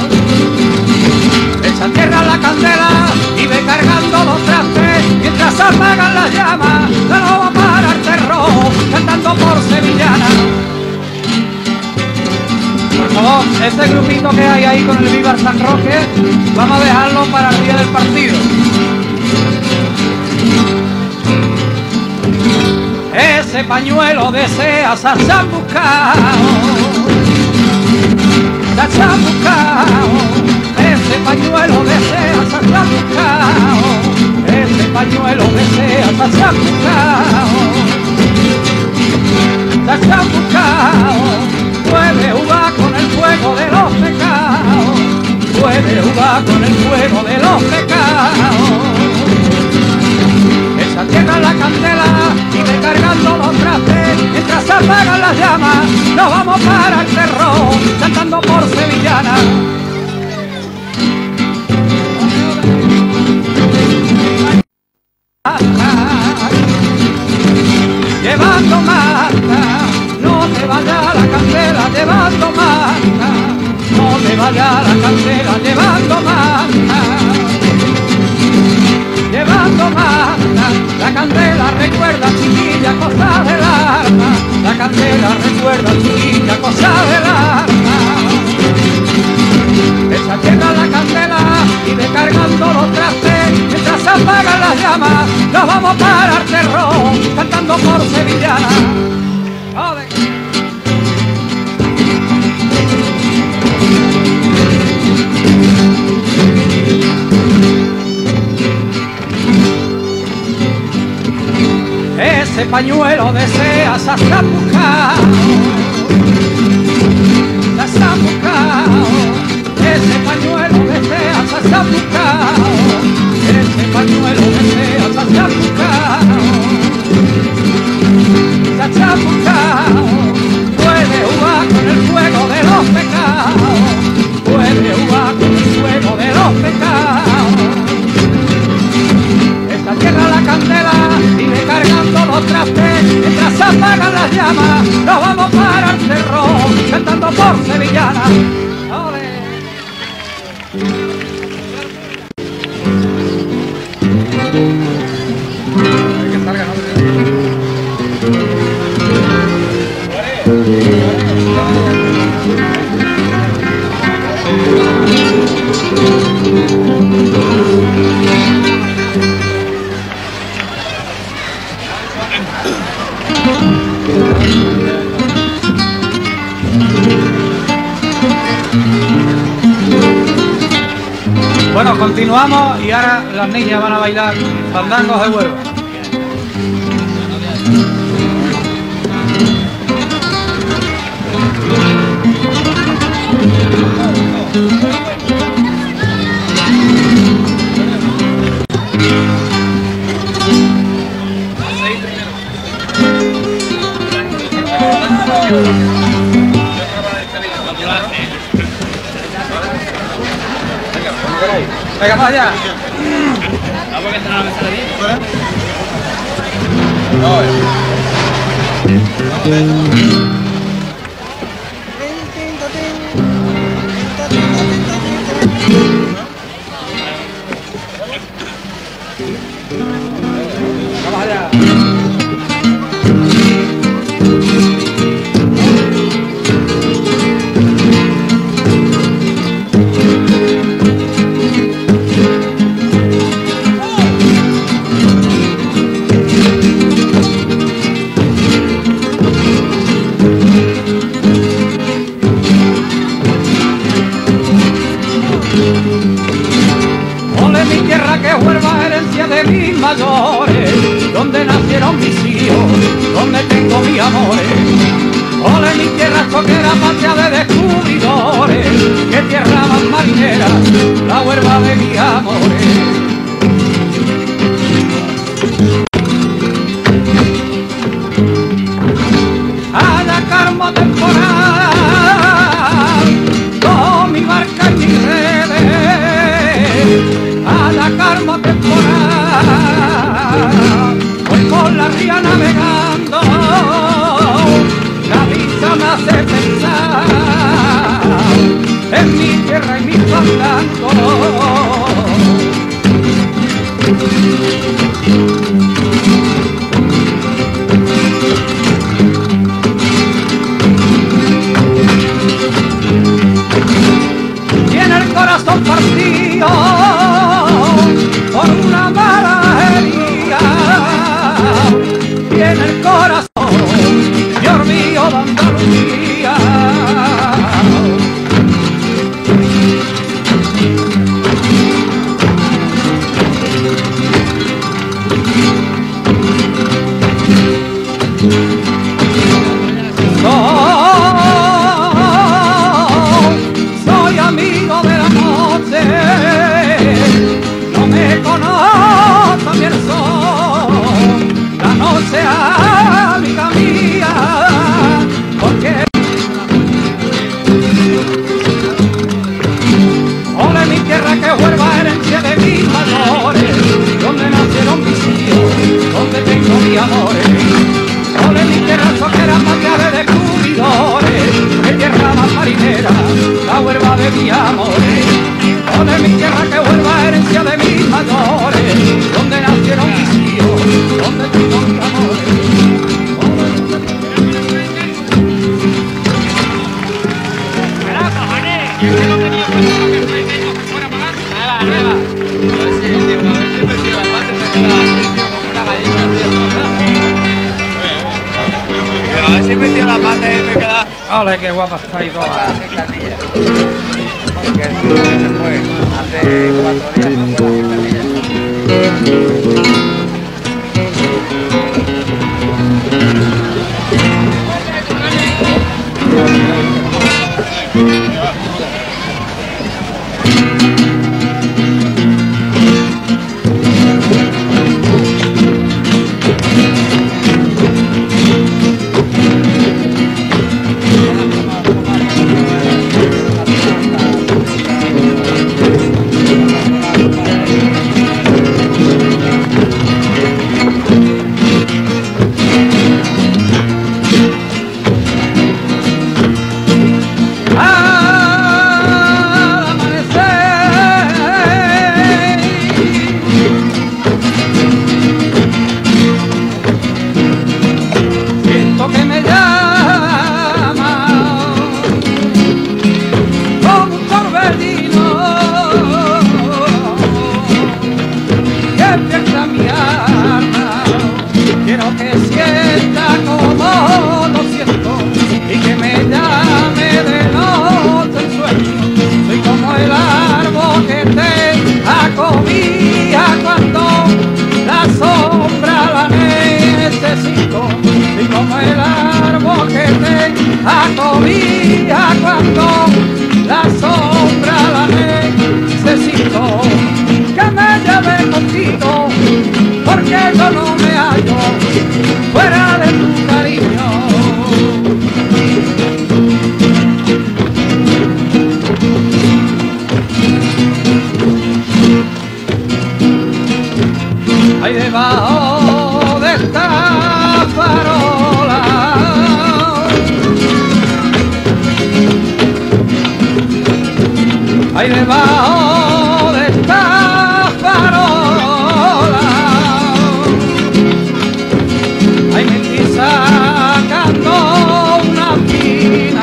Echa tierra la candela y ve cargando los trastes mientras apagan las llamas. No va para el terror, cantando por sevillana. Por favor, ese grupito que hay ahí con el Viva San Roque, vamos a dejarlo para el día del partido. Ese pañuelo desea ser chamuscao, ser chamuscao. Ese pañuelo desea ser chamuscao, ese pañuelo desea ser chamuscao, ser chamuscao. Puede jugar con el fuego de los pecados, puede jugar con el fuego de los pecados. Esa tierra la candela y ve cargando los trastes mientras se apagan las llamas. Nos vamos para el terror cantando por sevillana. Llevando manta, no te vaya la candela llevando manta, no te vaya la candela llevando manta, llevando manta. La candela recuerda, chiquilla, cosa del alma, la candela recuerda, chiquilla, cosa del alma. Esa tierra la candela y ve cargando los trastes mientras se apagan las llamas. Nos vamos para el terror cantando por sevillana. ¡Ole! Ese pañuelo desea ser chamuscao, ser chamuscao. Ese pañuelo desea ser chamuscao, ese pañuelo desea ser chamuscao, ser chamuscao. Puede jugar con el fuego de los pecados, continuamos y ahora las niñas van a bailar fandangos de Huelva. Venga, para allá. Vamos, que está la mesa de bien. Vamos allá. Ole mi tierra que Huelva, herencia de mis mayores, donde nacieron mis hijos, donde tengo mis amores. Ole mi tierra choquera, patria de descubridores, que tierra más marinera, la Huelva de mis amores. Allá carmo temporal, con mi barca y mis redes, a la carmo temporal, voy por la ría navegando, la brisa me hace pensar en mi tierra y mi fandango. Tiene el corazón partido por una mala herida, tiene el corazón Dios mío de Andalucía. Soy amigo de la noche, no me conozco ni el sol, la noche amiga mía, porque ole mi tierra que Huelva, herencia de mis valores, donde nacieron mis hijos, donde tengo mis amores. Ole mi tierra soquera, patria de descubridores, que tierra más marinera, la Huelva de mis amores. Ole mi tierra que Huelva, herencia de mis mayores, donde nacieron mis hijos, donde tengo mis amores. A ver si metió la pata y me queda. Ole, qué guapa está ahí toda. Que se fue hace 4 días ahí debajo de esta farola, ahí me estoy sacando una pina,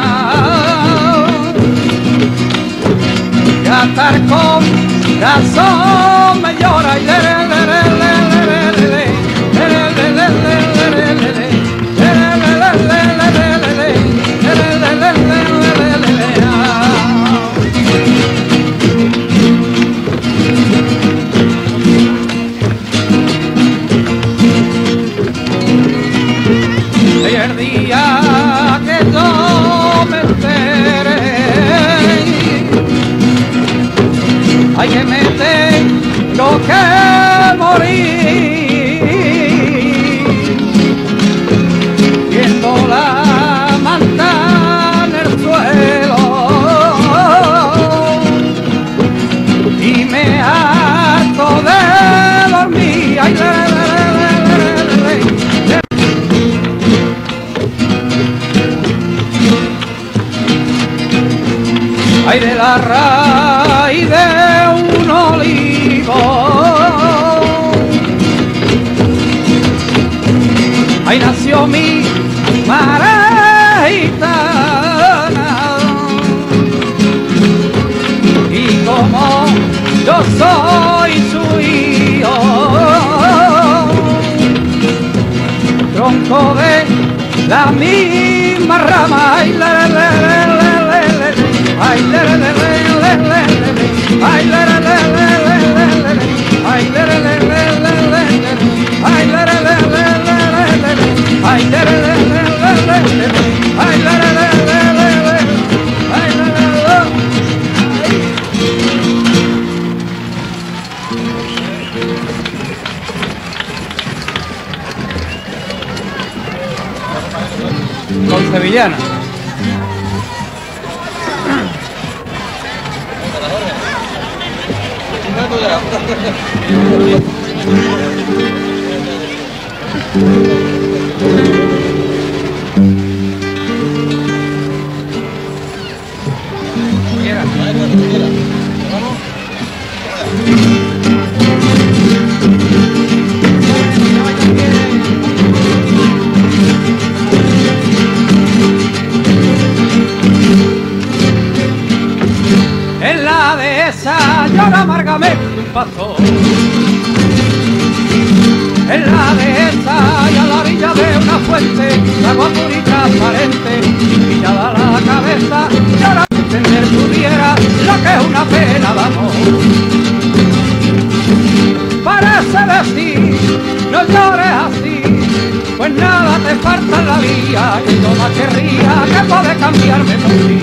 y hasta el corazón me llora y el día que yo me enteré, hay que meter lo que morir, viendo la manta en el suelo, y me harto de dormir. Ay, ay, de la raíz de un olivo, ahí nació mi madre gitana, y como yo soy su hijo, tronco de la misma rama, ay, ay, le, le, le, le, le, le, le, ay, le, le, le, le, le, le, le, ay, le, le, le, le, le, le, ay, le, le, le, le, le, le, ay, le, le, le, le, le, le, ay, le, le, le, le, le, ay, le, le, le, con sevillana. En la dehesa llora amargamente un pastor, en la dehesa y a la orilla de una fuente, la agua pura y transparente, pillada la cabeza, llora entender pudiera lo que es una pena de amor. Parece decir, no llores así, pues nada te falta en la vida, que yo más querría que poder cambiarme por ti.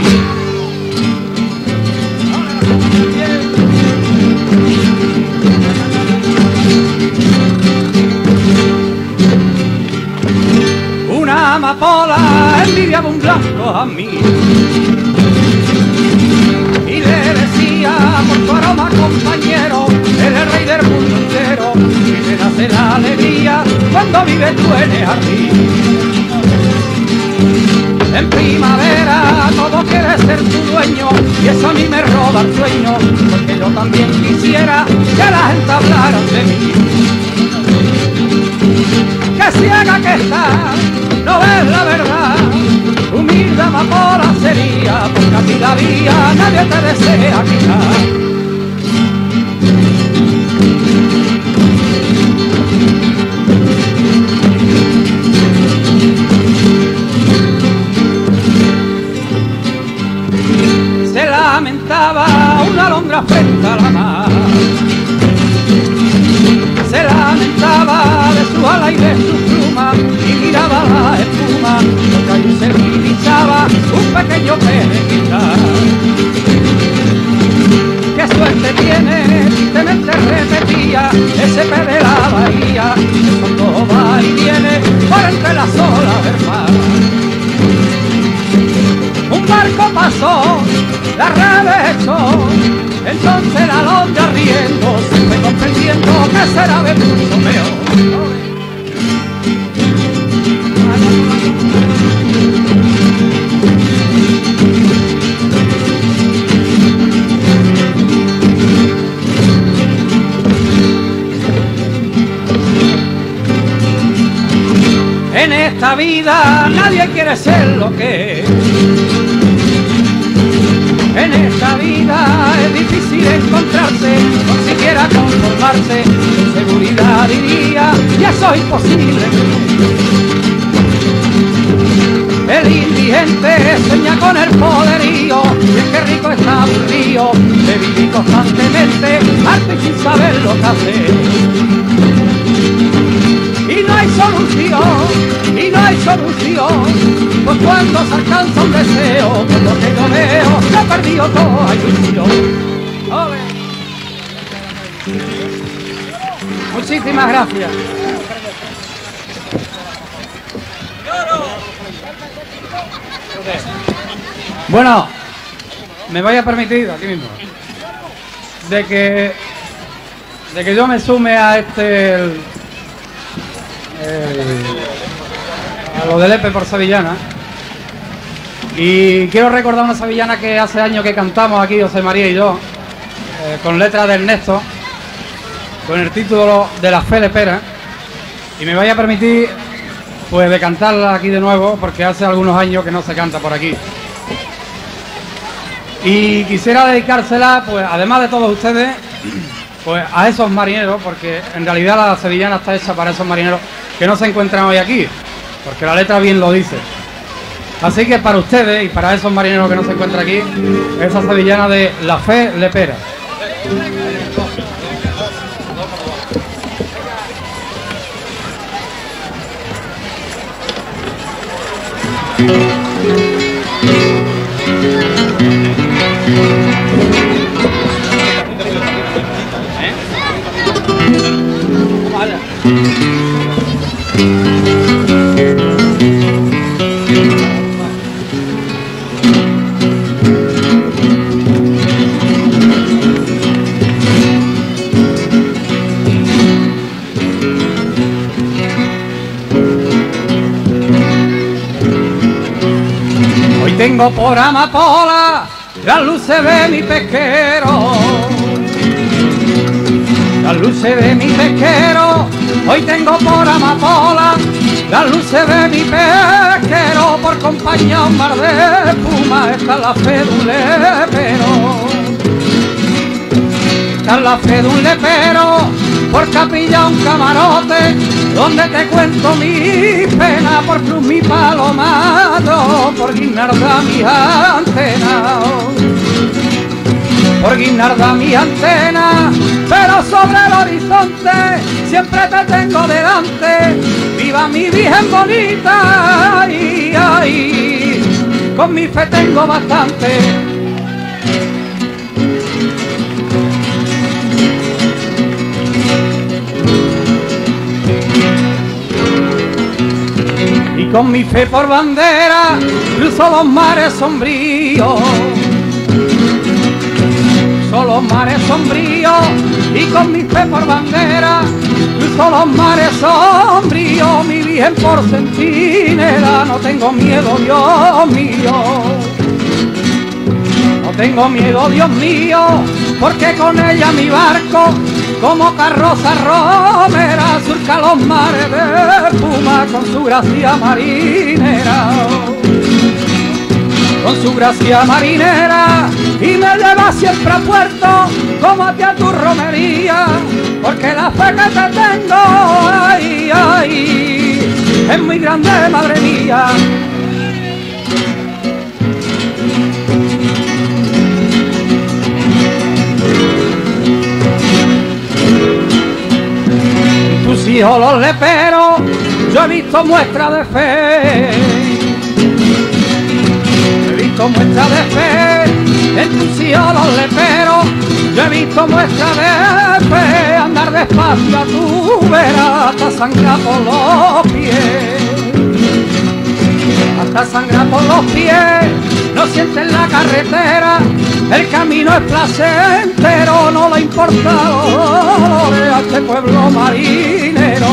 Una amapola envidiaba un blanco a mí y le decía por tu aroma compañero, eres el rey del mundo entero y me nace la alegría cuando vives tú en el jardín. En primavera todo quiere ser tu dueño y eso a mí me roba el sueño, porque yo también quisiera que la gente hablara de mí. Que ciega que estás, no ves la verdad, humilde amapola sería, porque a ti la vida nadie te desea quitar. Se lamentaba una alondra frente a la mar, se lamentaba de su ala y de su pluma, y miraba la espuma, porque ahí se divisaba un pequeño perejita. ¡Qué suerte tiene! Tristemente repetía ese pez de la bahía, que cuando va y viene por entre las olas del mar. Un barco pasó, la red echó, entonces la alondra riendo se fue comprendiendo que será de mucho peor. vida nadie quiere ser lo que es. En esta vida es difícil encontrarse, no siquiera conformarse. Con seguridad diría, ya soy imposible. El indigente sueña con el poderío, y es que rico está aburrido de vivir constantemente, harto y sin saber lo que hacer. Y no hay solución, y no hay solución, pues cuando se alcanza un deseo, por lo que yo veo, se ha perdido toda ilusión. ¡Ole! Muchísimas gracias. Bueno, me voy a permitir, aquí mismo, de que yo me sume a a lo del Lepe por Sevillana. Y quiero recordar una sevillana que hace años que cantamos aquí, José María y yo, con letra de Ernesto, con el título de La Fe Lepera. Y me voy a permitir pues de cantarla aquí de nuevo, porque hace algunos años que no se canta por aquí. Y quisiera dedicársela, pues además de todos ustedes, pues a esos marineros, porque en realidad la sevillana está hecha para esos marineros que no se encuentran hoy aquí, porque la letra bien lo dice. Así que para ustedes y para esos marineros que no se encuentran aquí, esa sevillana de La Fe Lepera. Hoy tengo por amapola las luces de mi pesquero, las luces de mi pesquero. Hoy tengo por amapola las luces de mi pesquero, por compañía un mar de espuma está la fe de un lepero, está la fe de un lepero, por capilla un camarote donde te cuento mi pena, por cruz mi palomado, por guinarda mi antena, por guinarda mi antena, pero sobre el horizonte siempre te tengo delante. Viva mi Virgen bonita, ay, ay, con mi fe tengo bastante. Y con mi fe por bandera cruzo los mares sombríos, los mares sombríos, y con mi fe por bandera cruzo los mares sombríos. Mi Virgen por centinela, no tengo miedo, Dios mío, no tengo miedo, Dios mío, porque con ella mi barco como carroza romera surca los mares de espuma con su gracia marinera, con su gracia marinera, y me lleva siempre a puerto como a ti a tu romería, porque la fe que te tengo, ay, ay, es muy grande, madre mía. Tus hijos los leperos, yo he visto muestra de fe, he visto muestra de fe, en tus hijos los leperos, yo he visto muestra de fe, andar despacio a tu vera, hasta sangrar por los pies, hasta sangrar por los pies, no sientes la carretera, el camino es placentero, no le importa a este pueblo marinero,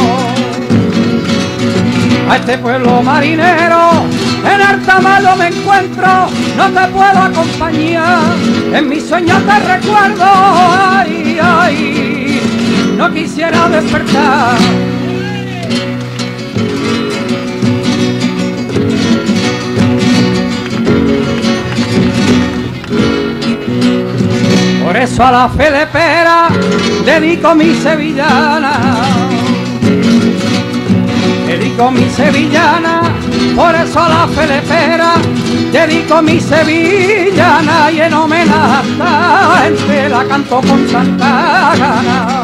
a este pueblo marinero. En alta mar yo me encuentro, no te puedo acompañar, en mis sueños te recuerdo, ay, ay, no quisiera despertar. eso a la fe de pera dedico mi sevillana. Dedico mi sevillana, por eso a la fe de pera dedico mi sevillana, y en homenaje a esta gente la canto con tanta gana.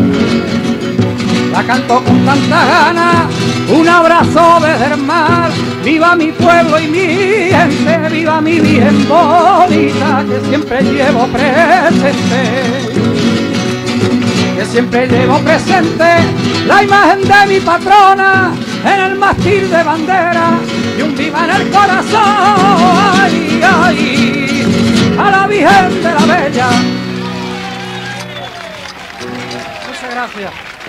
La canto con tanta gana, un abrazo desde el mar. Viva mi pueblo y mi gente, viva mi Virgen bonita, que siempre llevo presente. Que siempre llevo presente la imagen de mi patrona en el mástil de bandera y un viva en el corazón. Ay, ay, a la Virgen de la Bella. Muchas gracias.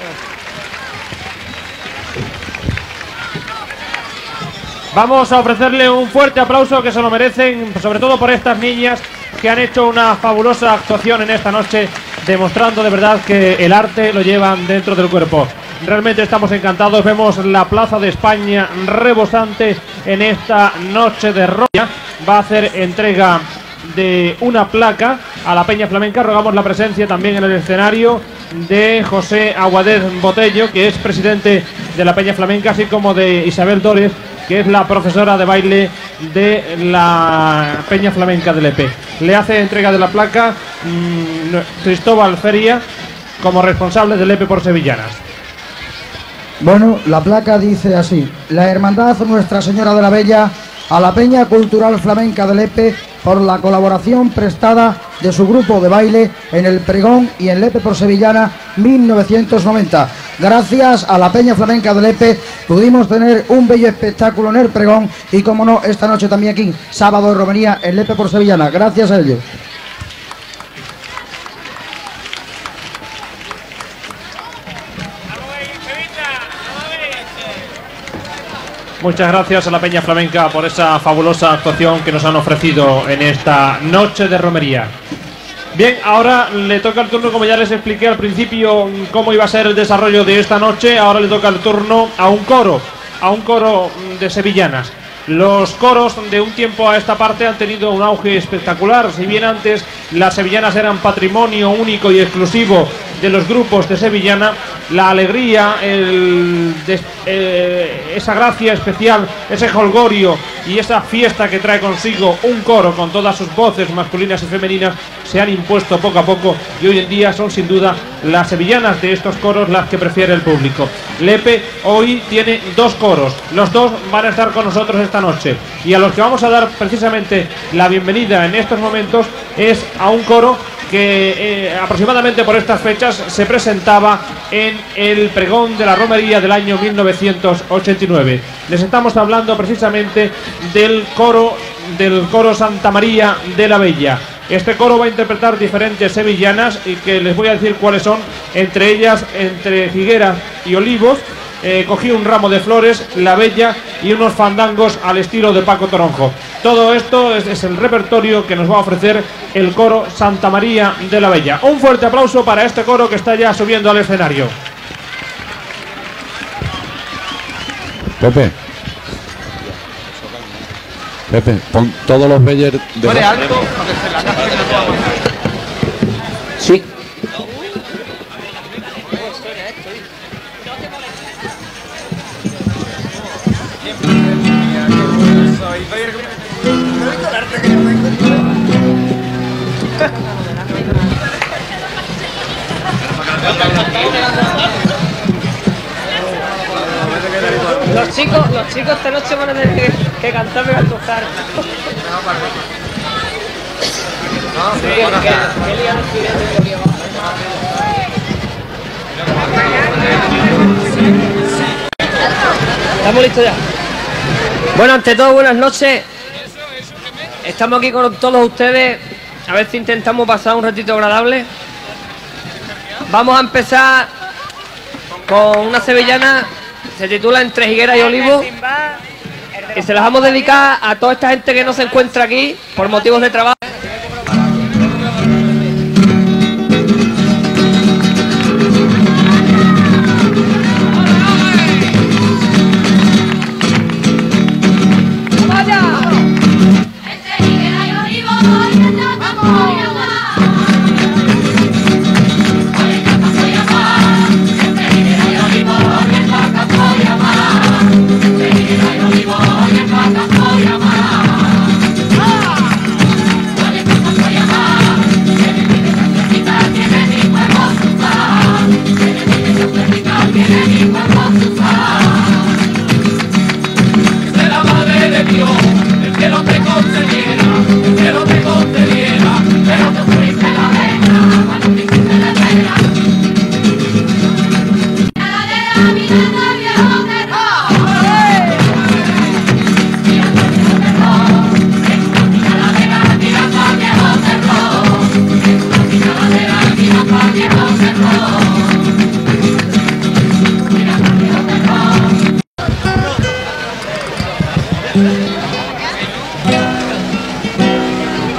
Vamos a ofrecerle un fuerte aplauso que se lo merecen, sobre todo por estas niñas que han hecho una fabulosa actuación en esta noche, demostrando de verdad que el arte lo llevan dentro del cuerpo. Realmente estamos encantados, vemos la Plaza de España rebosante en esta noche de romería. Va a hacer entrega de una placa a la Peña Flamenca. Rogamos la presencia también en el escenario de José Aguadez Botello, que es presidente de la Peña Flamenca, así como de Isabel Dores, que es la profesora de baile de la Peña Flamenca del EP. Le hace entrega de la placa Cristóbal Feria, como responsable del EP por Sevillanas. Bueno, la placa dice así: la Hermandad Nuestra Señora de la Bella a la Peña Cultural Flamenca del EP por la colaboración prestada de su grupo de baile en el pregón y en Lepe por Sevillana 1990. Gracias a la Peña Flamenca del Lepe pudimos tener un bello espectáculo en el pregón y, como no, esta noche también aquí, sábado de romería en Lepe por Sevillana. Gracias a ellos. Muchas gracias a la Peña Flamenca por esa fabulosa actuación que nos han ofrecido en esta noche de romería. Bien, ahora le toca el turno, como ya les expliqué al principio cómo iba a ser el desarrollo de esta noche. Ahora le toca el turno a un coro de sevillanas. Los coros de un tiempo a esta parte han tenido un auge espectacular. Si bien antes las sevillanas eran patrimonio único y exclusivo de los grupos de sevillana, la alegría, esa gracia especial, ese jolgorio y esa fiesta que trae consigo un coro con todas sus voces masculinas y femeninas se han impuesto poco a poco, y hoy en día son sin duda las sevillanas de estos coros las que prefiere el público. Lepe hoy tiene dos coros, los dos van a estar con nosotros esta noche, y a los que vamos a dar precisamente la bienvenida en estos momentos es a un coro que aproximadamente por estas fechas se presentaba en el pregón de la romería del año 1989. Les estamos hablando precisamente del coro Santa María de la Bella. Este coro va a interpretar diferentes sevillanas y que les voy a decir cuáles son, entre ellas, entre Figueras y Olivos, Cogí un ramo de flores, La Bella y unos fandangos al estilo de Paco Toronjo. Todo esto es el repertorio que nos va a ofrecer el coro Santa María de la Bella. Un fuerte aplauso para este coro que está ya subiendo al escenario. Pepe, pon todos los Bellers de... Sí. Los chicos esta noche van a tener que cantarme al tocar. Estamos listos ya. Bueno, ante todo, buenas noches. Estamos aquí con todos ustedes. A ver si intentamos pasar un ratito agradable. Vamos a empezar con una sevillana. Se titula Entre Higueras y Olivos. Y se las vamos a dedicar a toda esta gente que no se encuentra aquí por motivos de trabajo.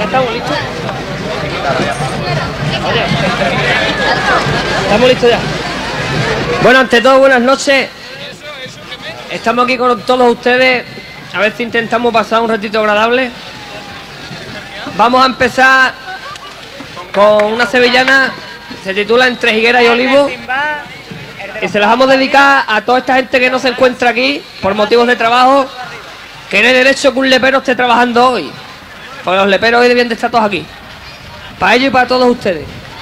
estamos listos. Estamos listos ya. Bueno, ante todo, buenas noches. Estamos aquí con todos ustedes. A ver si intentamos pasar un ratito agradable. Vamos a empezar con una sevillana. Se titula Entre higuera y olivo. Y se las vamos a dedicar a toda esta gente que no se encuentra aquí por motivos de trabajo. Que no hay derecho que un lepero esté trabajando hoy. Porque los leperos hoy debían de estar todos aquí. Para ellos y para todos ustedes.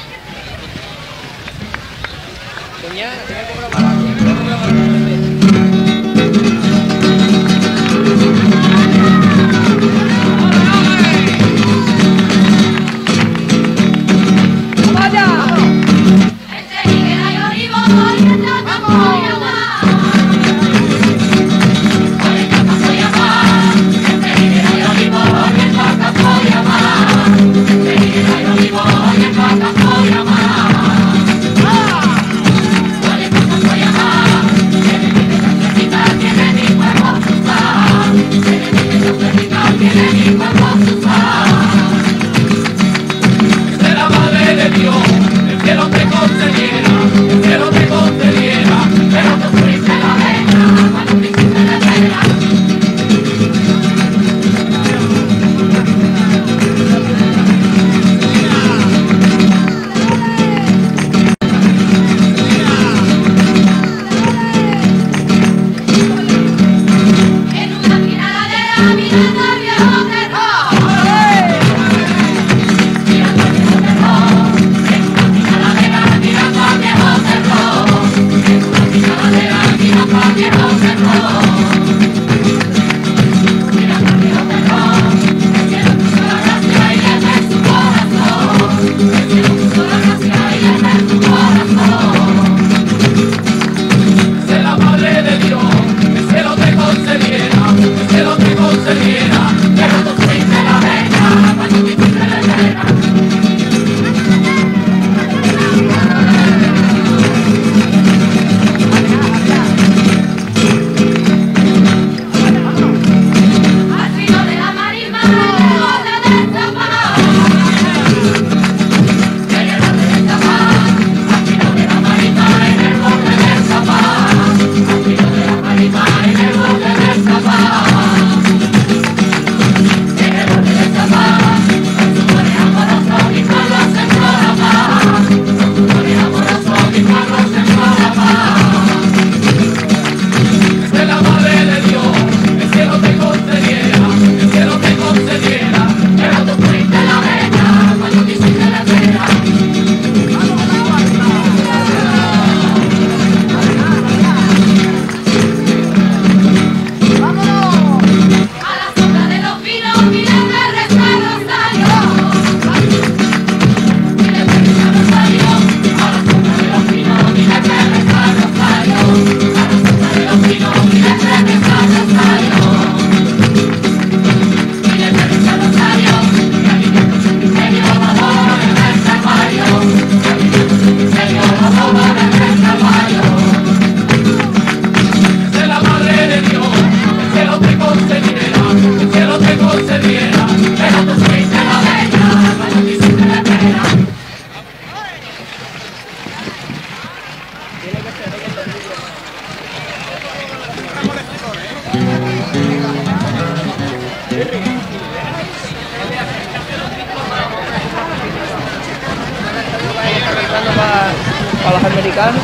Para los americanos.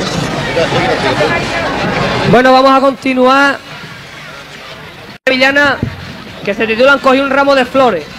Bueno, vamos a continuar. Villana que se titulan Cogí un ramo de flores.